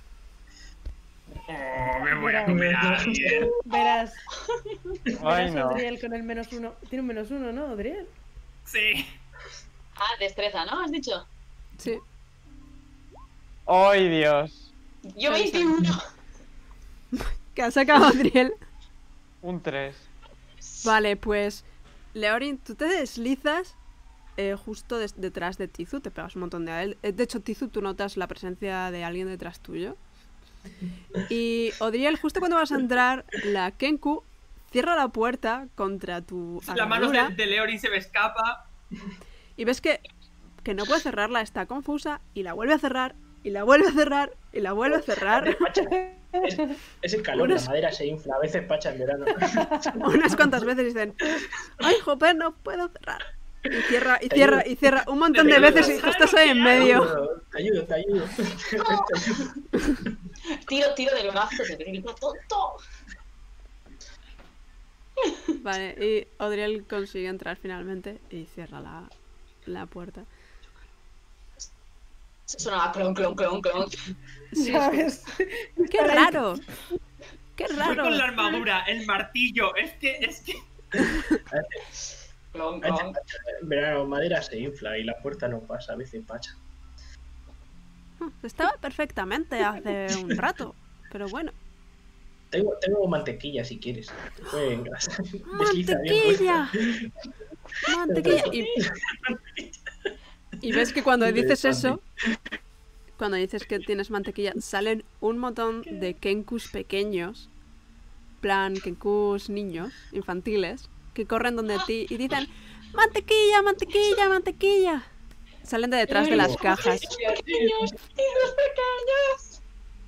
Oh, me voy a comer a alguien. Verás. Ay, no. Odriel con el -1. Tiene un -1, ¿no, Odriel? Sí. Ah, destreza, ¿no? ¿Has dicho? Sí. ¡Ay, Dios! Yo 21. ¿Qué ha sacado Adriel? Un 3. Vale, pues Leorin, tú te deslizas justo detrás de Tizu, te pegas un montón de a él. De hecho, Tizu, tú notas la presencia de alguien detrás tuyo. Y Odriel, justo cuando vas a entrar, la Kenku cierra la puerta contra tu La mano armadura de Leorin se me escapa. y ves que no puede cerrarla, está confusa y la vuelve a cerrar y la vuelve a cerrar y la vuelve a cerrar. Es el calor, Unas- la madera se infla, a veces pacha en verano. Unas cuantas veces dicen: ¡ay, joder, no puedo cerrar! Y cierra, y Te cierra, ayudo. y cierra un montón de veces y tú estás ahí en medio. Te ayudo. Tiro del brazo, te grito, tonto. Vale, y Odriel consigue entrar finalmente y cierra la puerta. Sonaba clon, clon, clon, clon. Sí, ¿Sabes? ¡qué raro! ¡Qué Voy raro! con la armadura, el martillo. Es que. Clon, clon. En verano, madera se infla y la puerta no pasa, a veces pacha. Estaba perfectamente hace un rato, pero bueno. Tengo mantequilla si quieres. Te puede engrasar. Desliza bien ¡Mantequilla! ¡Mantequilla! Y ves que cuando dices eso, cuando dices que tienes mantequilla, salen un montón de Kenkus pequeños, plan Kenkus niños, infantiles, que corren donde ti y dicen: ¡mantequilla, mantequilla, mantequilla! Salen de detrás de las cajas. Niños pequeños.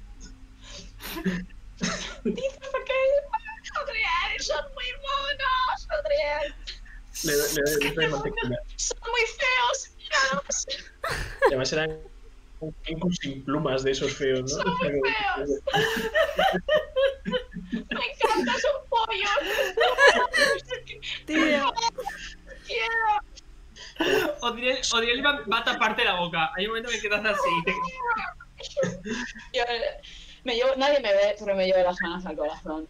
Niños pequeños. Adriel, son muy monos, Adriel. Le doy mantequilla. Son muy feos. Míralos. Además eran un Kenku sin plumas de esos feos, ¿no? Son muy feos. Me encantan, son pollos. Tío. Quiero. Odriel va a taparte la boca. Hay un momento que quedas así. Yo, nadie me ve, pero me llevo las manos al corazón.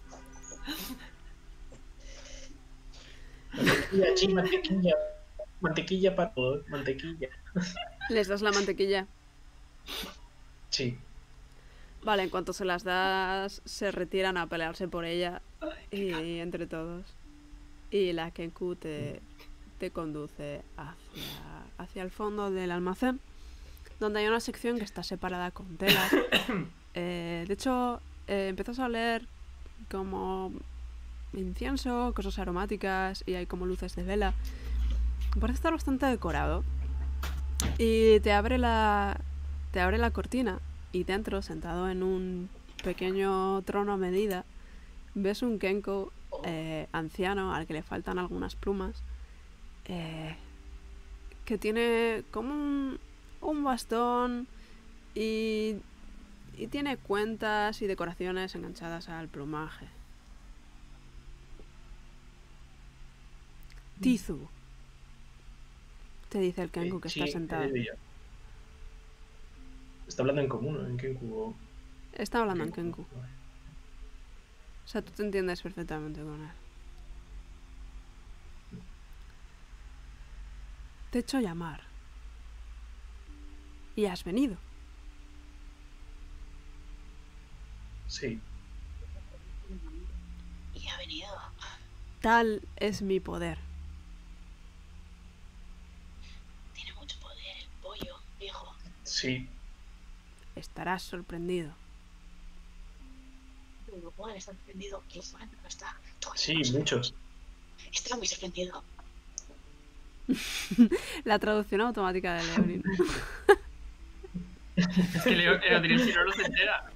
Mantequilla, sí, mantequilla. Mantequilla para todos, mantequilla. Les das la mantequilla. Sí. Vale, en cuanto se las das, se retiran a pelearse por ella y entre todos. Y la Kenku te conduce hacia el fondo del almacén, donde hay una sección que está separada con telas. De hecho, empiezas a oler como incienso, cosas aromáticas y hay como luces de vela. Parece estar bastante decorado. Y te abre la cortina y dentro, sentado en un pequeño trono a medida, ves un Kenku anciano al que le faltan algunas plumas, que tiene como un bastón y tiene cuentas y decoraciones enganchadas al plumaje. Tizu, te dice el Kenku que está sentado. Está hablando en común, ¿no? En Kenku o... Está hablando en Kenku. O sea, tú te entiendes perfectamente con él. Te he hecho llamar. Y has venido. Sí. Y ha venido. Tal es mi poder. Tiene mucho poder el pollo, viejo. Sí. Estarás sorprendido. Pero igual está sorprendido. Igual no está. Sí, muchos. Está muy sorprendido. La traducción automática de Leonin. Es que Leodrin si no lo se entera.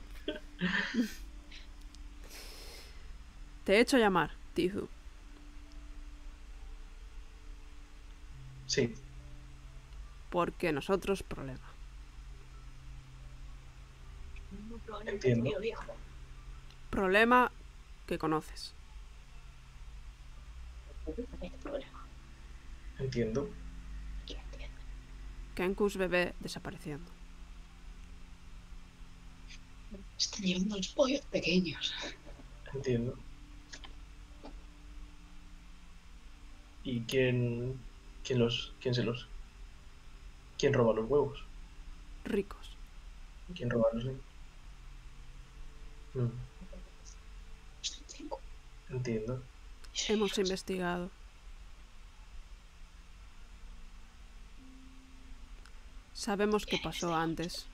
Te he hecho llamar, Tizu. Sí. Porque nosotros problema. No problema Entiendo. tuyo, viejo. Problema que conoces. No hay problema. Entiendo. Y entiendo. Kenkus bebé desapareciendo. Están llevando los pollos pequeños. Entiendo. ¿Y quién roba los huevos? Ricos. ¿Quién roba los niños? Entiendo. Hemos investigado. Sabemos qué pasó antes.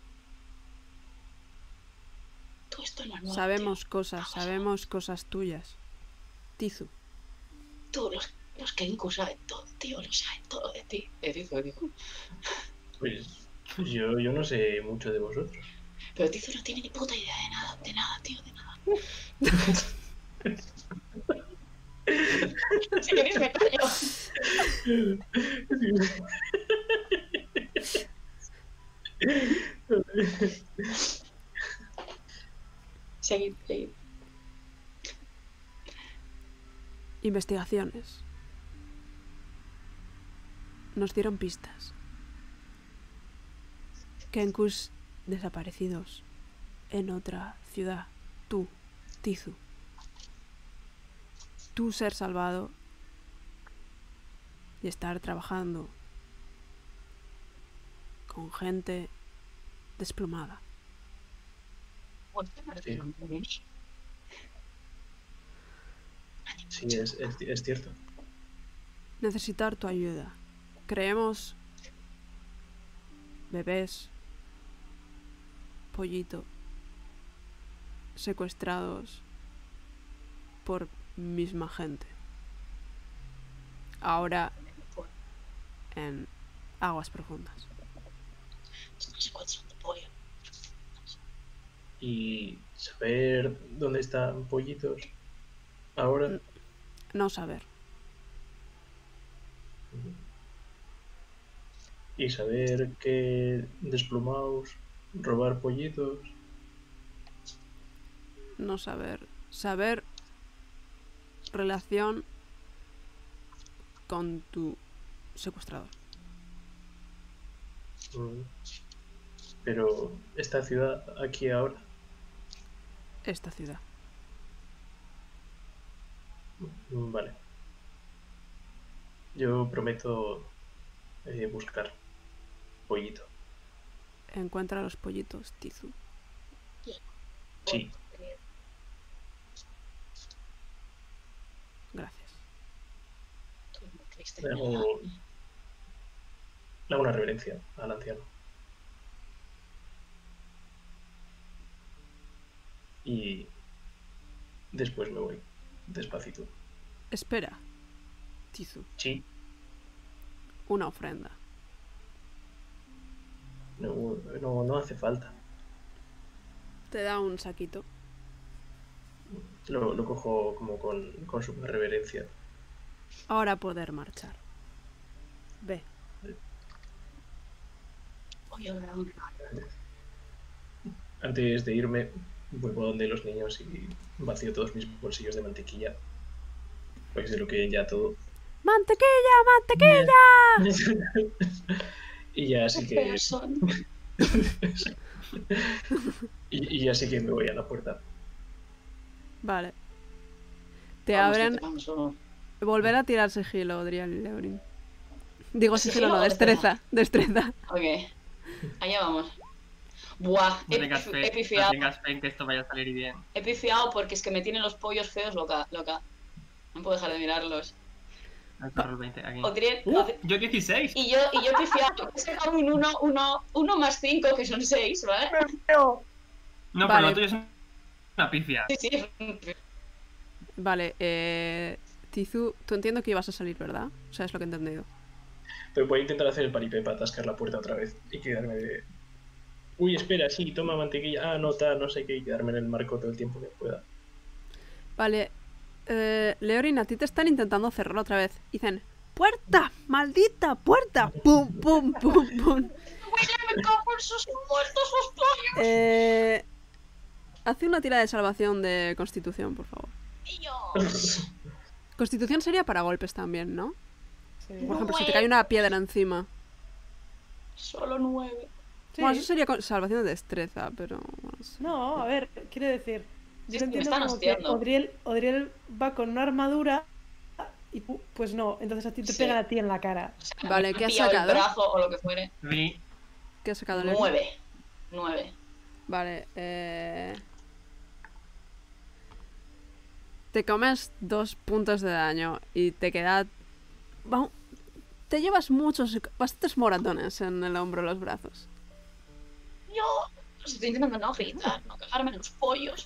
Tú esto no es nuevo, Sabemos tío. cosas, Vamos, sabemos cosas tuyas. Tizu. Tú, los Kenku saben todo, tío, lo saben todo de ti. Tizu, digo. Pues yo no sé mucho de vosotros. Pero Tizu no tiene ni puta idea de nada, tío, de nada. Si queréis me callo. Seguid. Investigaciones. Nos dieron pistas. Kenkus desaparecidos en otra ciudad. Tú, Tizu. Tú ser salvado y estar trabajando con gente desplomada. Sí, es cierto. Necesitar tu ayuda. Creemos bebés, pollito, secuestrados por misma gente. Ahora en aguas profundas. No sé cuántos son de pollo. Y saber dónde están pollitos ahora. No saber. Y saber que desplomaos, robar pollitos. No saber. Saber relación con tu secuestrador. Pero esta ciudad aquí ahora. Esta ciudad. Vale. Yo prometo buscar pollito. Encuentra los pollitos, Tizu. Sí. Gracias. Le hago una reverencia al anciano. Y después me voy, despacito. Espera, Tizu. Sí. Una ofrenda. No hace falta. Te da un saquito. Lo cojo como con su reverencia. Ahora poder marchar. Ve. Antes de irme, vuelvo a donde los niños y vacío todos mis bolsillos de mantequilla. Pues de lo que ya todo. ¡Mantequilla, mantequilla! Y ya así que. y así que me voy a la puerta. Vale. Te abren. Volver a tirar sigilo, Adrián y Leorin. Digo sigilo, no, destreza. Ok, allá vamos. Buah, No tengas fe, he pifiado. no tengas fe en que esto vaya a salir bien. He pifiado porque es que me tienen los pollos feos loca. No puedo dejar de mirarlos. Roll 20 aquí. Odriel, Yo 16. y yo he pifiado. He sacado un 1 más 5, que son 6, ¿vale? No, Vale. pero lo tuyo es una pifia. Sí. Vale, Tizu, tú entiendo que ibas a salir, ¿verdad? O sea, es lo que he entendido. Pero voy a intentar hacer el paripé para atascar la puerta otra vez y quedarme de... Uy, espera, sí, toma mantequilla. Ah, no sé qué, y quedarme en el marco todo el tiempo que pueda. Vale, Leorin, a ti te están intentando cerrar otra vez. Dicen, ¡puerta! ¡Maldita puerta! ¡Pum, pum, pum, pum! Me cago en sus muertos los pollos. Hace una tira de salvación de constitución, por favor. Constitución sería para golpes también, ¿no? Sí. Por ejemplo, si te cae una piedra encima. Solo 9. Sí. Bueno, eso sería salvación de destreza, pero... Bueno, sí. No, a ver, quiere decir... Sí, Yo me entiendo están como que hostiando. Odriel va con una armadura y pues no, entonces a ti te Sí. pegan a ti en la cara. Vale, ¿qué has El sacado? brazo o lo que fuere. ¿Qué has sacado, Leorin? 9. Vale, te comes 2 puntos de daño y te queda... Vamos, te llevas bastantes moratones en el hombro y los brazos. Yo estoy intentando no gritar, no cagarme en los pollos.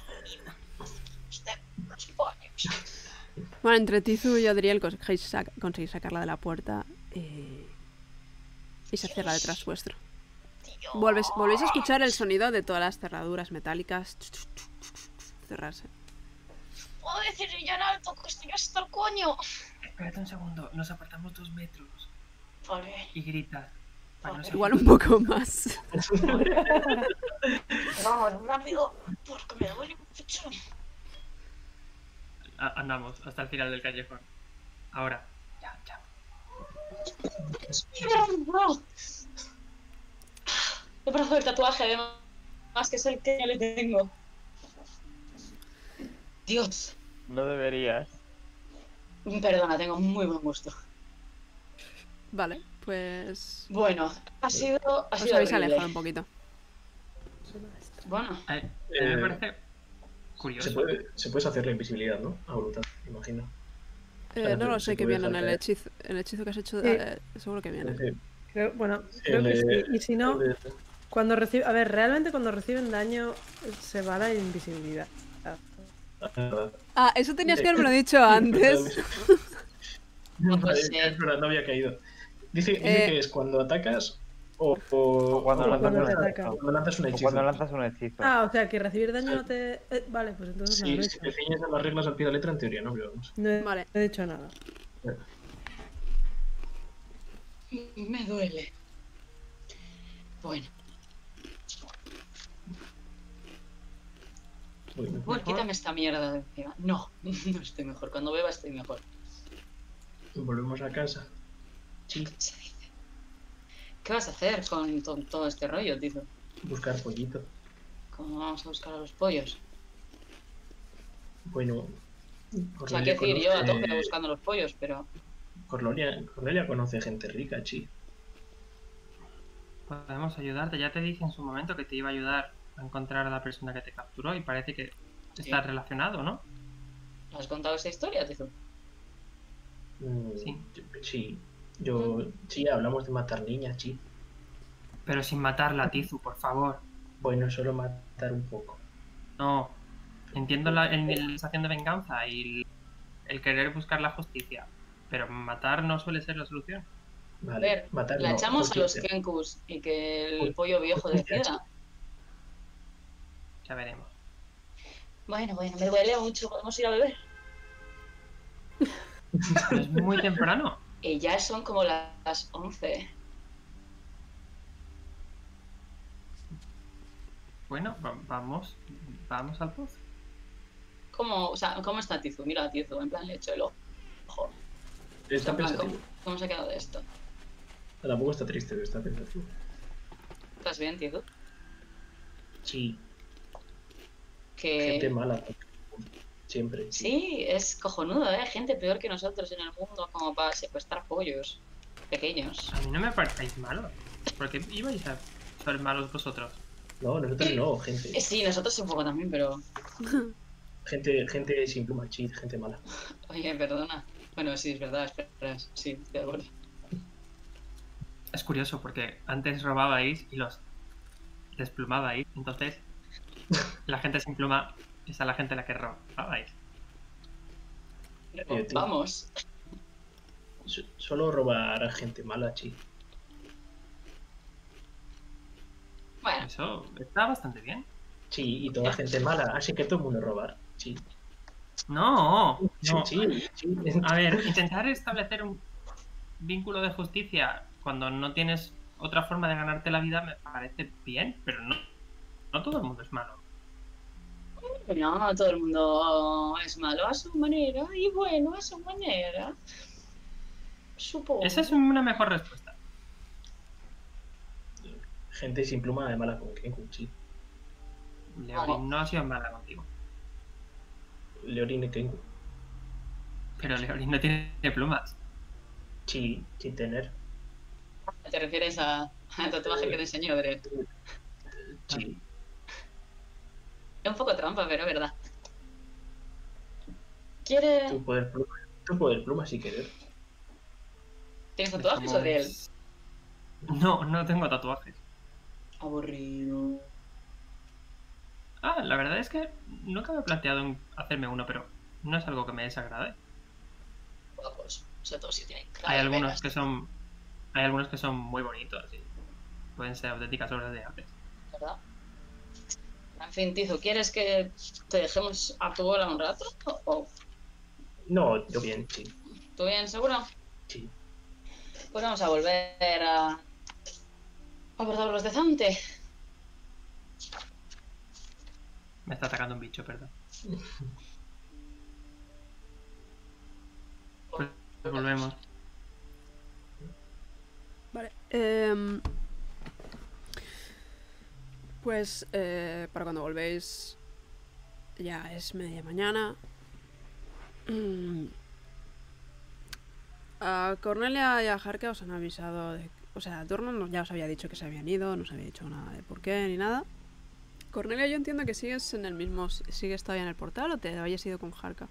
Los pollos. Bueno, entre Tizu y Odriel conseguís sacarla de la puerta y se cierra detrás vuestro. Volvéis a escuchar el sonido de todas las cerraduras metálicas cerrarse. Puedo decir ya en alto que estoy hasta el coño. Espérate un segundo, nos apartamos 2 metros Vale. y gritas. Para no Igual un poco más. Vamos, rápido, porque me duele mucho. Andamos hasta el final del callejón. Ahora. Ya. El brazo del tatuaje, además, que es el que le tengo. Dios. No deberías. Perdona, tengo muy buen gusto. Vale, pues... Bueno, ha sido Os habéis horrible. alejado un poquito. Bueno, Me parece curioso. Se puede hacer la invisibilidad, ¿no? A voluntad, imagino. No lo sé se qué puede viene en el hacer. hechizo. El hechizo que has hecho, Sí. seguro que viene. Creo que sí. Y si no, cuando recibe... A ver, realmente cuando reciben daño se va la invisibilidad. Ah, eso tenías que haberme dicho antes. no Vale, sé. es verdad, no había caído. Dice que es cuando atacas o cuando lanzas un O hechizo. cuando lanzas un hechizo. Ah, o sea, que recibir daño no te... vale, pues entonces no Sí, lo he si hecho. te ciñes a las reglas al pie de la letra, en teoría, ¿no? Pero vamos. Vale. No he hecho nada. Me duele. Bueno, Bueno, quítame esta mierda de encima. No, no estoy mejor. Cuando beba estoy mejor. volvemos a casa. Sí, ¿Qué se dice? ¿Qué vas a hacer con todo este rollo, tío? buscar pollito. ¿Cómo vamos a buscar a los pollos? Bueno, O sea, quiero decir, yo a tope buscando los pollos, pero... Cornelia conoce gente rica, chi. Podemos ayudarte. Ya te dije en su momento que te iba a ayudar a encontrar a la persona que te capturó y parece que está relacionado, ¿no? ¿Has contado esa historia, Tizu? Sí. Sí, hablamos de matar niñas, sí. Pero sin matarla, Tizu, por favor. Bueno, solo matar un poco. No. Entiendo la sensación de venganza y el querer buscar la justicia. Pero matar no suele ser la solución. A Vale, ver, matar la no, echamos a los justicia. Kenkus y que el pollo viejo decida. Ya veremos. Bueno, me duele mucho. ¿Podemos ir a beber? Pero es muy temprano. Y ya son como las 11. Bueno, vamos al pozo. ¿Cómo está Tizu? Mira a Tizu, en plan le echo el ojo. Está En plan, pensativo. ¿cómo se ha quedado de esto? Tampoco está triste, pero está pensativo. ¿Estás bien, Tizu? Sí, Que... gente mala. Siempre. Sí, es cojonudo, ¿eh? Gente peor que nosotros en el mundo como para secuestrar pollos. pequeños. A mí no me parecéis malos. ¿Por qué ibais a ser malos vosotros? No, nosotros no, gente. Sí, nosotros un poco también, pero... Gente sin pluma, cheat, gente mala. Oye, perdona. Bueno, sí, es verdad, espera. Sí, estoy de acuerdo. Es curioso porque antes robabais y los desplumabais. Entonces, la gente sin pluma es a la gente a la que robabais. Pero, vamos. Solo robar a gente mala, cheat. Bueno, Eso está bastante bien. Sí, y toda gente mala, así que todo el mundo robar. Sí. No. Sí. A ver, intentar establecer un vínculo de justicia cuando no tienes otra forma de ganarte la vida me parece bien, pero no todo el mundo es malo. no, todo el mundo es malo a su manera y bueno a su manera. Supongo. Esa es una mejor respuesta. Gente sin pluma de mala con Kenku, sí. Leorin no ha sido mala contigo. Leorin y Kenku. Pero Leorin no tiene plumas. Sí, sin tener. ¿Te refieres al tatuaje que te enseñó Dred? Sí. Es un poco trampa, pero es verdad. ¿Quiere...? Tú poder pluma si querer. ¿Tienes tatuajes o de él? No tengo tatuajes. Aburrido. La verdad es que nunca me he planteado en hacerme uno, pero no es algo que me desagrade. Guapos. Sobre todo si tienen Hay algunos que son muy bonitos y pueden ser auténticas obras de arte. ¿Verdad? En fin, Tizo, ¿quieres que te dejemos a tu bola un rato? ¿O No, yo bien, sí. tú bien, seguro? Sí. Pues vamos a volver a abordar los de Zante. Me está atacando un bicho, perdón. Pues volvemos. Vale. Pues para cuando volvéis ya es media mañana. A Cornelia y a Harka os han avisado de... O sea, Dornan ya os había dicho que se habían ido, no os había dicho nada de por qué ni nada. Cornelia, yo entiendo que sigues en el mismo... ¿Sigues todavía en el portal o te habías ido con Harka?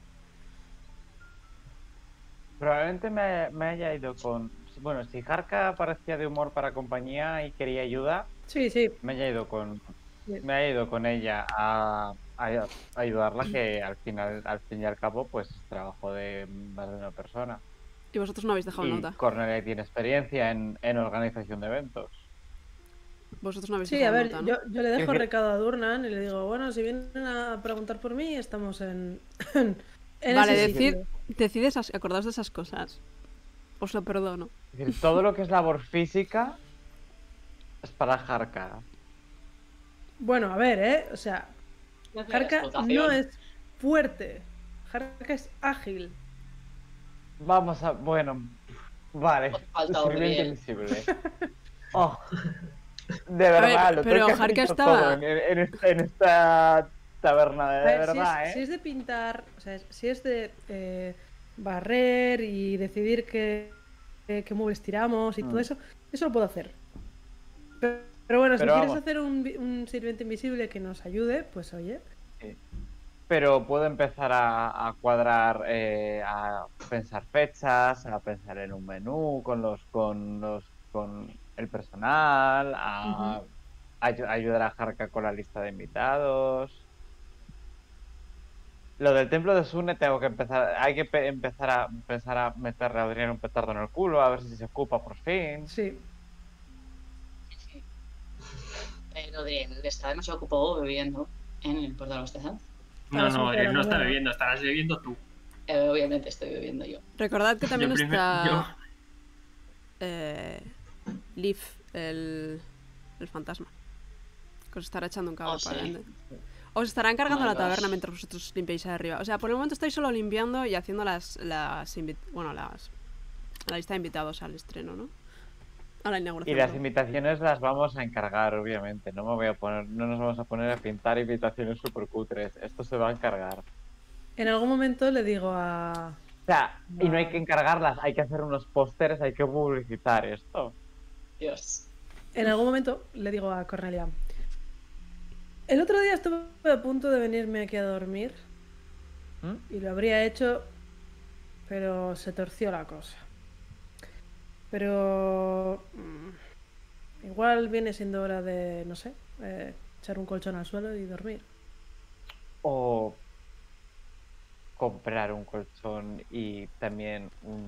Probablemente me haya ido con... Bueno, si Harka parecía de humor para compañía y quería ayuda, Sí, sí. me haya ido con Bien. me haya ido con ella a ayudarla, que al fin y al cabo, pues es trabajo de más de una persona. Y vosotros no habéis dejado Y nota. Cornelia tiene experiencia en organización de eventos. Vosotros no habéis Sí, a dejado ver, nota, ¿no? yo le dejo ¿Qué? recado a Durnan y le digo, bueno, si vienen a preguntar por mí, estamos en Vale, ese sitio. decides acordaros de esas cosas. Os lo perdono. Es decir, todo lo que es labor física es para Harka. Bueno, a ver, o sea, Harka no es fuerte. Harka es ágil. Vamos a... Bueno, vale. Falta Sirviente Odriel. invisible. Oh, de verdad, ver, lo pero tengo que Harka hacer estaba- todo en esta taberna, de A ver, verdad, si es de pintar, o sea, si es de barrer y decidir qué muebles tiramos y todo eso lo puedo hacer. Pero bueno, si Pero quieres vamos. hacer un sirviente invisible que nos ayude, pues oye. Sí. Pero puedo empezar a cuadrar, a pensar fechas, a pensar en un menú con el personal, a ayudar a Harka con la lista de invitados. Lo del templo de Sune hay que empezar a pensar a meterle a Adrián un petardo en el culo, a ver si se ocupa por fin. Sí. Pero Odriel está demasiado ocupado bebiendo en el portal de los de Zante. No, las 11 de la Adriel, no está mañana. bebiendo, estarás bebiendo tú. Obviamente estoy bebiendo yo. Recordad que también Yo está... Leaf, el fantasma. Que os estará echando un cable Oh, sí. para adelante. Os estará encargando Oh my la taberna gosh. mientras vosotros limpiáis ahí arriba. O sea, por el momento estáis solo limpiando y haciendo la lista de invitados al estreno, ¿no? A la Y inauguración. las perdón. invitaciones las vamos a encargar, obviamente. No nos vamos a poner a pintar invitaciones super cutres. Esto se va a encargar. En algún momento le digo a O sea, y no hay que encargarlas, hay que hacer unos pósteres, hay que publicitar esto. Dios. En algún momento le digo a Cornelia, el otro día estuve a punto de venirme aquí a dormir y lo habría hecho, pero se torció la cosa. Pero igual viene siendo hora de, no sé, echar un colchón al suelo y dormir. O comprar un colchón y también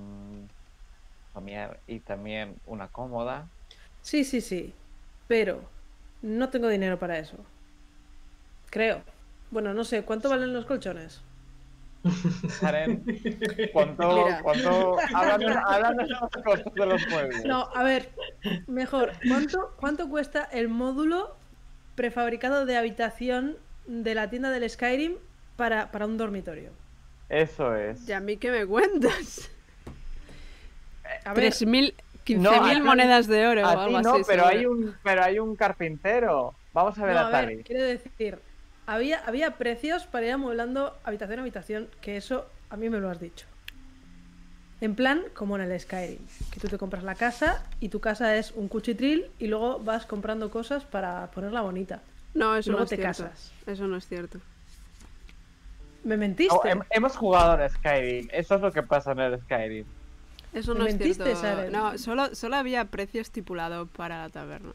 y también una cómoda. Sí, pero no tengo dinero para eso. Creo. Bueno, no sé, ¿cuánto valen los colchones? Karen, ¿cuánto hablan de los costos de los muebles? No, a ver, mejor, ¿cuánto cuesta el módulo prefabricado de habitación de la tienda del Skyrim para un dormitorio? Eso es. ¿Y a mí qué me cuentas? A ver, 3.000, 15.000 No, monedas de oro o A algo ti no, así. pero seguro. hay un carpintero. Vamos a ver no, a Tali. quiero decir, había precios para ir amueblando habitación a habitación, que eso a mí me lo has dicho. En plan, como en el Skyrim, que tú te compras la casa y tu casa es un cuchitril y luego vas comprando cosas para ponerla bonita. No, eso Luego no es te cierto. casas. Eso no es cierto. ¿Me mentiste? Hemos jugado en Skyrim. Eso es lo que pasa en el Skyrim. Eso ¿Me no es mentiste, cierto. Saren? No, solo había precio estipulado para la taberna.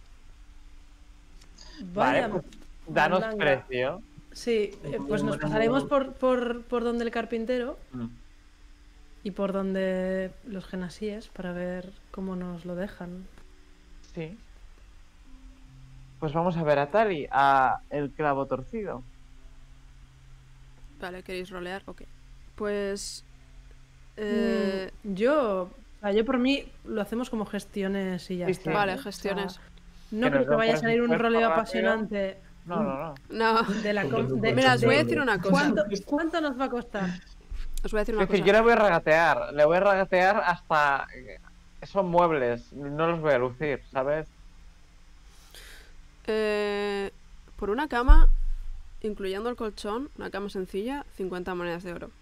Vaya, Vale, pues danos mandanga. precio. Sí, pues nos pasaremos por donde el carpintero y por donde los genasíes para ver cómo nos lo dejan. Sí. Pues vamos a ver a Tali, a el clavo torcido. Vale, ¿queréis rolear? Ok. Pues... Yo por mí lo hacemos como gestiones y ya Sí, está. sí. Vale, O sea, gestiones. no Que creo nos que da vaya a por salir un esfuerzo roleo rápido. apasionante No. No, de la mira, os voy a decir una cosa. ¿Cuánto nos va a costar? Os voy a decir Es una decir, cosa. yo le voy a regatear hasta... Son muebles, no los voy a lucir, ¿sabes? Por una cama, incluyendo el colchón, una cama sencilla, 50 monedas de oro.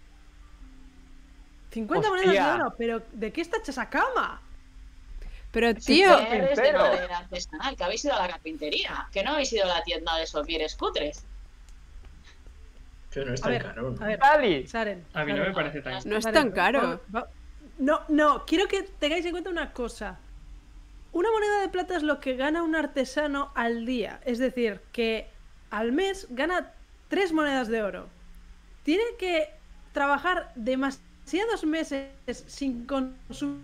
50 Hostia. monedas de oro, pero ¿de qué está hecha esa cama? Pero Sí, tío, sí. Eres de Carpintero. madera artesanal, que habéis ido a la carpintería, que no habéis ido a la tienda de sopieres cutres. Pero no es A tan ver, caro, ¿no? a ver, Tali. Saren. A mí no Saren. me parece tan... no es Saren, tan caro. No, quiero que tengáis en cuenta una cosa. Una moneda de plata es lo que gana un artesano al día. Es decir, que al mes gana 3 monedas de oro. Tiene que trabajar demasiados meses sin consumir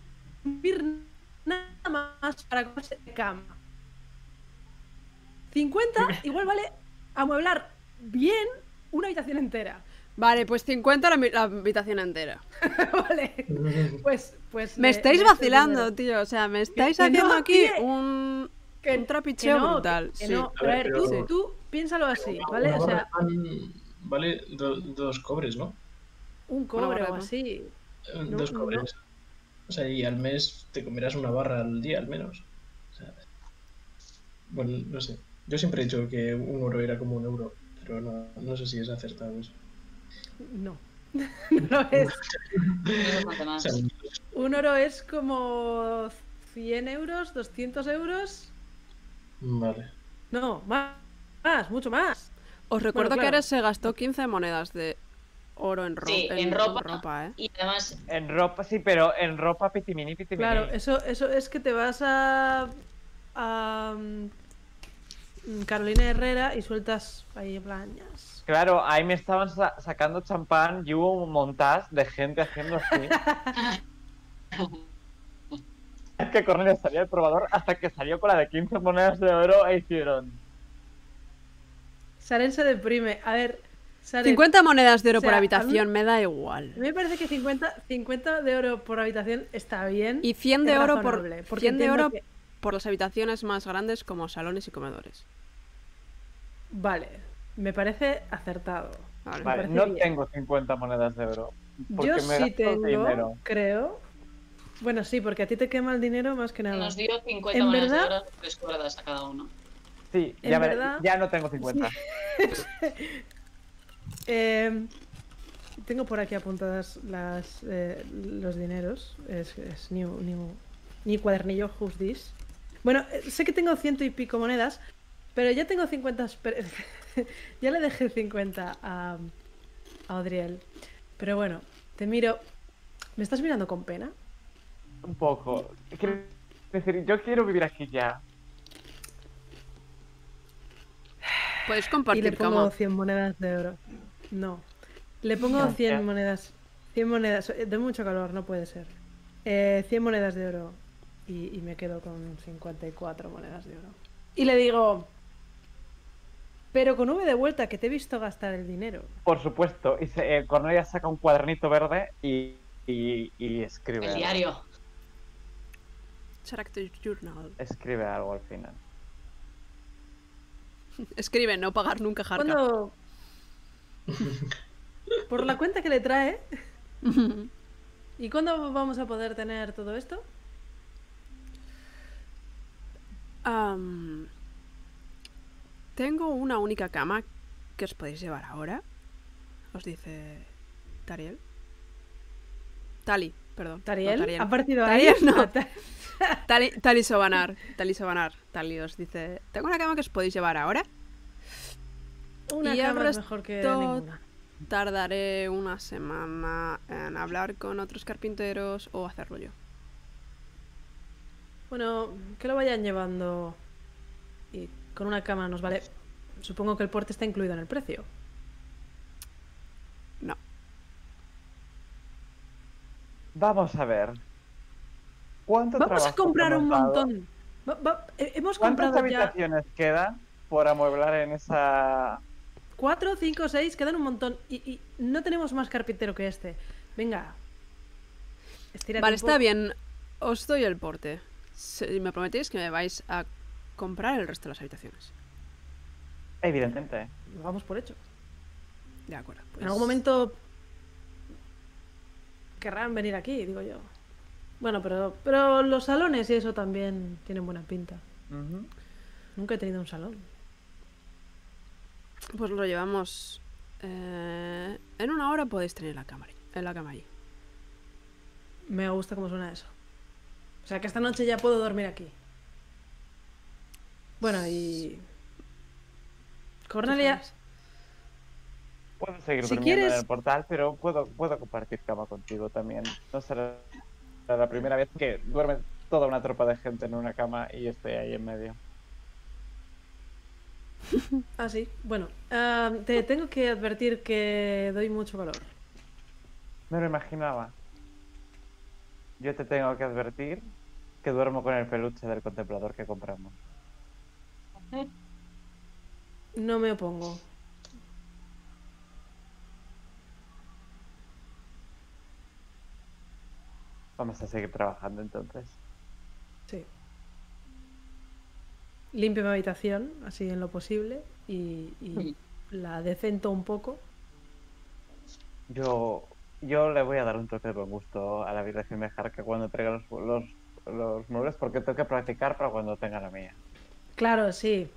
nada más para comprarse cama. 50 igual vale amueblar bien una habitación entera. Vale, pues 50 la habitación entera. Vale. Pues Me estáis vacilando, tío. O sea, me estáis Que haciendo no, aquí tío. un Que trapicheo que no, brutal. que Sí. no. A ver, A ver, pero- tú piénsalo así, ¿vale? Una O barra sea, de pan vale 2 cobres, ¿no? un cobre o barra, así. No, 2 no. cobres. O sea, y al mes te comerás una barra al día, al menos. O sea, bueno, no sé. Yo siempre he dicho que 1 euro era como 1 euro, pero no sé si es acertado eso. No. No es. No es bastante O más. sea, Un oro es como 100 euros, 200 euros. vale. No, más, mucho más. Os recuerdo Bueno, que claro. Ares se gastó 15 monedas de oro en, Sí, en ropa. ¿eh? Y además, En ropa, sí, pero en ropa pitimini. Claro, eso es que te vas a Carolina Herrera y sueltas ahí plañas. Claro, ahí me estaban sacando champán y hubo un montaje de gente haciendo así. Es que Cornelia salía del probador hasta que salió con la de 15 monedas de oro e hicieron... Saren se deprime. A ver, Saren, 50 monedas de oro O sea, por a habitación, mí- me da igual. a mí me parece que 50 de oro por habitación está bien. Y 100 de es oro razonable, por porque 100 de entiendo oro que- por las habitaciones más grandes como salones y comedores. Vale, me parece acertado. Vale. Vale, parece no bien. tengo 50 monedas de oro. Porque Yo me sí gasto tengo, dinero. creo. Bueno, sí, porque a ti te quema el dinero más que nada. nos dio 50 En monedas de verdad- oro, 3 cuerdas a cada uno. Sí, En ya, verdad- ya no tengo 50. tengo por aquí apuntadas los dineros. Es ni cuadernillo, who's this. Bueno, sé que tengo 100 y pico monedas, pero ya tengo 50. Ya le dejé 50 a Odriel. Pero bueno, te miro. ¿Me estás mirando con pena? Un poco. Quiero decir, yo quiero vivir aquí ya. Puedes Y compartir le pongo cama. 100 monedas de oro. No. Le pongo 100 monedas. 100 monedas. De mucho calor, no puede ser. 100 monedas de oro. Y me quedo con 54 monedas de oro. Y le digo... Pero con V de vuelta, que te he visto gastar el dinero. Por supuesto. Y Cornelia saca un cuadernito verde y escribe El algo. diario. Character Journal. Escribe algo al final. Escribe, no pagar nunca Harka. Cuando... Por la cuenta que le trae... ¿Y cuándo vamos a poder tener todo esto? Tengo una única cama que os podéis llevar ahora. Os dice Tariel. Tali, perdón. ¿Tariel? No, Tariel. ¿Ha partido Tariel, ahí? no. Tali Sobanar. Tali os dice: tengo una cama que os podéis llevar ahora. Una Y cama el es mejor que resto ninguna. Tardaré una semana en hablar con otros carpinteros o hacerlo yo. Bueno, que lo vayan llevando. Y con una cama nos vale. Supongo que el porte está incluido en el precio. No. Vamos a ver. ¿Cuánto Vamos a trabajo comprar hemos un dado? montón. Hemos ¿Cuántas comprado ya habitaciones quedan por amueblar en esa...? 4, 5, 6, quedan un montón. Y no tenemos más carpintero que este. Venga. Estírate Vale, un está poco. bien. Os doy el porte. Si me prometéis que me vais a comprar el resto de las habitaciones. Evidentemente. Lo vamos por hecho. De acuerdo. Pues... En algún momento querrán venir aquí, digo yo. Bueno, pero los salones y eso también tienen buena pinta. Ujú. Nunca he tenido un salón. Pues lo llevamos... en una hora podéis tener la cama allí. Me gusta cómo suena eso. O sea que esta noche ya puedo dormir aquí. Bueno, y... Cornelia, Puedo seguir Si durmiendo quieres- en el portal, pero puedo compartir cama contigo también. No será la primera vez que duerme toda una tropa de gente en una cama y estoy ahí en medio. ah, sí. Bueno, te tengo que advertir que doy mucho calor. Me lo imaginaba. Yo te tengo que advertir que duermo con el peluche del contemplador que compramos. No me opongo. Vamos a seguir trabajando entonces. Sí. Limpio mi habitación, así en lo posible, y la decento un poco. Yo le voy a dar un toque de buen gusto a la Virgen de Jarka cuando traiga los muebles, porque tengo que practicar para cuando tenga la mía. Claro, sí.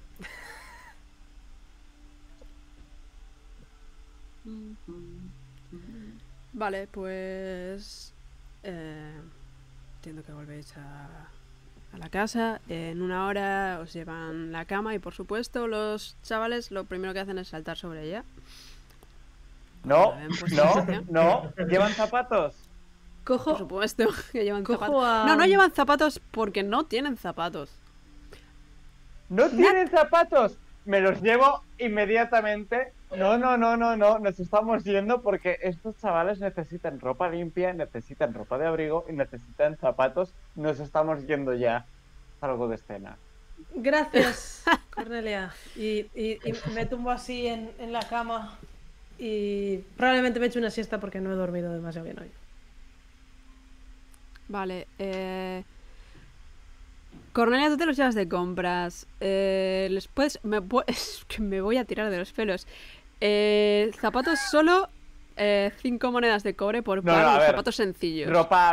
Vale, pues... entiendo que volvéis a la casa. En una hora os llevan la cama y, por supuesto, los chavales lo primero que hacen es saltar sobre ella. No, Cuando ven vuestra no, situación. no. ¿Llevan zapatos? Por Cojo, supuesto que llevan Cojo zapatos. a- No, no llevan zapatos porque no tienen zapatos. ¡No tienen zapatos! Me los llevo inmediatamente. No. Nos estamos yendo porque estos chavales necesitan ropa limpia, necesitan ropa de abrigo y necesitan zapatos. Nos estamos yendo ya. Salgo de escena. gracias, Cornelia. Y me tumbo así en la cama y probablemente me eche una siesta porque no he dormido demasiado bien hoy. Vale, Cornelia, tú te los llevas de compras. Les puedes... Es que me voy a tirar de los pelos. Zapatos solo 5 monedas de cobre por No, par, no, a los ver. zapatos sencillos.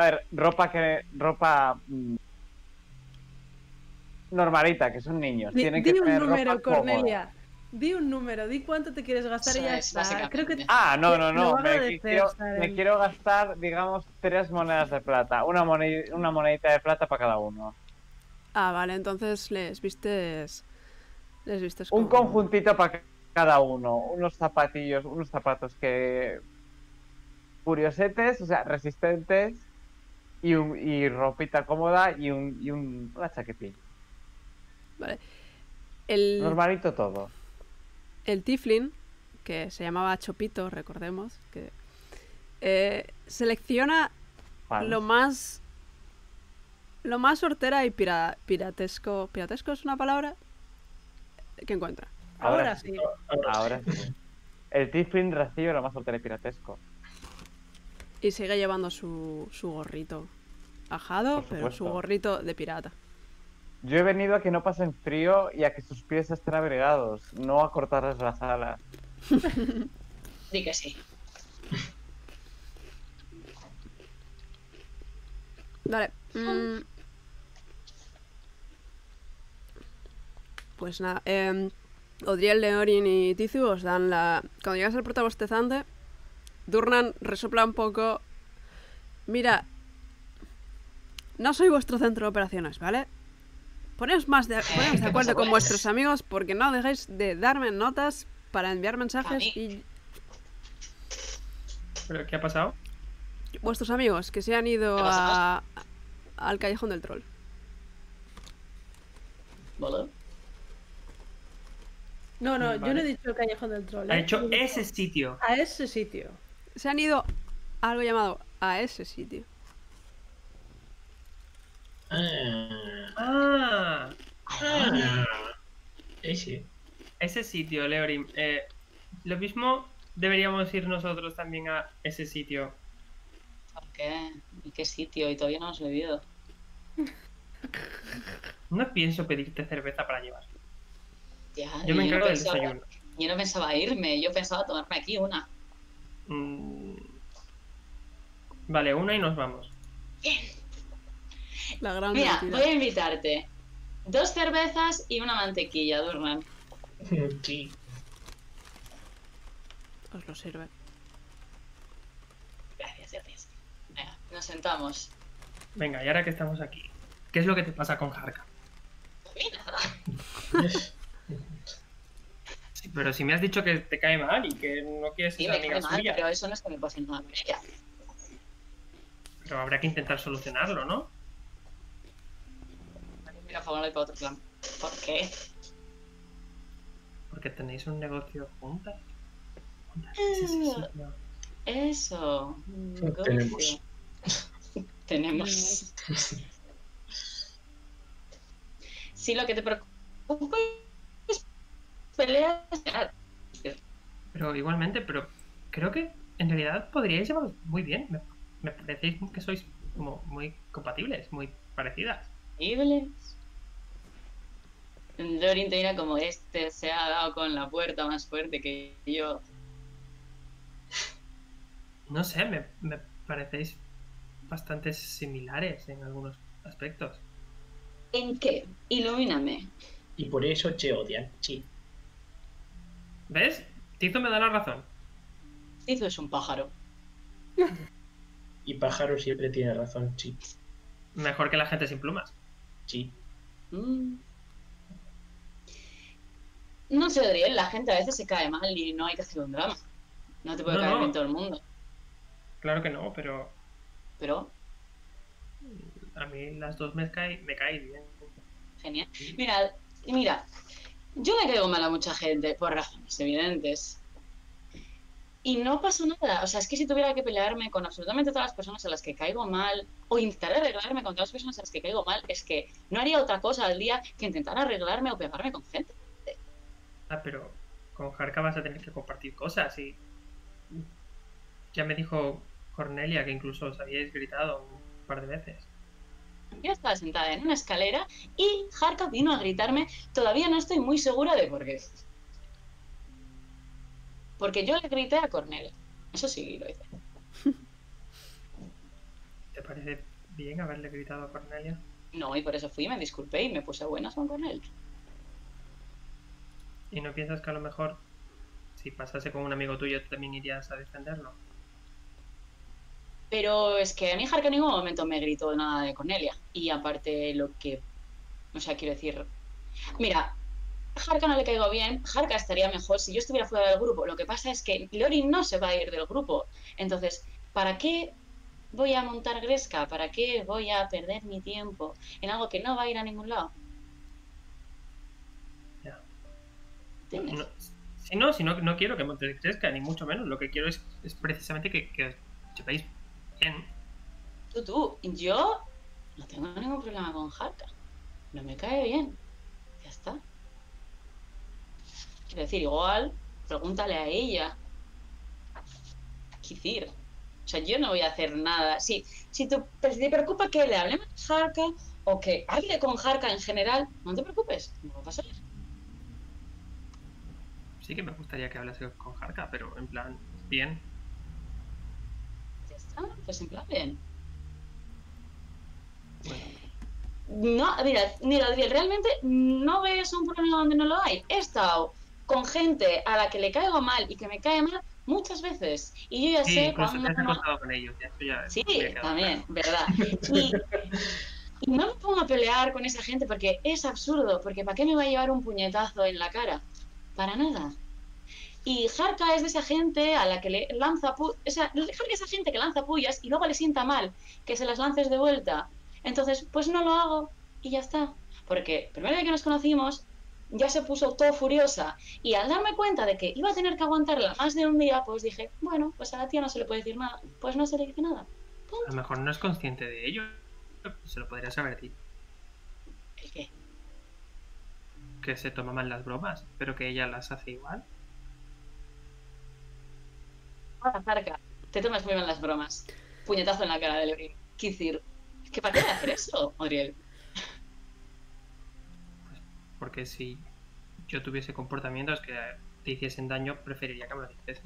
Ropa normalita, que son niños. Tienen que Di un tener número, ropa cómoda. Cornelia. Di un número, di cuánto te quieres gastar y ya está. Creo que No. Me Me quiero gastar, digamos, 3 monedas de plata. Una monedita de plata para cada uno. Ah, vale, entonces les vistes Un como... conjuntito para cada uno. Unos zapatos que... curiosetes, o sea, resistentes. Y ropita cómoda y una chaquetilla. Vale. Normalito todo. El Tiflin, que se llamaba Chopito, recordemos, que selecciona lo más hortera y piratesco. ¿Piratesco es una palabra? Que encuentra. Ahora sí. Ahora sí. El Tiflin recibe lo más hortera y piratesco. Y sigue llevando su gorrito ajado, pero su gorrito de pirata. Yo he venido a que no pasen frío y a que sus pies estén abrigados, no a cortarles las alas. Di que sí. Vale. Pues nada. Odriel, Leorin y Tizu os dan la... Cuando llegas al portabostezante, Durnan resopla un poco. Mira, no soy vuestro centro de operaciones, ¿vale? Poneos de acuerdo con vuestros amigos porque no dejéis de darme notas para enviar mensajes y... ¿Pero qué ha pasado? Vuestros amigos que se han ido al Callejón del Troll. ¿Vale? No, Vale. yo no he dicho el Callejón del Troll. Ha dicho ese sitio. A ese sitio. Se han ido a algo llamado a ese sitio. Ese. Ese sitio, Leorim. Lo mismo deberíamos ir nosotros también a ese sitio. ¿Por qué? ¿Y qué sitio? Y todavía no hemos bebido. No pienso pedirte cerveza para llevar. Ya, Yo me encargo del pensaba- desayuno. Yo no pensaba irme, yo pensaba tomarme aquí una. Vale, una y nos vamos. La gran Mira, mentira. voy a invitarte 2 cervezas y una mantequilla, Durnan. Sí. Os lo sirve. Gracias. Venga, nos sentamos. Venga, y ahora que estamos aquí, ¿qué es lo que te pasa con Harka? A mí nada. Sí, pero si me has dicho que te cae mal y que no quieres Sí, ser me amiga cae mal, suya, pero eso no es que me pase nada con ella. pero habrá que intentar solucionarlo, ¿no? Mira, favor, para otro plan. ¿Por qué? Porque tenéis un negocio juntas. Ese sitio. Eso. Tenemos. Tenemos. Sí, lo que te preocupa es peleas. Pero igualmente, pero creo que en realidad podríais llevaros muy bien. Me parecéis que sois como muy compatibles, muy parecidas. Increíbles. Dorin te dirá como este se ha dado con la puerta más fuerte que yo. No sé, me parecéis bastante similares en algunos aspectos. ¿En qué? Ilumíname. Y por eso te odian, sí. ¿Ves? Tizo me da la razón. Tizo es un pájaro. Y Pájaro siempre tiene razón, sí. Mejor que la gente sin plumas. Sí. No sé, Adriel, la gente a veces se cae mal y no hay que hacer un drama. No te puede No, caer no. bien todo el mundo. Claro que no, pero Pero, a mí las dos me caen bien. genial. Mira, yo le caigo mal a mucha gente por razones evidentes. Y no pasa nada. O sea, es que si tuviera que pelearme con absolutamente todas las personas a las que caigo mal, o intentar arreglarme con todas las personas a las que caigo mal, es que no haría otra cosa al día que intentar arreglarme o pegarme con gente. Ah, pero con Harka vas a tener que compartir cosas y ya me dijo Cornelia que incluso os habíais gritado un par de veces. Yo estaba sentada en una escalera y Harka vino a gritarme. Todavía no estoy muy segura de por qué. Porque yo le grité a Cornelia. Eso sí lo hice. ¿Te parece bien haberle gritado a Cornelia? No, y por eso fui, me disculpé y me puse buenas con Cornelia. ¿Y no piensas que a lo mejor, si pasase con un amigo tuyo, tú también irías a defenderlo? Pero es que a mí Harka en ningún momento me gritó nada de Cornelia. Y aparte lo que... O sea, quiero decir... Mira, Harka no le caigo bien. Harka estaría mejor si yo estuviera fuera del grupo. Lo que pasa es que Leori no se va a ir del grupo. Entonces, ¿para qué voy a montar Gresca? ¿Para qué voy a perder mi tiempo en algo que no va a ir a ningún lado? Ya. ¿Entiendes? Si no quiero que montes Gresca, ni mucho menos. Lo que quiero es precisamente que os llevéis bien. Yo no tengo ningún problema con Harka. No me cae bien. Ya está. Quiero decir, igual, pregúntale a ella. Quizir. O sea, yo no voy a hacer nada. Si te preocupa que le hablemos a Harka o que hable con Harka en general, no te preocupes, no va a pasar. Sí que me gustaría que hablase con Harka, pero en plan, bien. Ya está, pues en plan bien. Bueno. No, mira, Adriel, realmente no ves un problema donde no lo hay. He estado con gente a la que le caigo mal y que me cae mal muchas veces. Y yo ya Sí, sé incluso cuándo... te has acostado con ellos. Sí, también, ¿verdad? Y no me pongo a pelear con esa gente porque es absurdo, porque ¿para qué me va a llevar un puñetazo en la cara? Para nada. Y Harka es de esa gente a la que le lanza esa gente que lanza pullas y luego le sienta mal que se las lances de vuelta. Entonces, pues no lo hago y ya está. Porque el primer día que nos conocimos ya se puso todo furiosa y al darme cuenta de que iba a tener que aguantarla más de un día, pues dije, bueno, pues a la tía no se le puede decir nada. Pues no se le dice nada. Punto. A lo mejor no es consciente de ello. Se lo podría saber a ti. ¿El qué? Que se toma mal las bromas, pero que ella las hace igual. Hola, Harka, te tomas muy mal las bromas. Puñetazo en la cara de Leorin. Kizir, ¿qué para qué hacer eso, Adriel? Pues porque si yo tuviese comportamientos que te hiciesen daño, preferiría que me lo dices.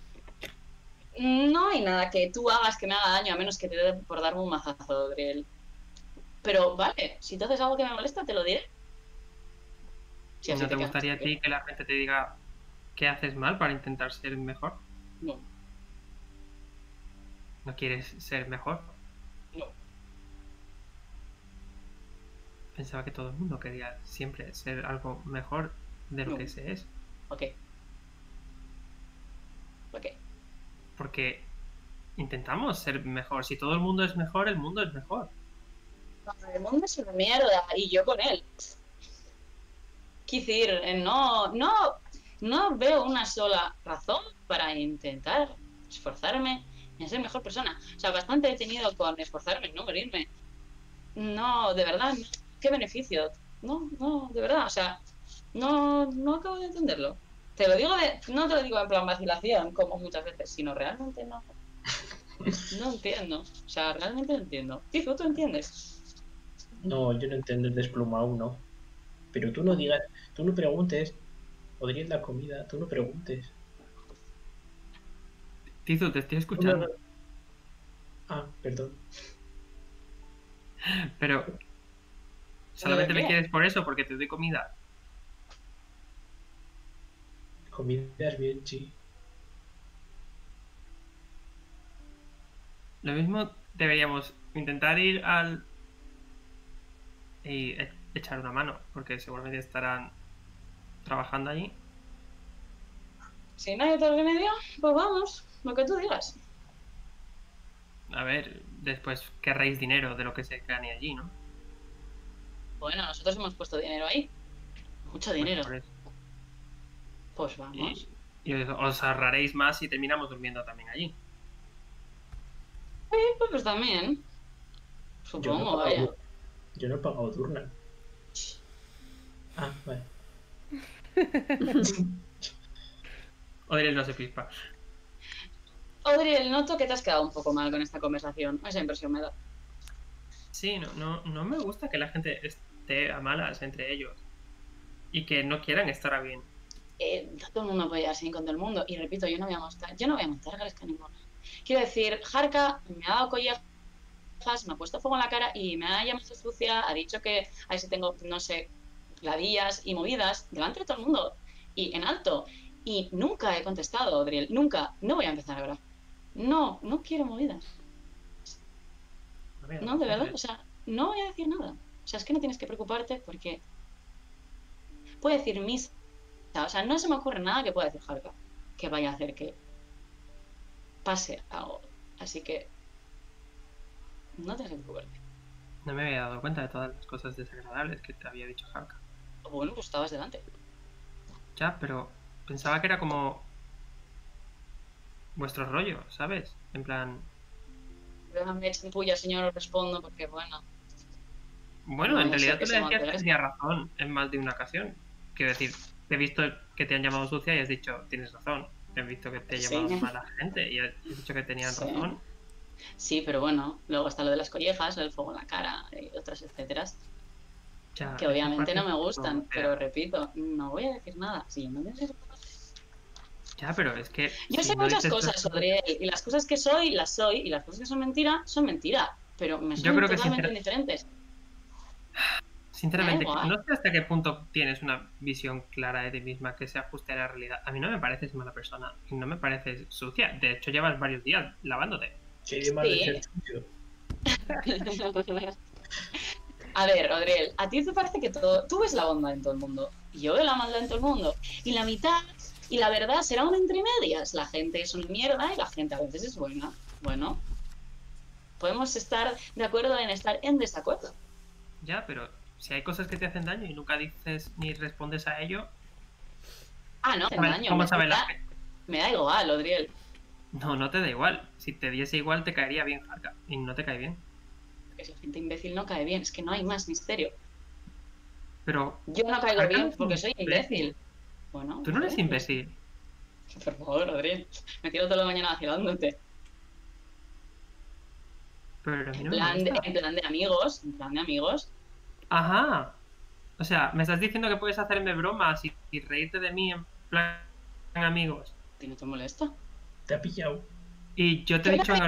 No hay nada que tú hagas que me haga daño, a menos que te dé por darme un mazazo, Adriel. Pero vale, si tú haces algo que me molesta, te lo diré. Si ¿No te gustaría a ti que la gente te diga qué haces mal para intentar ser mejor? No. ¿No quieres ser mejor? No. Pensaba que todo el mundo quería siempre ser algo mejor de lo que se es. Ok. Porque intentamos ser mejor. Si todo el mundo es mejor, el mundo es mejor. El mundo es una mierda y yo con él. Quisir, no veo una sola razón para intentar esforzarme en ser mejor persona. O sea, bastante he tenido con esforzarme en no morirme. No, de verdad, no. ¿Qué beneficio? No, de verdad, o sea, no acabo de entenderlo. Te lo digo no te lo digo en plan vacilación, como muchas veces, sino realmente no. No entiendo. O sea, realmente no entiendo. Tifu, ¿tú entiendes? No, yo no entiendo el desplumado, no. Pero tú no digas, tú no preguntes. Podría la comida, tú no preguntes. Tizu, te estoy escuchando. Ah, perdón. Pero solamente me quieres por eso, porque te doy comida. Comida es bien, sí. Lo mismo deberíamos intentar ir y echar una mano, porque seguramente estarán trabajando allí. Si no hay otro remedio, pues vamos, lo que tú digas. A ver, después querréis dinero de lo que se gane allí, ¿no? Bueno, nosotros hemos puesto dinero ahí. Mucho dinero. Pues vamos. Y os ahorraréis más si terminamos durmiendo también allí. Sí, pues también. Supongo, vaya. Yo no he pagado turna. Ah, vale. Odriel no se pispa. Odriel, noto que te has quedado un poco mal con esta conversación. Esa impresión me da. Sí, no me gusta que la gente esté a malas entre ellos. Y que no quieran estar a bien. Todo el mundo puede ir así con todo el mundo. Y repito, yo no voy a montar Gresca ninguna. Quiero decir, Harka me ha dado collejas, me ha puesto fuego en la cara y me ha llamado sucia, ha dicho que a ver si tengo, no sé, ladillas y movidas delante de todo el mundo. y en alto. Y nunca he contestado, Odriel, nunca. No voy a empezar ahora. No quiero movidas. No, de verdad, o sea, no voy a decir nada. O sea, es que no tienes que preocuparte porque puede decir misa. O sea, no se me ocurre nada que pueda decir Harka que vaya a hacer que pase algo. Así que no tienes que preocuparte. No me había dado cuenta de todas las cosas desagradables que te había dicho Harka. Bueno, pues estabas delante. Ya, pero pensaba que era como vuestro rollo, ¿sabes? En plan... Me echen puya, señor, os respondo porque, bueno... Bueno, no en realidad sé tú qué le decías se que tenía razón en más de una ocasión. Quiero decir, te he visto que te han llamado sucia y has dicho, tienes razón. Te he visto que te he llamado mala gente y has dicho que tenían razón. Sí, pero bueno, luego está lo de las collejas, lo del fuego en la cara y otras etcétera. Ya, que obviamente no me gustan, pero repito, no voy a decir nada. Si yo no voy a decir... Ya, pero es que... Yo sé muchas cosas sobre él, y las cosas que soy, las soy, y las cosas que son mentira, pero me son totalmente indiferentes. Sinceramente, no sé hasta qué punto tienes una visión clara de ti misma que se ajuste a la realidad. A mí no me pareces mala persona, y no me pareces sucia. De hecho, llevas varios días lavándote. Sí, mal sucio. A ver, Odriel, a ti te parece que tú ves la bondad en todo el mundo, y yo veo la maldad en todo el mundo, y la mitad... Y la verdad será una entre medias. La gente es una mierda y la gente a veces es buena. Bueno, podemos estar de acuerdo en estar en desacuerdo. Ya, pero si hay cosas que te hacen daño y nunca dices ni respondes a ello... Ah, no, hacen daño. ¿Cómo sabes la gente? Me da igual, Odriel. No te da igual. Si te diese igual te caería bien, Harka. Y no te cae bien. Es la gente imbécil no cae bien. Es que no hay más misterio. Pero... Yo no caigo bien porque soy imbécil. Bueno, tú no eres imbécil. Por favor, Adrián. Me tiro toda la mañana vacilándote. Pero a mí no en plan de amigos. En plan de amigos. Ajá. O sea, me estás diciendo que puedes hacerme bromas y reírte de mí en plan amigos. ¿A ti no te molesta? Te ha pillado. Y yo te he dicho...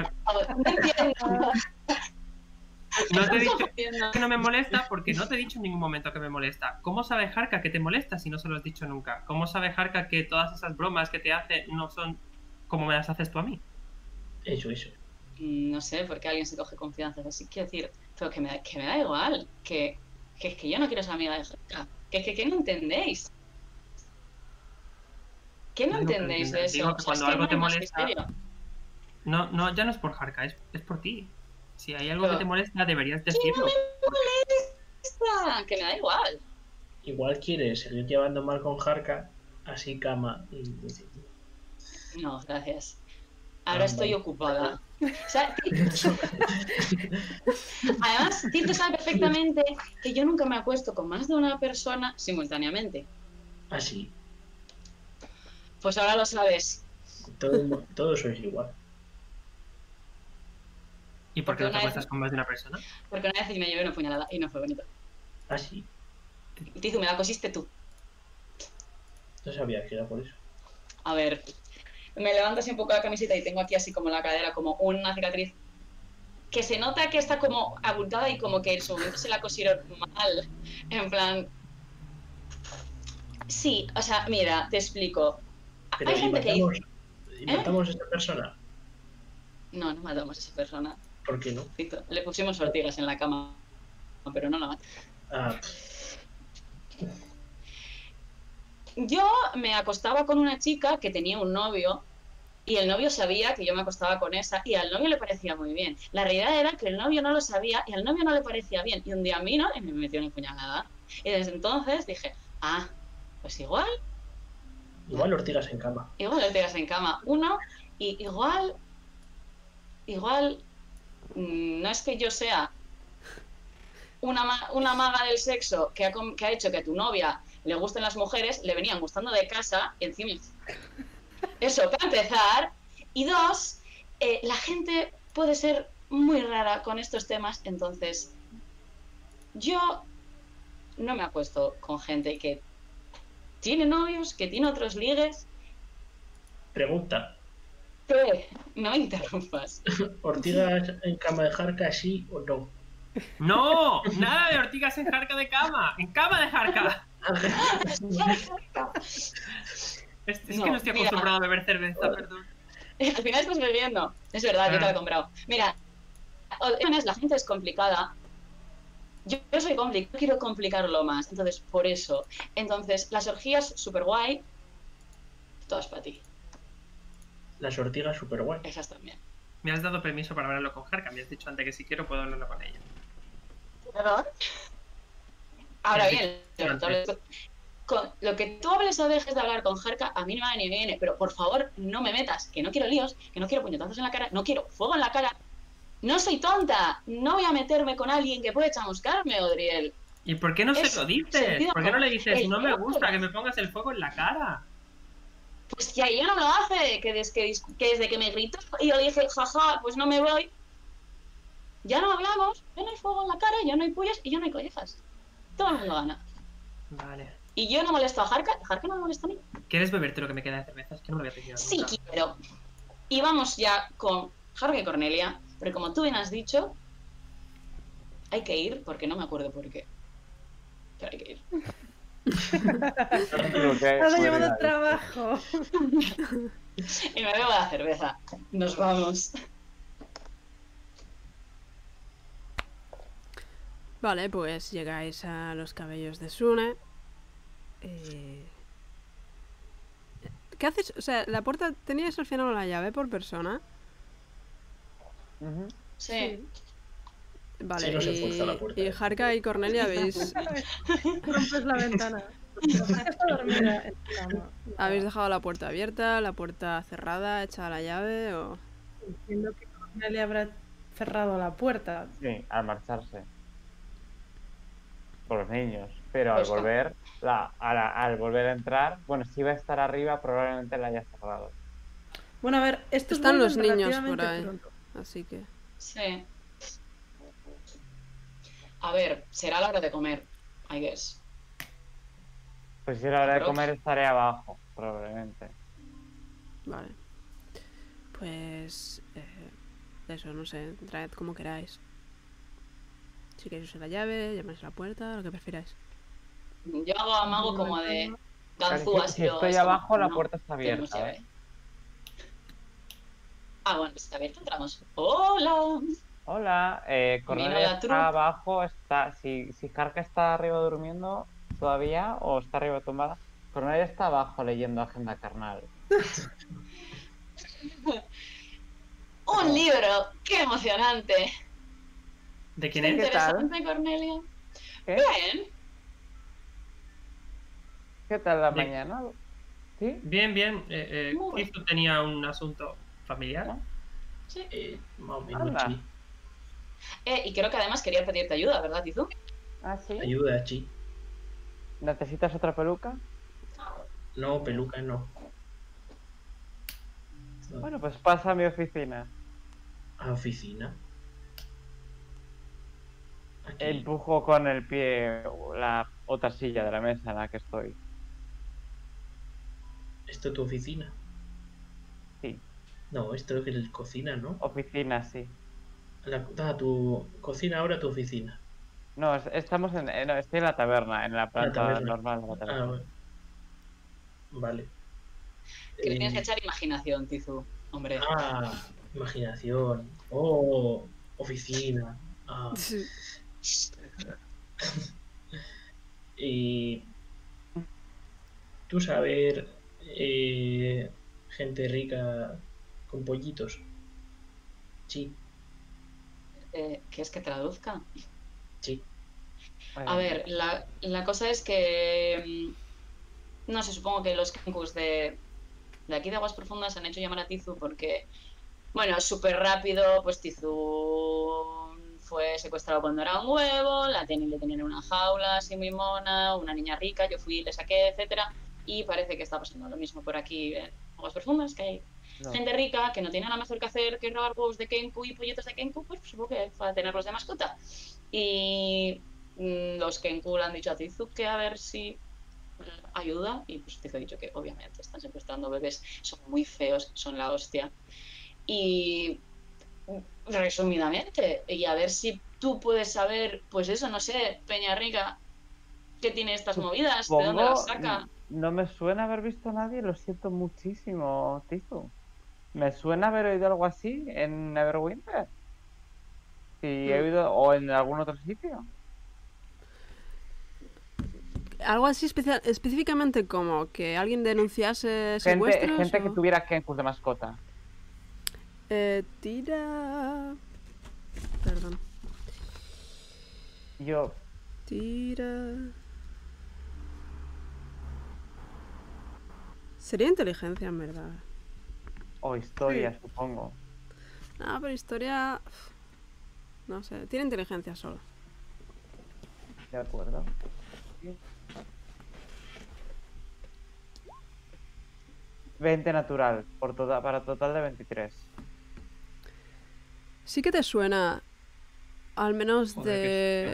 No te he dicho que no me molesta porque no te he dicho en ningún momento que me molesta. ¿Cómo sabe Harka que te molesta si no se lo has dicho nunca? ¿Cómo sabe Harka que todas esas bromas que te hace no son como me las haces tú a mí? Eso. No sé, porque alguien se coge confianza. Así quiero decir, pero que me da igual. Que yo no quiero ser amiga de Harka. Que no entendéis. ¿Qué no entendéis de eso? Digo que cuando algo te molesta... No, ya no es por Harka, es por ti. Si hay algo que te molesta, deberías decirlo. ¡Que no me molesta! Que me da igual. Igual quieres seguir llevando mal con Harka, así cama y... No, gracias. Ahora estoy ocupada. O sea, además, Tito sabe perfectamente que yo nunca me acuesto con más de una persona simultáneamente. ¿Ah, sí? Pues ahora lo sabes. Todos sois igual. ¿Y por qué no te acuestas con más de una persona? Porque una vez me llevé una puñalada y no fue bonito. ¿Ah, sí? Tizu, me la cosiste tú. No sabía que era por eso. A ver, me levanto así un poco la camiseta y tengo aquí así como la cadera, como una cicatriz que se nota que está como abultada y como que en su momento se la cosieron mal. En plan... Sí, o sea, mira, te explico. Pero hay gente que dice... ¿Y matamos a esta persona? No matamos a esa persona. ¿Por qué no? Le pusimos ortigas en la cama, pero no la matamos. Yo me acostaba con una chica que tenía un novio y el novio sabía que yo me acostaba con esa y al novio le parecía muy bien. La realidad era que el novio no lo sabía y al novio no le parecía bien. Y un día a mí, ¿no? Y me metió una puñalada. Y desde entonces dije, pues igual... Igual ortigas en cama. Igual ortigas en cama. Y igual no es que yo sea una maga del sexo que ha hecho que a tu novia le gusten las mujeres, le venían gustando de casa, y encima... Eso, para empezar. Y dos, la gente puede ser muy rara con estos temas, entonces yo no me acuesto con gente que tiene novios, que tiene otros ligues. Pregunta. No me interrumpas. ¿Ortigas en cama de Harka, sí o no? ¡No! ¡Nada de ortigas en Harka de cama! ¡En cama de Harka! Es que no estoy acostumbrado a beber cerveza, perdón. Al final estás bebiendo. Es verdad, yo te lo he comprado. Mira, la gente es complicada. Yo soy complicada, quiero complicarlo más. Entonces, por eso. Entonces, las orgías, súper guay. Todas para ti. Las ortigas súper guay. Esas también. Me has dado permiso para hablarlo con Harka. Me has dicho antes que si quiero puedo hablarlo con ella. ¿Perdón? Ahora bien, lo que tú hables o dejes de hablar con Harka, a mí no me va ni viene. Pero por favor, no me metas. Que no quiero líos, que no quiero puñetazos en la cara, no quiero fuego en la cara. No soy tonta. No voy a meterme con alguien que puede chamuscarme, Odriel. ¿Y por qué no se lo dices? ¿Por qué no le dices, no me gusta que me pongas el fuego en la cara? Pues que ella no lo hace, que desde que me gritó y yo le dije, jaja, pues no me voy. Ya no hablamos, ya no hay fuego en la cara, ya no hay pullas y ya no hay collejas. Todo el mundo gana. Vale. Y yo no molesto a Harka no me molesta a mí. ¿Quieres beberte lo que me queda de cerveza? Es que no me lo voy a pedir nunca. Sí quiero. Y vamos ya con Harka y Cornelia, pero como tú bien has dicho, hay que ir, porque no me acuerdo por qué. Pero hay que ir. Has llamado trabajo. Y me bebo la cerveza. Nos vamos. Vale, pues llegáis a los cabellos de Sune. ¿Qué haces? O sea, la puerta... ¿Teníais al final la llave por persona? Sí. Vale, Sí, no se fuerza la puerta. y Harka y Cornelia habéis... Rompes la ventana. Está dormida en tu cama. ¿Habéis dejado la puerta abierta, la puerta cerrada, echada la llave o...? Entiendo que Cornelia habrá cerrado la puerta. Sí, al marcharse. Por los niños. Pero al Pues no. volver, al volver a entrar, bueno, si va a estar arriba, probablemente la haya cerrado. Bueno, a ver, estos Están los vuelven niños por relativamente ahí. pronto. Así que... Sí. A ver, será la hora de comer, I guess. Pues si era hora de Aprox. comer, estaré abajo, probablemente. Vale. Pues... eso, no sé. Traed como queráis. Si queréis usar la llave, llamáis a la puerta, lo que prefiráis. Yo hago amago como de ganzúas Si y luego estoy es como, abajo, la no, puerta está tenemos abierta. llave. Ah, bueno, está abierta, entramos. ¡Hola! Hola, Mira Cornelia la está troupe. abajo, está... Si Harka está arriba durmiendo todavía, o está arriba tumbada, Cornelia está abajo leyendo Agenda Carnal. ¡Un libro! ¡Qué emocionante! ¿De quién ¿Qué es? Interesante, Cornelia. ¿Qué? Bien. ¿Qué tal la Bien. mañana? ¿Sí? Bien, bien. Muy bueno. Tizu tenía un asunto familiar. Sí. Más o menos, Anda. sí. Y creo que además quería pedirte ayuda, ¿verdad, Tizu? ¿Ah, sí? Ayuda, chi. ¿Necesitas otra peluca? No, peluca no. No. Bueno, pues pasa a mi oficina. A oficina. Aquí. Empujo con el pie la otra silla de la mesa en la que estoy. ¿Esto es tu oficina? Sí, No, esto es el cocina, ¿no? oficina, sí. Tu cocina ahora, tu oficina. No, estamos en... no, estoy en la taberna, en la planta taberna. normal de la Ah, taberna. bueno. Vale. Que le tienes que echar imaginación, Tizu. Hombre. Ah, imaginación. Oh, oficina. Ah. Y tú saber gente rica con pollitos. Sí, ¿Quieres que traduzca? sí. A ver, la cosa es que... no sé, supongo que los Kenkus de aquí de Aguas Profundas han hecho llamar a Tizu porque... Bueno, súper rápido, pues Tizu fue secuestrado cuando era un huevo, le tenían en una jaula así muy mona, una niña rica, yo fui, le saqué, etcétera, y parece que está pasando lo mismo por aquí en Aguas Profundas, que hay gente rica que no tiene nada mejor que hacer que robar huevos de Kenku y polletos de Kenku, pues supongo que va a tenerlos de mascota. Y los Kenku le han dicho a Tizu que a ver si ayuda, y pues Tizu ha dicho que obviamente están secuestrando bebés, son muy feos, son la hostia. Y resumidamente, y a ver si tú puedes saber, pues eso, no sé, Peña Rica, ¿Qué tiene estas movidas? ¿De dónde las saca? No me suena haber visto a nadie, lo siento muchísimo, Tizu. Me suena haber oído algo así en Neverwinter. Si he oído, o en algún otro sitio. Algo así específicamente como que alguien denunciase secuestros. Gente que tuviera Kenkus de mascota. Tira... Perdón. Yo... Tira... Sería inteligencia, en verdad. O historia, Sí. supongo. No, pero historia... No sé, tiene inteligencia solo. De acuerdo. 20 natural, para total de 23. Sí que te suena, al menos Joder,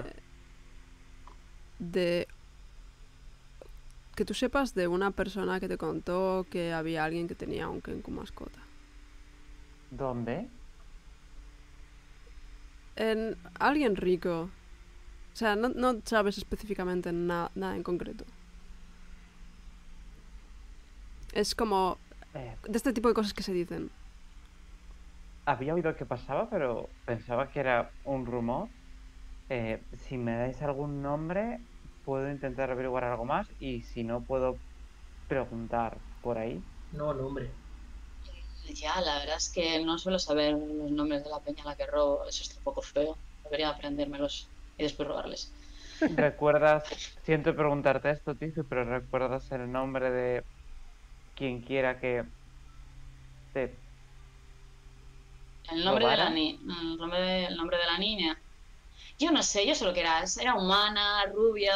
de que tú sepas de una persona que te contó que había alguien que tenía un Kenku mascota. ¿Dónde? En alguien rico. O sea, no sabes específicamente nada en concreto. Es como de este tipo de cosas que se dicen. Había oído que pasaba, pero pensaba que era un rumor. Si me dais algún nombre, puedo intentar averiguar algo más. Y si no, puedo preguntar por ahí. No, hombre. Ya, la verdad es que no suelo saber los nombres de la peña a la que robo. Eso está un poco feo. Debería aprendérmelos y después robarles. ¿Recuerdas? Siento preguntarte esto, Tizu, pero ¿recuerdas el nombre de quien quiera que te... El nombre de la ¿Robara? el nombre de la niña. Yo no sé, yo solo que era humana, rubia.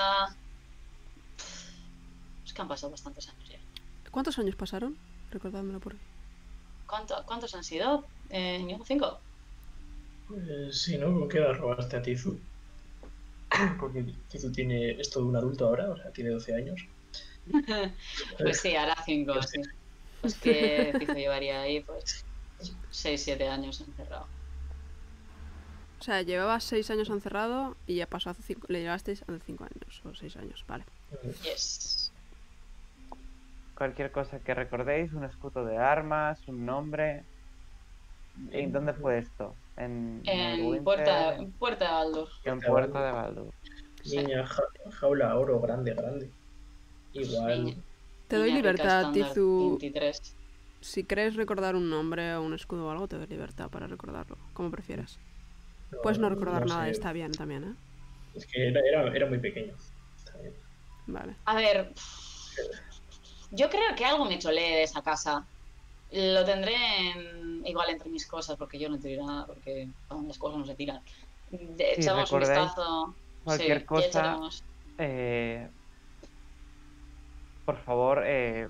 Es que han pasado bastantes años ya. ¿Cuántos años pasaron? Recordádmelo por ahí. ¿Cuántos han sido? ¿Ñigo? 5? Sí, ¿no? ¿Con qué edad robaste a Tizu? Porque Tizu es todo un adulto ahora, o sea, tiene 12 años. Pues sí, hará 5, sí. Pues que Tizu llevaría ahí, pues, 6-7 años encerrado. O sea, llevabas 6 años encerrado y ya pasó hace 5... Le llevasteis hace 5 años o 6 años, vale. Yes. Cualquier cosa que recordéis, un escudo de armas, un nombre. ¿En dónde fue esto? En Neverwinter, Puerta de Baldur. en Puerta de Baldur. Niña, jaula oro, grande. Igual. Niña. Te doy Niña rica libertad, estándar, Tizu. 23. Si crees recordar un nombre o un escudo o algo, te doy libertad para recordarlo, como prefieras. Puedes no recordar nada, sé. está bien también, ¿eh? Es que era muy pequeño. Está bien. Vale. A ver, yo creo que algo me cholé de esa casa. Lo tendré igual entre mis cosas, porque yo no tiré nada, porque las cosas no se tiran. Echamos un recordáis vistazo. cualquier Sí, cosa, ya echaremos. por favor,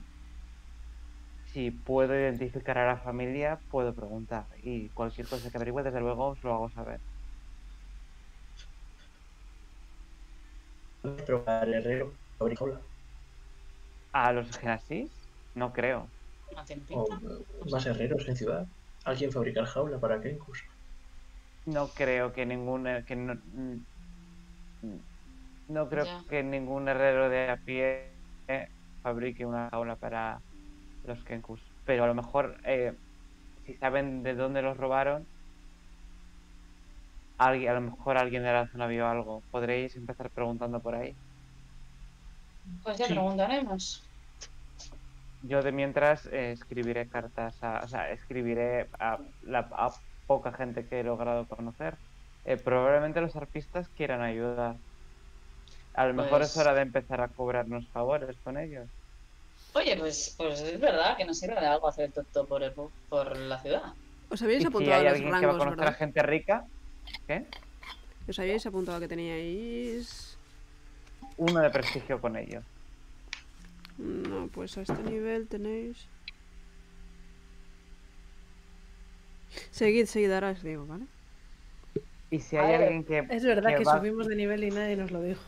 si puedo identificar a la familia, puedo preguntar. Y cualquier cosa que averigüe, desde luego, os lo hago saber. Pero para el herrero, abrir jaula. ¿A los Genasis? No creo. No tiene O pinta. más herreros en ciudad. Alguien fabricar jaula para Kenkus. No creo que no creo Ya. que ningún herrero de a pie fabrique una jaula para los Kenkus. Pero a lo mejor, si saben de dónde los robaron, a lo mejor alguien de la zona vio algo. Podréis empezar preguntando por ahí. Pues ya Sí. preguntaremos. Yo de mientras escribiré cartas, escribiré a poca gente que he logrado conocer. Probablemente los arpistas quieran ayudar. A lo mejor Pues- es hora de empezar a cobrarnos favores con ellos. Oye, pues es verdad que nos sirve de algo hacer el tonto por la ciudad. Os Y habíais si apuntado hay a los alguien que va a rangos, conocer a ¿verdad? gente rica, ¿qué? Os habíais apuntado a que teníais... Uno de prestigio con ellos. No, pues a este nivel tenéis... Seguid, ahora os digo, ¿vale? Y si A hay ver, alguien que... Es verdad que va- subimos de nivel y nadie nos lo dijo.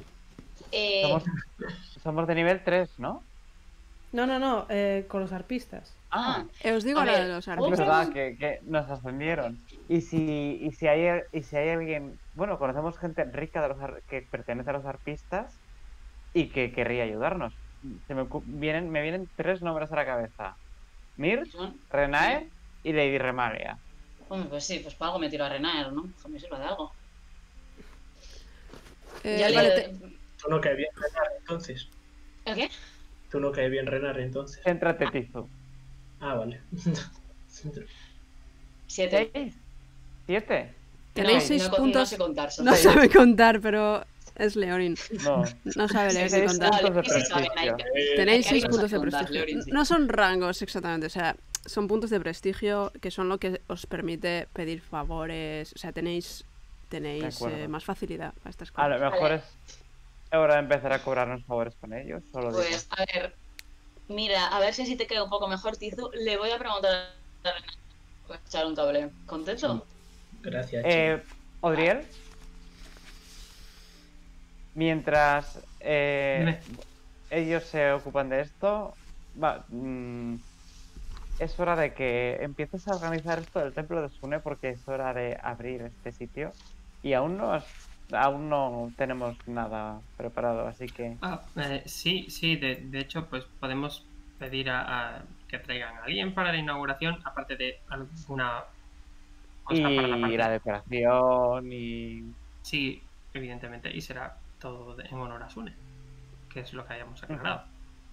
Somos de nivel 3, ¿no? No, con los arpistas. Os digo A ahora ver, de los Es árbitros. verdad que nos ascendieron. Y si hay alguien... Bueno, conocemos gente rica que pertenece a los arpistas. y que querría ayudarnos. Me vienen 3 nombres a la cabeza. Mir, Renaer y Lady Remalia. Hombre, pues sí, pues para algo me tiro a Renaer, ¿no? Que me sirva de algo. Vale, Tú no caes bien Renar, entonces. ¿El qué? Tú no caes bien Renar, entonces. Céntrate, Tizu. Ah, vale. 7. 6, 7. Tenéis 6 puntos. No sé contar. No sabe contar, pero es Leorin. No. No sabe leer ni contar. Puntos de prestigio. Tenéis 6 Hay puntos de cosas que contar, prestigio. Leorin, sí. No son rangos exactamente, o sea, son puntos de prestigio que son lo que os permite pedir favores. O sea, tenéis acuerdo. más facilidad a estas A cosas. lo mejor es hora de empezar a cobrarnos favores con ellos. Solo digo. Pues, a ver. Mira, a ver si así te queda un poco mejor, Tizu. Le voy a preguntar a Renaer. Voy a echar un cable. ¿Contento? Gracias, chico. Odriel, mientras ellos se ocupan de esto, es hora de que empieces a organizar esto del templo de Sune, porque es hora de abrir este sitio y aún no tenemos nada preparado, así que... Sí, de hecho, pues podemos pedir a que traigan a alguien para la inauguración, aparte de alguna cosa para la parte. Y la decoración y... Sí, evidentemente, y será todo en honor a Sune, que es lo que hayamos aclarado.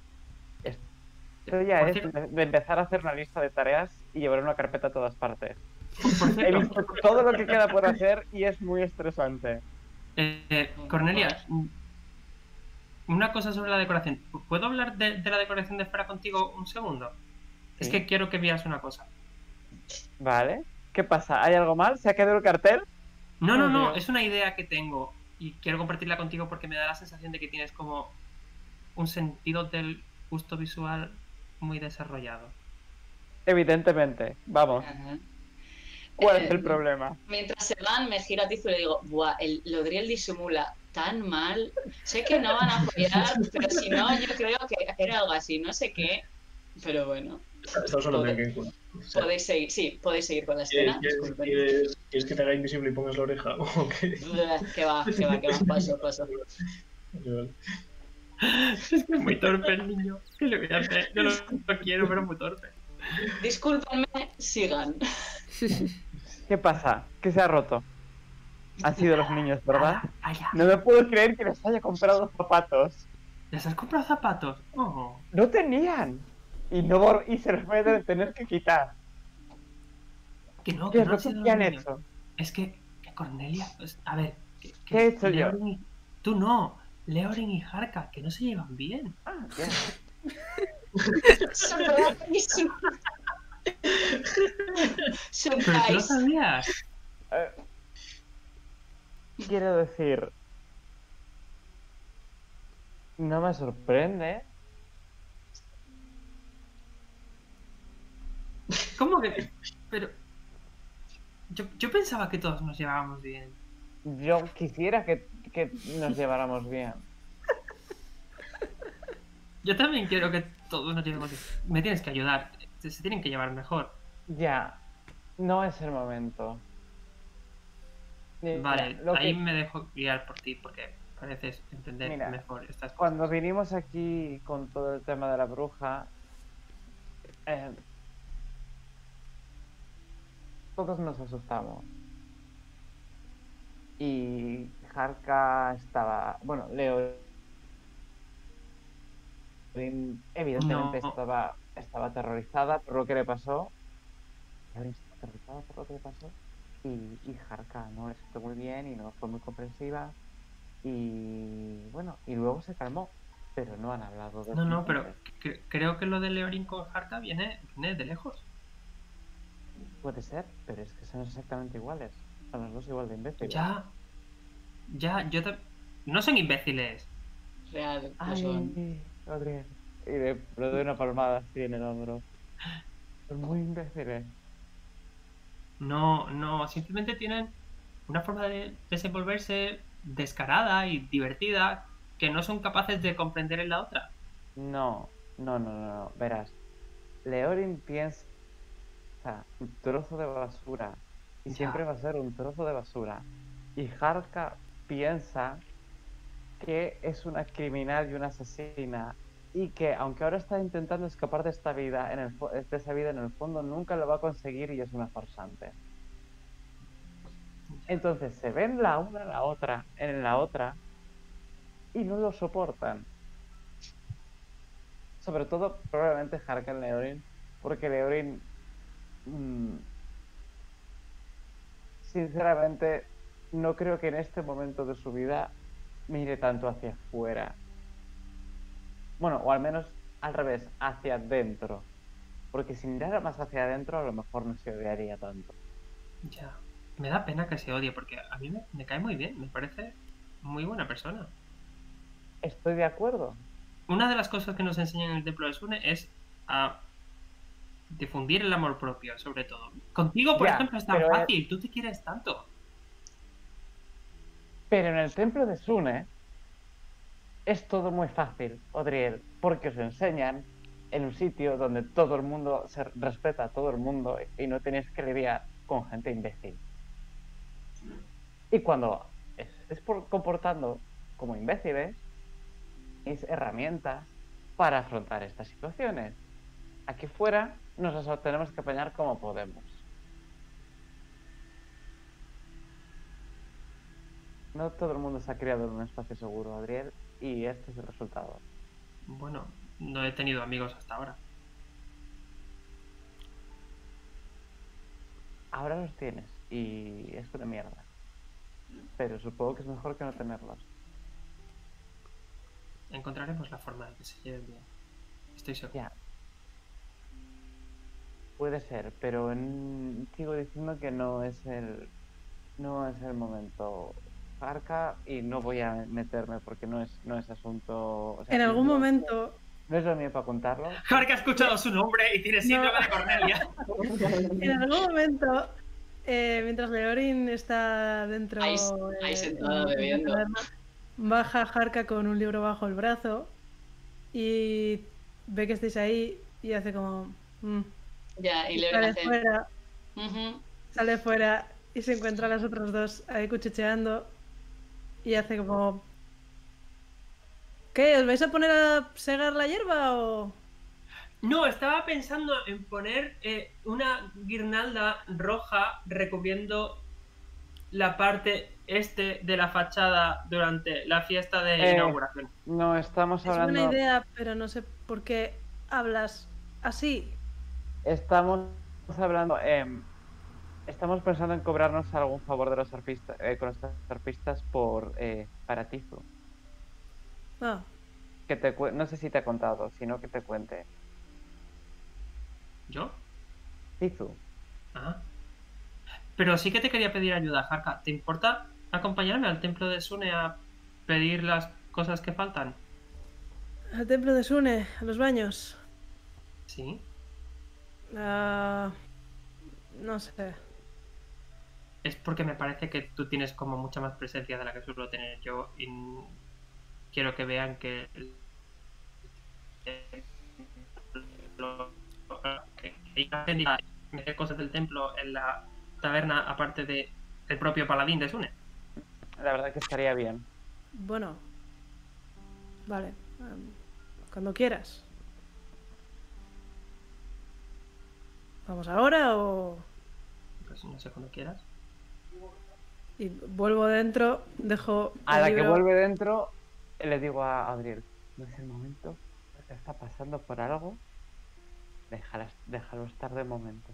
Esto ya es de empezar a hacer una lista de tareas y llevar una carpeta a todas partes. He visto todo lo que queda por hacer y es muy estresante. Cornelia, una cosa sobre la decoración. ¿Puedo hablar de la decoración de Fera contigo un segundo? Sí. Es que quiero que veas una cosa. Vale. ¿Qué pasa? ¿Hay algo mal? ¿Se ha quedado el cartel? No, es una idea que tengo y quiero compartirla contigo porque me da la sensación de que tienes como un sentido del gusto visual muy desarrollado. Evidentemente. Vamos. Ajá. ¿Cuál es el problema? Mientras se van, me giro a Tizu y le digo, buah, el Lodriel disimula tan mal. Sé que no van a apoyar, pero si no, yo creo que era algo así, no sé qué. Pero bueno. Esto solo tengo que encontrar. Podéis seguir con la escena. Disculpen. ¿Quieres que te haga invisible y pongas la oreja? ¿O qué? Que va, paso. Vale. Es que es muy torpe el niño. ¿Qué le voy a hacer? Yo lo quiero, pero es muy torpe. Discúlpenme, sigan. ¿Qué pasa? ¿Qué se ha roto? Han sido los niños, ¿verdad? Allá. No me puedo creer que les haya comprado zapatos. ¿Les has comprado zapatos? Oh. No tenían. Y se los voy a tener que quitar. Que no, ¿Qué que es no lo han sido que han los niños. hecho? Es que Cornelia, pues, a ver. ¿Qué he hecho yo? Tú no. Leorin y Harka, que no se llevan bien. Ah, ya. Pero tú lo sabías. Quiero decir... No me sorprende. ¿Cómo que? Pero... Yo pensaba que todos nos llevábamos bien. Yo quisiera que nos lleváramos bien. Yo también quiero que todos nos llevemos bien. Me tienes que ayudar. Se tienen que llevar mejor. Ya. No es el momento. Vale, Mira, ahí me dejo guiar por ti porque pareces entender mejor estas cosas. Cuando vinimos aquí con todo el tema de la bruja, todos nos asustamos. Y Harka estaba... Bueno, Leo evidentemente No. estaba aterrorizada por lo que le pasó. Leorin estaba aterrorizada por lo que le pasó. Y Harka no le sentó muy bien y no fue muy comprensiva. Y bueno, y luego se calmó. Pero no han hablado de eso. No, pero creo que lo de Leorin con Harka viene de lejos. Puede ser, pero es que son exactamente iguales. Son los dos igual de imbéciles. No son imbéciles. Real, no Ay, son. Adrián. Y le doy una palmada así en el hombro. Son muy imbéciles. No, simplemente tienen una forma de desenvolverse descarada y divertida que no son capaces de comprender en la otra. No. Verás. Leorin piensa un trozo de basura. Y siempre va a ser un trozo de basura. Y Harka piensa que es una criminal y una asesina y que aunque ahora está intentando escapar de esta vida, de esa vida en el fondo nunca lo va a conseguir y es una farsante. Entonces se ven la una en la otra y no lo soportan. Sobre todo probablemente Harker Leorin, porque Leorin sinceramente no creo que en este momento de su vida mire tanto hacia afuera. Bueno, o al menos al revés, hacia adentro. Porque si mirara más hacia adentro a lo mejor no se odiaría tanto. Ya. Me da pena que se odie porque a mí me cae muy bien, me parece muy buena persona. Estoy de acuerdo. Una de las cosas que nos enseñan en el Templo de Sune es a difundir el amor propio, sobre todo. Contigo, por ejemplo, es tan fácil, tú te quieres tanto. Pero en el Templo de Sune es todo muy fácil, Odriel, porque os enseñan en un sitio donde todo el mundo se respeta a todo el mundo y no tenéis que lidiar con gente imbécil. Y cuando es comportando como imbéciles, es herramientas para afrontar estas situaciones. Aquí fuera nos las tenemos que apañar como podemos. No todo el mundo se ha criado en un espacio seguro, Adriel, y este es el resultado. Bueno, no he tenido amigos hasta ahora. Ahora los tienes, y es una mierda. Pero supongo que es mejor que no tenerlos. Encontraremos la forma de que se lleven bien. Estoy seguro. Ya. Puede ser, pero sigo diciendo que no es el momento. Arca, y no voy a meterme porque no es asunto. O sea, en algún momento. No es lo mío para contarlo. Harka ha escuchado su nombre y tiene síndrome de Cornelia. En algún momento, mientras Leorin está dentro. Ahí sentada bebiendo. Baja Harka con un libro bajo el brazo y ve que estáis ahí y hace como. Ya, y Leorin hace. Fuera, sale fuera y se encuentra a las otras dos ahí cuchicheando. Y hace como... ¿Qué? ¿Os vais a poner a segar la hierba o...? No, estaba pensando en poner una guirnalda roja recubriendo la parte este de la fachada durante la fiesta de inauguración. No, estamos hablando... Es buena idea, pero no sé por qué hablas así. Estamos hablando... Estamos pensando en cobrarnos algún favor de los surfistas, con los surfistas para Tizu. Ah. No sé si te ha contado, sino que te cuente. ¿Yo? Tizu. Ajá. Pero sí que te quería pedir ayuda, Harka. ¿Te importa acompañarme al templo de Sune a pedir las cosas que faltan? ¿Al templo de Sune? ¿A los baños? Sí. No sé. Es porque me parece que tú tienes como mucha más presencia de la que suelo tener yo y quiero que vean que meter cosas del templo en la taberna aparte de el propio paladín de Sune. La verdad que estaría bien. Bueno. Vale. Cuando quieras. ¿Vamos ahora o...? Pues no sé, cuando quieras. Y vuelvo dentro, dejo... A la que vuelve dentro, le digo a Adriel, no es el momento, está pasando por algo, déjalo estar de momento.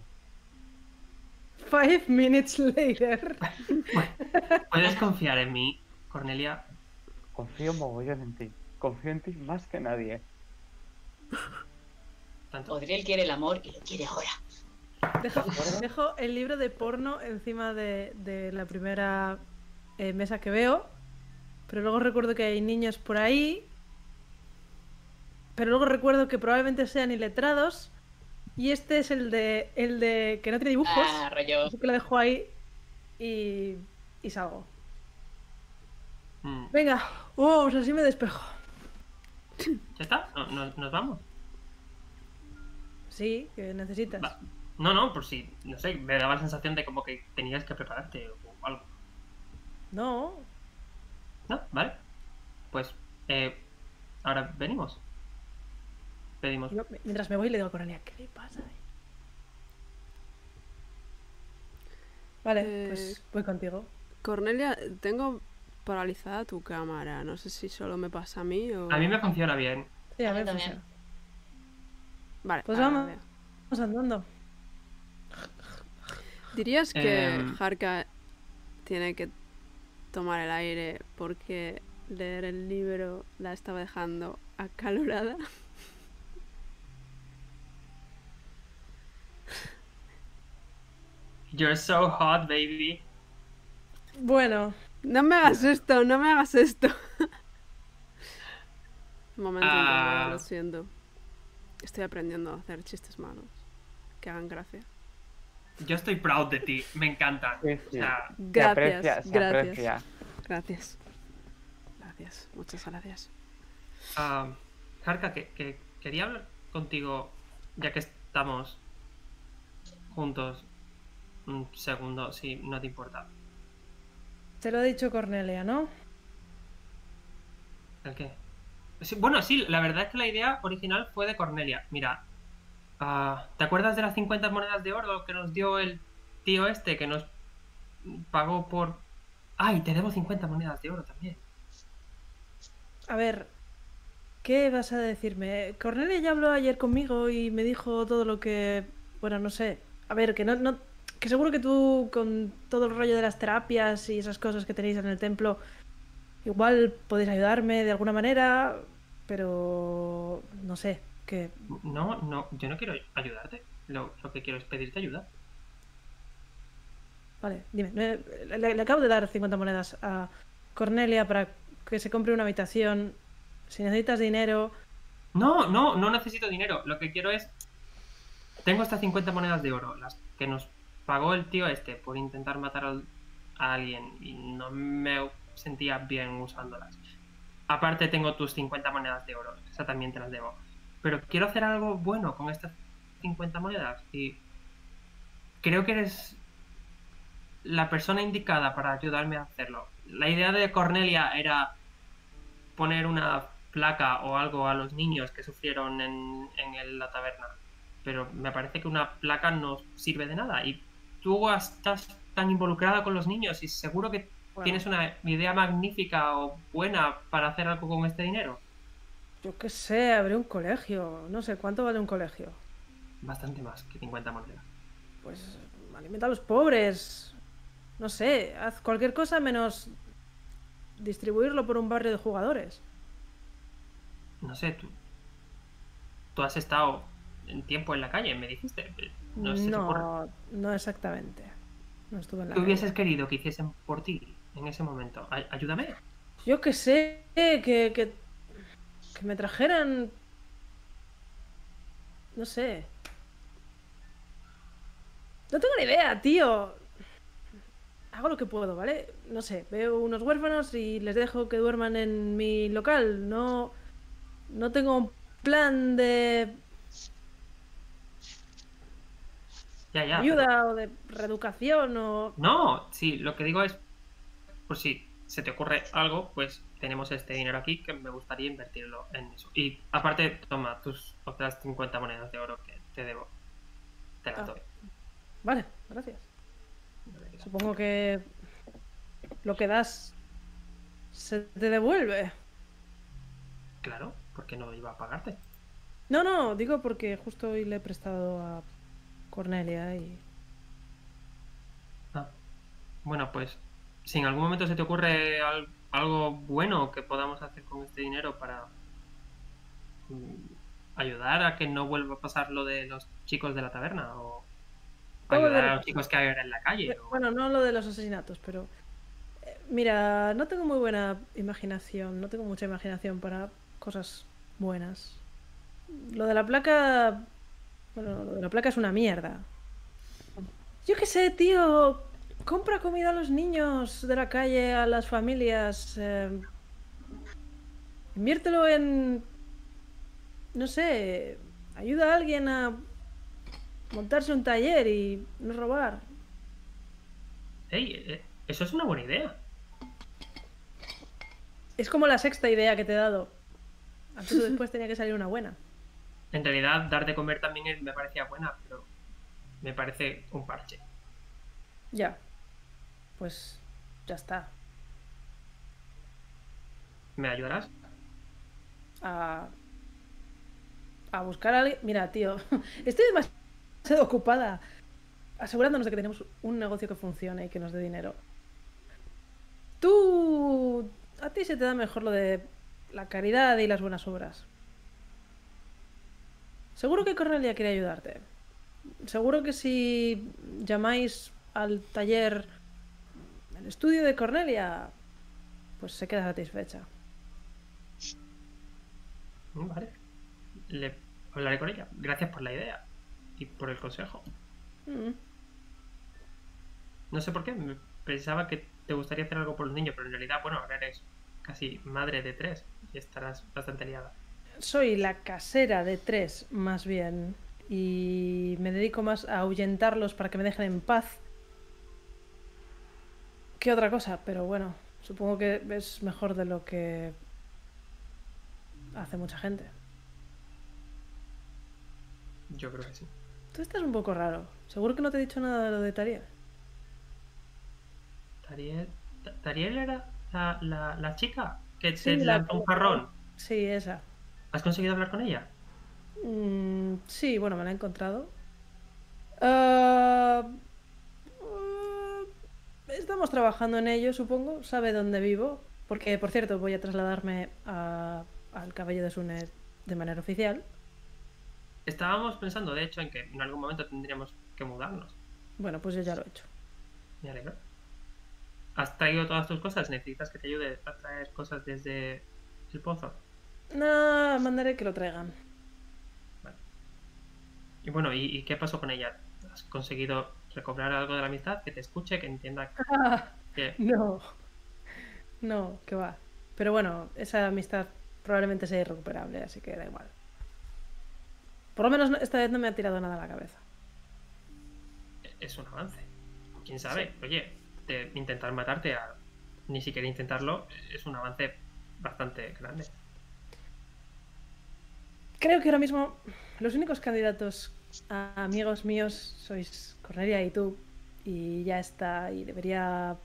5 minutes later. Puedes confiar en mí, Cornelia. Confío mogollón en ti, confío en ti más que nadie. Odriel quiere el amor y lo quiere ahora. Dejo el libro de porno encima de la primera mesa que veo, pero luego recuerdo que hay niños por ahí, pero luego recuerdo que probablemente sean iletrados y este es el de que no tiene dibujos, rollo. así que lo dejo ahí y salgo. Venga, pues así me despejo. ¿Ya está? ¿Nos vamos? Sí, que necesitas. Va. No, por si, no sé, me daba la sensación de como que tenías que prepararte o algo. No. No, vale. pues ahora venimos. Pedimos. Yo, mientras me voy le digo a Cornelia, ¿qué le pasa? Vale, pues voy contigo. Cornelia, tengo paralizada tu cámara. No sé si solo me pasa a mí o... A mí me funciona bien. Sí, a A mí ver, también. funciona. Vale, Pues ahora vamos, veo. vamos andando. ¿Dirías que Em. Harka tiene que tomar el aire porque leer el libro la estaba dejando acalorada? You're so hot, baby. Bueno, No me hagas esto, no me hagas esto. Un momento incómodo, lo siento. Estoy aprendiendo a hacer chistes malos. Que hagan gracia. Yo estoy proud de ti. Me encanta. Sí, O sí. sea, Se aprecia, Gracias, se gracias. aprecia. Gracias. Gracias, muchas gracias. Harka, que quería hablar contigo, ya que estamos juntos. Un segundo, si no te importa. te lo ha dicho Cornelia, ¿no? ¿El qué? Sí, bueno, sí, la verdad es que la idea original fue de Cornelia. Mira, ¿te acuerdas de las 50 monedas de oro que nos dio el tío este que nos pagó por... ¡Ay, te debo 50 monedas de oro también! A ver, ¿qué vas a decirme? Cornelia ya habló ayer conmigo y me dijo todo lo que... Bueno, no sé. A ver, que no... Que seguro que tú, con todo el rollo de las terapias y esas cosas que tenéis en el templo, igual podéis ayudarme de alguna manera, pero... No sé, que... No, yo no quiero ayudarte. Lo que quiero es pedirte ayuda. Vale, dime. Le acabo de dar 50 monedas a Cornelia para que se compre una habitación. Si necesitas dinero... No necesito dinero. Lo que quiero es... Tengo estas 50 monedas de oro, las que nos pagó el tío este por intentar matar a alguien y no me sentía bien usándolas. Aparte tengo tus 50 monedas de oro, esa también te las debo. Pero quiero hacer algo bueno con estas 50 monedas y creo que eres la persona indicada para ayudarme a hacerlo. La idea de Cornelia era poner una placa o algo a los niños que sufrieron en la taberna. Pero me parece que una placa no sirve de nada. Y tú estás tan involucrada con los niños y seguro que tienes una idea magnífica o buena para hacer algo con este dinero. Yo qué sé, abrir un colegio. No sé, ¿cuánto vale un colegio? Bastante más que 50 monedas. Pues alimenta a los pobres. No sé, haz cualquier cosa menos distribuirlo por un barrio de jugadores. No sé, tú has estado en tiempo en la calle, me dijiste. No se te ocurre. No exactamente. No estuve en la ¿Qué calle. hubieses querido que hiciesen por ti en ese momento? Ayúdame. Yo qué sé, que me trajeran... No sé. No tengo ni idea, tío. Hago lo que puedo, ¿vale? No sé, veo unos huérfanos y les dejo que duerman en mi local. No tengo un plan de Ya, ayuda o de reeducación o... No, sí, lo que digo es, por si se te ocurre algo, pues tenemos este dinero aquí que me gustaría invertirlo en eso. Y aparte, toma tus otras 50 monedas de oro que te debo. Te las doy. Vale, gracias. Supongo que lo que das se te devuelve. Claro, porque no iba a pagarte. No, digo porque justo hoy le he prestado a Cornelia y... Bueno, pues si en algún momento se te ocurre algo bueno que podamos hacer con este dinero para ayudar a que no vuelva a pasar lo de los chicos de la taberna o ayudar a los chicos que hay ahora en la calle. Bueno, no lo de los asesinatos, pero... Mira, no tengo muy buena imaginación, no tengo mucha imaginación para cosas buenas. Lo de la placa... Bueno, lo de la placa es una mierda. Yo qué sé, tío. Compra comida a los niños de la calle, a las familias. Inviértelo en... No sé, ayuda a alguien a montarse un taller y no robar. Hey, eso es una buena idea. Es como la sexta idea que te he dado. Antes o después tenía que salir una buena. En realidad, dar de comer también me parecía buena, pero me parece un parche. Ya. Pues ya está. ¿Me ayudarás? A buscar a alguien. Mira, tío, estoy demasiado ocupada asegurándonos de que tenemos un negocio que funcione y que nos dé dinero. A ti se te da mejor lo de la caridad y las buenas obras. Seguro que Cornelia quiere ayudarte. Seguro que si llamáis al taller, el estudio de Cornelia, pues se queda satisfecha. Vale. Hablaré con ella. Gracias por la idea y por el consejo. No sé por qué. Pensaba que te gustaría hacer algo por los niños, pero en realidad, bueno, ahora eres casi madre de 3 y estarás bastante liada. Soy la casera de 3, más bien, y me dedico más a ahuyentarlos para que me dejen en paz que otra cosa, pero bueno, supongo que es mejor de lo que hace mucha gente. Yo creo que sí. Tú estás un poco raro. Seguro que no te he dicho nada de lo de Tariel. ¿Tariel era la chica que Sí, te lanzó un jarrón? Sí, esa. ¿Has conseguido hablar con ella? Sí, bueno, me la he encontrado. Estamos trabajando en ello, supongo. Sabe dónde vivo. Porque, por cierto, voy a trasladarme al Cabello de Sune de manera oficial. Estábamos pensando, de hecho, en que en algún momento tendríamos que mudarnos. Bueno, pues yo ya lo he hecho. Me alegro. ¿Has traído todas tus cosas? ¿Necesitas que te ayude a traer cosas desde el pozo? No, mandaré que lo traigan. Vale. Y bueno, ¿y qué pasó con ella? ¿Has conseguido recobrar algo de la amistad? Que te escuche, que entienda que... No, que va. Pero bueno, esa amistad probablemente sea irrecuperable, así que da igual. Por lo menos esta vez no me ha tirado nada a la cabeza. Es un avance. ¿Quién sabe? Sí. Oye, de intentar matarte a ni siquiera intentarlo es un avance bastante grande. Creo que ahora mismo los únicos candidatos a amigos míos sois Cornelia y tú. Y ya está. Y debería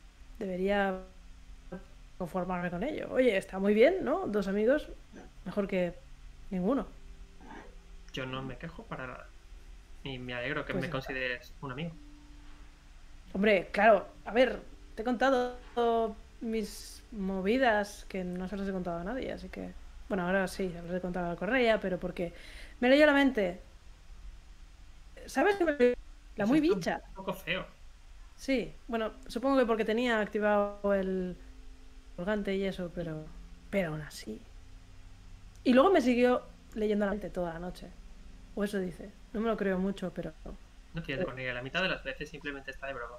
conformarme con ello. Oye, está muy bien, ¿no? 2 amigos, mejor que ninguno. Yo no me quejo para nada. Y me alegro que Pues me consideres un amigo. Hombre, claro, a ver, te he contado mis movidas que no se las he contado a nadie, así que... Bueno, ahora sí, se las he contado a Cornelia, pero porque me leyó la mente. ¿Sabes que me leyó la muy bicha? Un poco feo. Sí, bueno, supongo que porque tenía activado el colgante y eso, pero aún así. Y luego me siguió leyendo la mente toda la noche. O eso dice. No me lo creo mucho, pero... No tienes con ella. La mitad de las veces simplemente está de broma.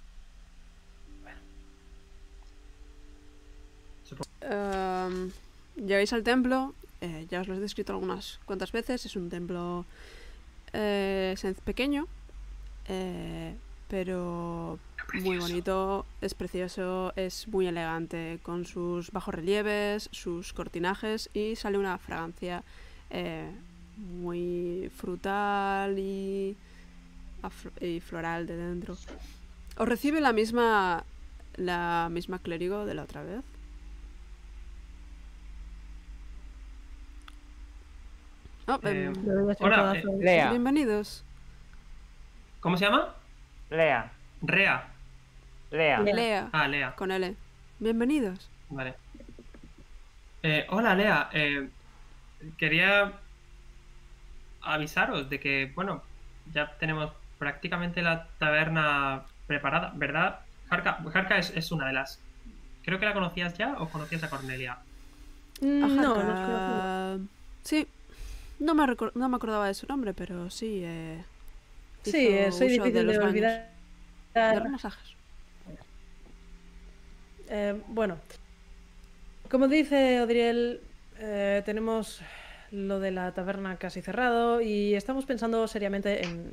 Bueno. Llegáis al templo. Ya os lo he descrito algunas cuantas veces. Es un templo pequeño. Pero muy bonito. Es precioso. Es muy elegante. Con sus bajorrelieves, sus cortinajes. Y sale una fragancia muy frutal y floral de dentro. ¿Os recibe la misma clérigo de la otra vez? Hola, Lea. Bienvenidos. ¿Cómo se llama? Lea. Rea. Lea. Ah, Lea. Con L. Bienvenidos. Vale. Hola, Lea. Quería avisaros de que, bueno, ya tenemos prácticamente la taberna preparada, ¿verdad? Jarka es una de las... Creo que la conocías ya o conocías a Cornelia. No, sí. No me acordaba de su nombre, pero sí. Sí, soy difícil de olvidar. De los masajes. Bueno, como dice Odriel, tenemos lo de la taberna casi cerrado y estamos pensando seriamente en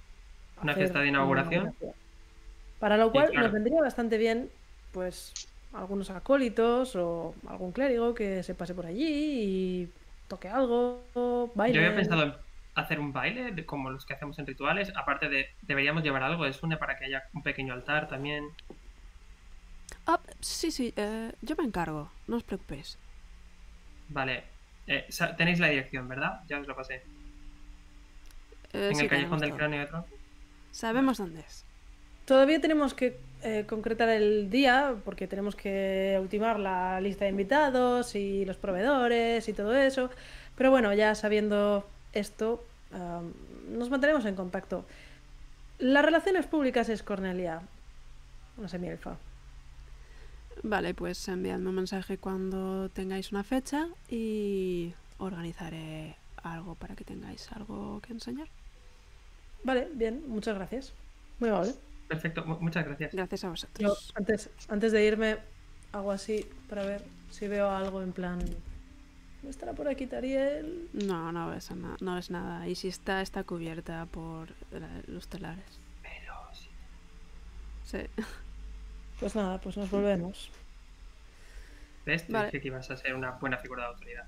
una fiesta de inauguración. Para lo cual sí, claro. nos vendría bastante bien, pues, algunos acólitos o algún clérigo que se pase por allí y toque algo, baile. Yo había pensado en hacer un baile como los que hacemos en rituales. Aparte deberíamos llevar algo de Sune para que haya un pequeño altar también. Ah, sí, yo me encargo, no os preocupéis. Vale. Tenéis la dirección, ¿verdad? Ya os lo pasé. En Sí, el callejón del todo. cráneo otro. Sabemos dónde es. Todavía tenemos que concretar el día porque tenemos que ultimar la lista de invitados y los proveedores y todo eso. Pero bueno, ya sabiendo esto, nos mantenemos en contacto. Las relaciones públicas es Cornelia, una semielfa. Vale, pues enviadme un mensaje cuando tengáis una fecha y organizaré algo para que tengáis algo que enseñar. Vale, bien, muchas gracias. Muy amable. Perfecto, muchas gracias. Gracias a Yo vosotros. antes de irme hago así para ver si veo algo en plan... ¿Estará por aquí Tariel? No, no ves nada. Y si está cubierta por los telares. Pero sí. Sí. Pues nada, pues nos volvemos. ¿Ves? Te Vale. dije que ibas a ser una buena figura de autoridad.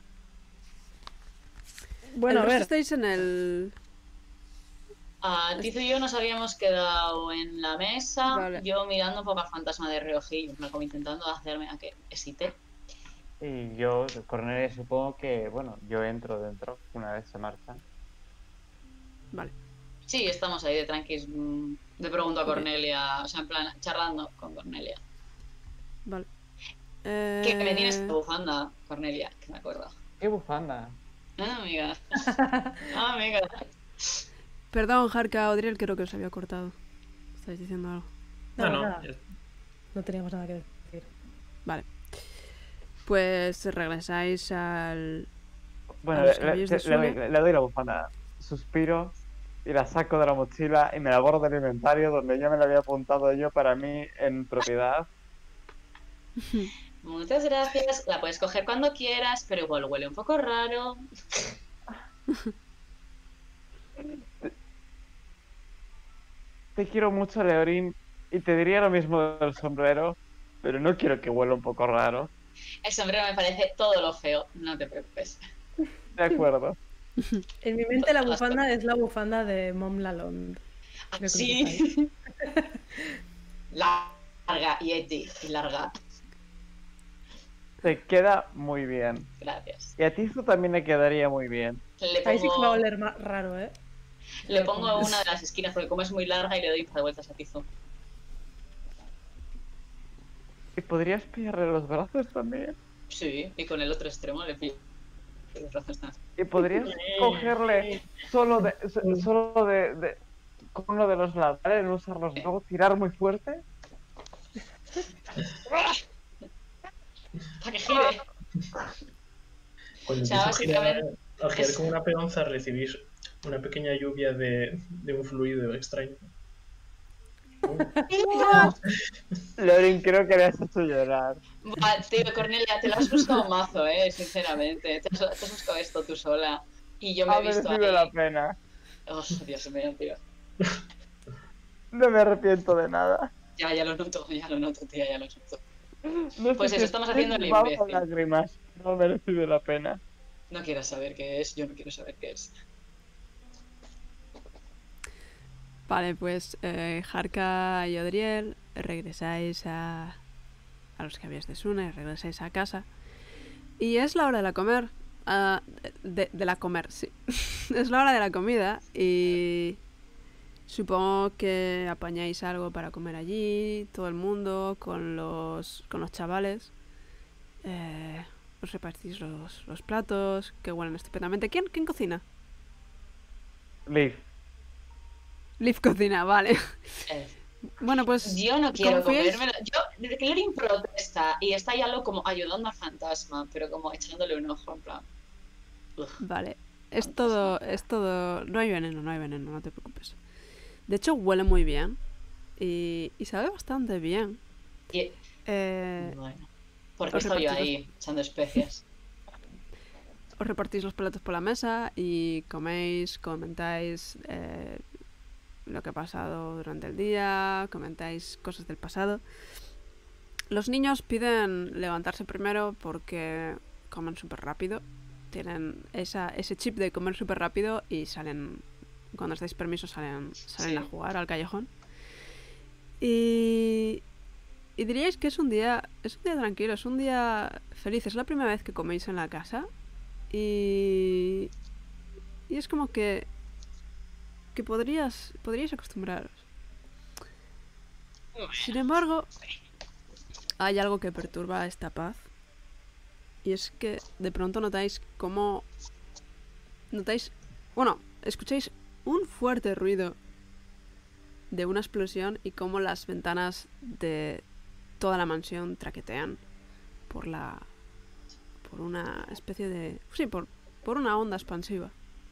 Bueno, a El resto ver. estáis en el... Tizo y yo nos habíamos quedado en la mesa, Vale. yo mirando un poco al fantasma de reojillo, como intentando hacerme a que excite. Y yo, Cornelia, supongo que, bueno, yo entro dentro una vez se marcha. Vale. Sí, estamos ahí de tranquis. Le pregunto a Ok. Cornelia, o sea, en plan, charlando con Cornelia. Vale. Que me tienes esta bufanda, Cornelia, que me acuerdo. ¡Qué bufanda! Ah, amiga. Ah, amiga. Perdón, Harka, Odriel, creo que os había cortado. ¿Estáis diciendo algo? Nada, No, nada. ya- No teníamos nada que decir. Vale. Pues regresáis al... Bueno, A los caballos de Sune. le doy la bufanda. Suspiro y la saco de la mochila y me la borro del inventario donde ya me la había apuntado yo para mí en propiedad. Muchas gracias. La puedes coger cuando quieras, pero igual huele un poco raro. Te quiero mucho, Leorín, y te diría lo mismo del sombrero, pero no quiero que huela un poco raro. El sombrero me parece todo lo feo, no te preocupes. De acuerdo. En mi mente la bufanda es la bufanda de Mom Lalonde. Creo que lo sepáis. Sí. Larga, Yeti, y larga. Te queda muy bien. Gracias. Y a ti eso también le quedaría muy bien. Le Ahí sí que va a pongo, oler raro, ¿eh? le pongo una de las esquinas porque como es muy larga y le doy un par de vueltas a Tizo. ¿Y podrías pillarle los brazos también? Sí, y con el otro extremo le pillo los brazos tan- ¿Y podrías cogerle solo con uno de los laterales, no usarlos luego, tirar muy fuerte? para que gire. Cuando O sea, empieza a girar, básicamente al girar es- como una peonza recibís una pequeña lluvia de un fluido extraño. Lorin, creo que le has hecho llorar. Buah, tío, Cornelia, te lo has buscado mazo, sinceramente. Te has buscado esto tú sola. Y yo me Ha he visto merecido ahí. la pena. Oh, Dios mío, tío. No me arrepiento de nada. Ya lo noto, tía, ya lo noto. No Pues sé eso, si estamos es haciendo el bajo imbécil. lágrimas. No ha merecido la pena. No quiero saber qué es, yo no quiero saber qué es. Vale, pues Harka y Odriel regresáis a los caballos de Sune, regresáis a casa. Y es la hora de la comer. De la comer, sí. Es la hora de la comida y supongo que apañáis algo para comer allí, todo el mundo, con los chavales. Os repartís los platos que huelen estupendamente. ¿Quién cocina? Liv, Liv cocina, vale. Eh, Bueno, pues yo no quiero ¿confíais? comérmelo. Yo, Lorin protesta y está ya lo como ayudando al fantasma, pero como echándole un ojo en plan. Ugh. Vale, es todo, no hay veneno, no te preocupes. De hecho, huele muy bien y sabe bastante bien. Y, Os bueno, porque estoy yo repartís ahí echando especias. Os repartís los platos por la mesa y coméis, comentáis lo que ha pasado durante el día, comentáis cosas del pasado. Los niños piden levantarse primero porque comen súper rápido. Tienen ese chip de comer súper rápido y salen, cuando os dais permiso, salen a jugar al callejón. Y diríais que es un día tranquilo, es un día feliz. Es la primera vez que coméis en la casa. Y es como que podríais acostumbraros. Sin embargo, hay algo que perturba esta paz. Y es que de pronto escucháis un fuerte ruido de una explosión y cómo las ventanas de toda la mansión traquetean por una especie de... Sí, por una onda expansiva.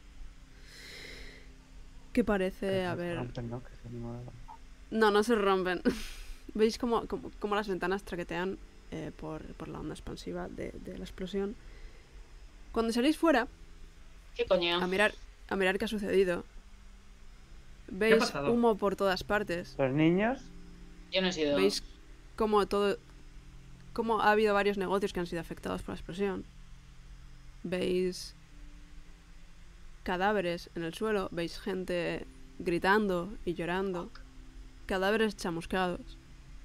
Que parece haber... No se rompen. Veis cómo las ventanas traquetean por la onda expansiva de la explosión. Cuando salís fuera, ¿Qué coño? a mirar qué ha sucedido, veis humo por todas partes. ¿Los niños? Yo no he sido. Veis cómo ha habido varios negocios que han sido afectados por la explosión. Veis cadáveres en el suelo, veis gente gritando y llorando, cadáveres chamuscados.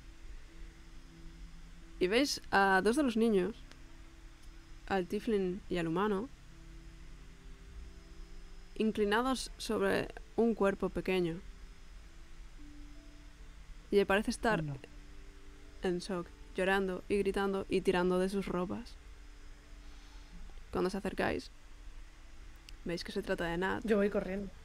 Y veis a dos de los niños, al tiefling y al humano, inclinados sobre un cuerpo pequeño. Y parece estar en shock, llorando y gritando y tirando de sus ropas. Cuando os acercáis, veis que se trata de Nat. Yo voy corriendo.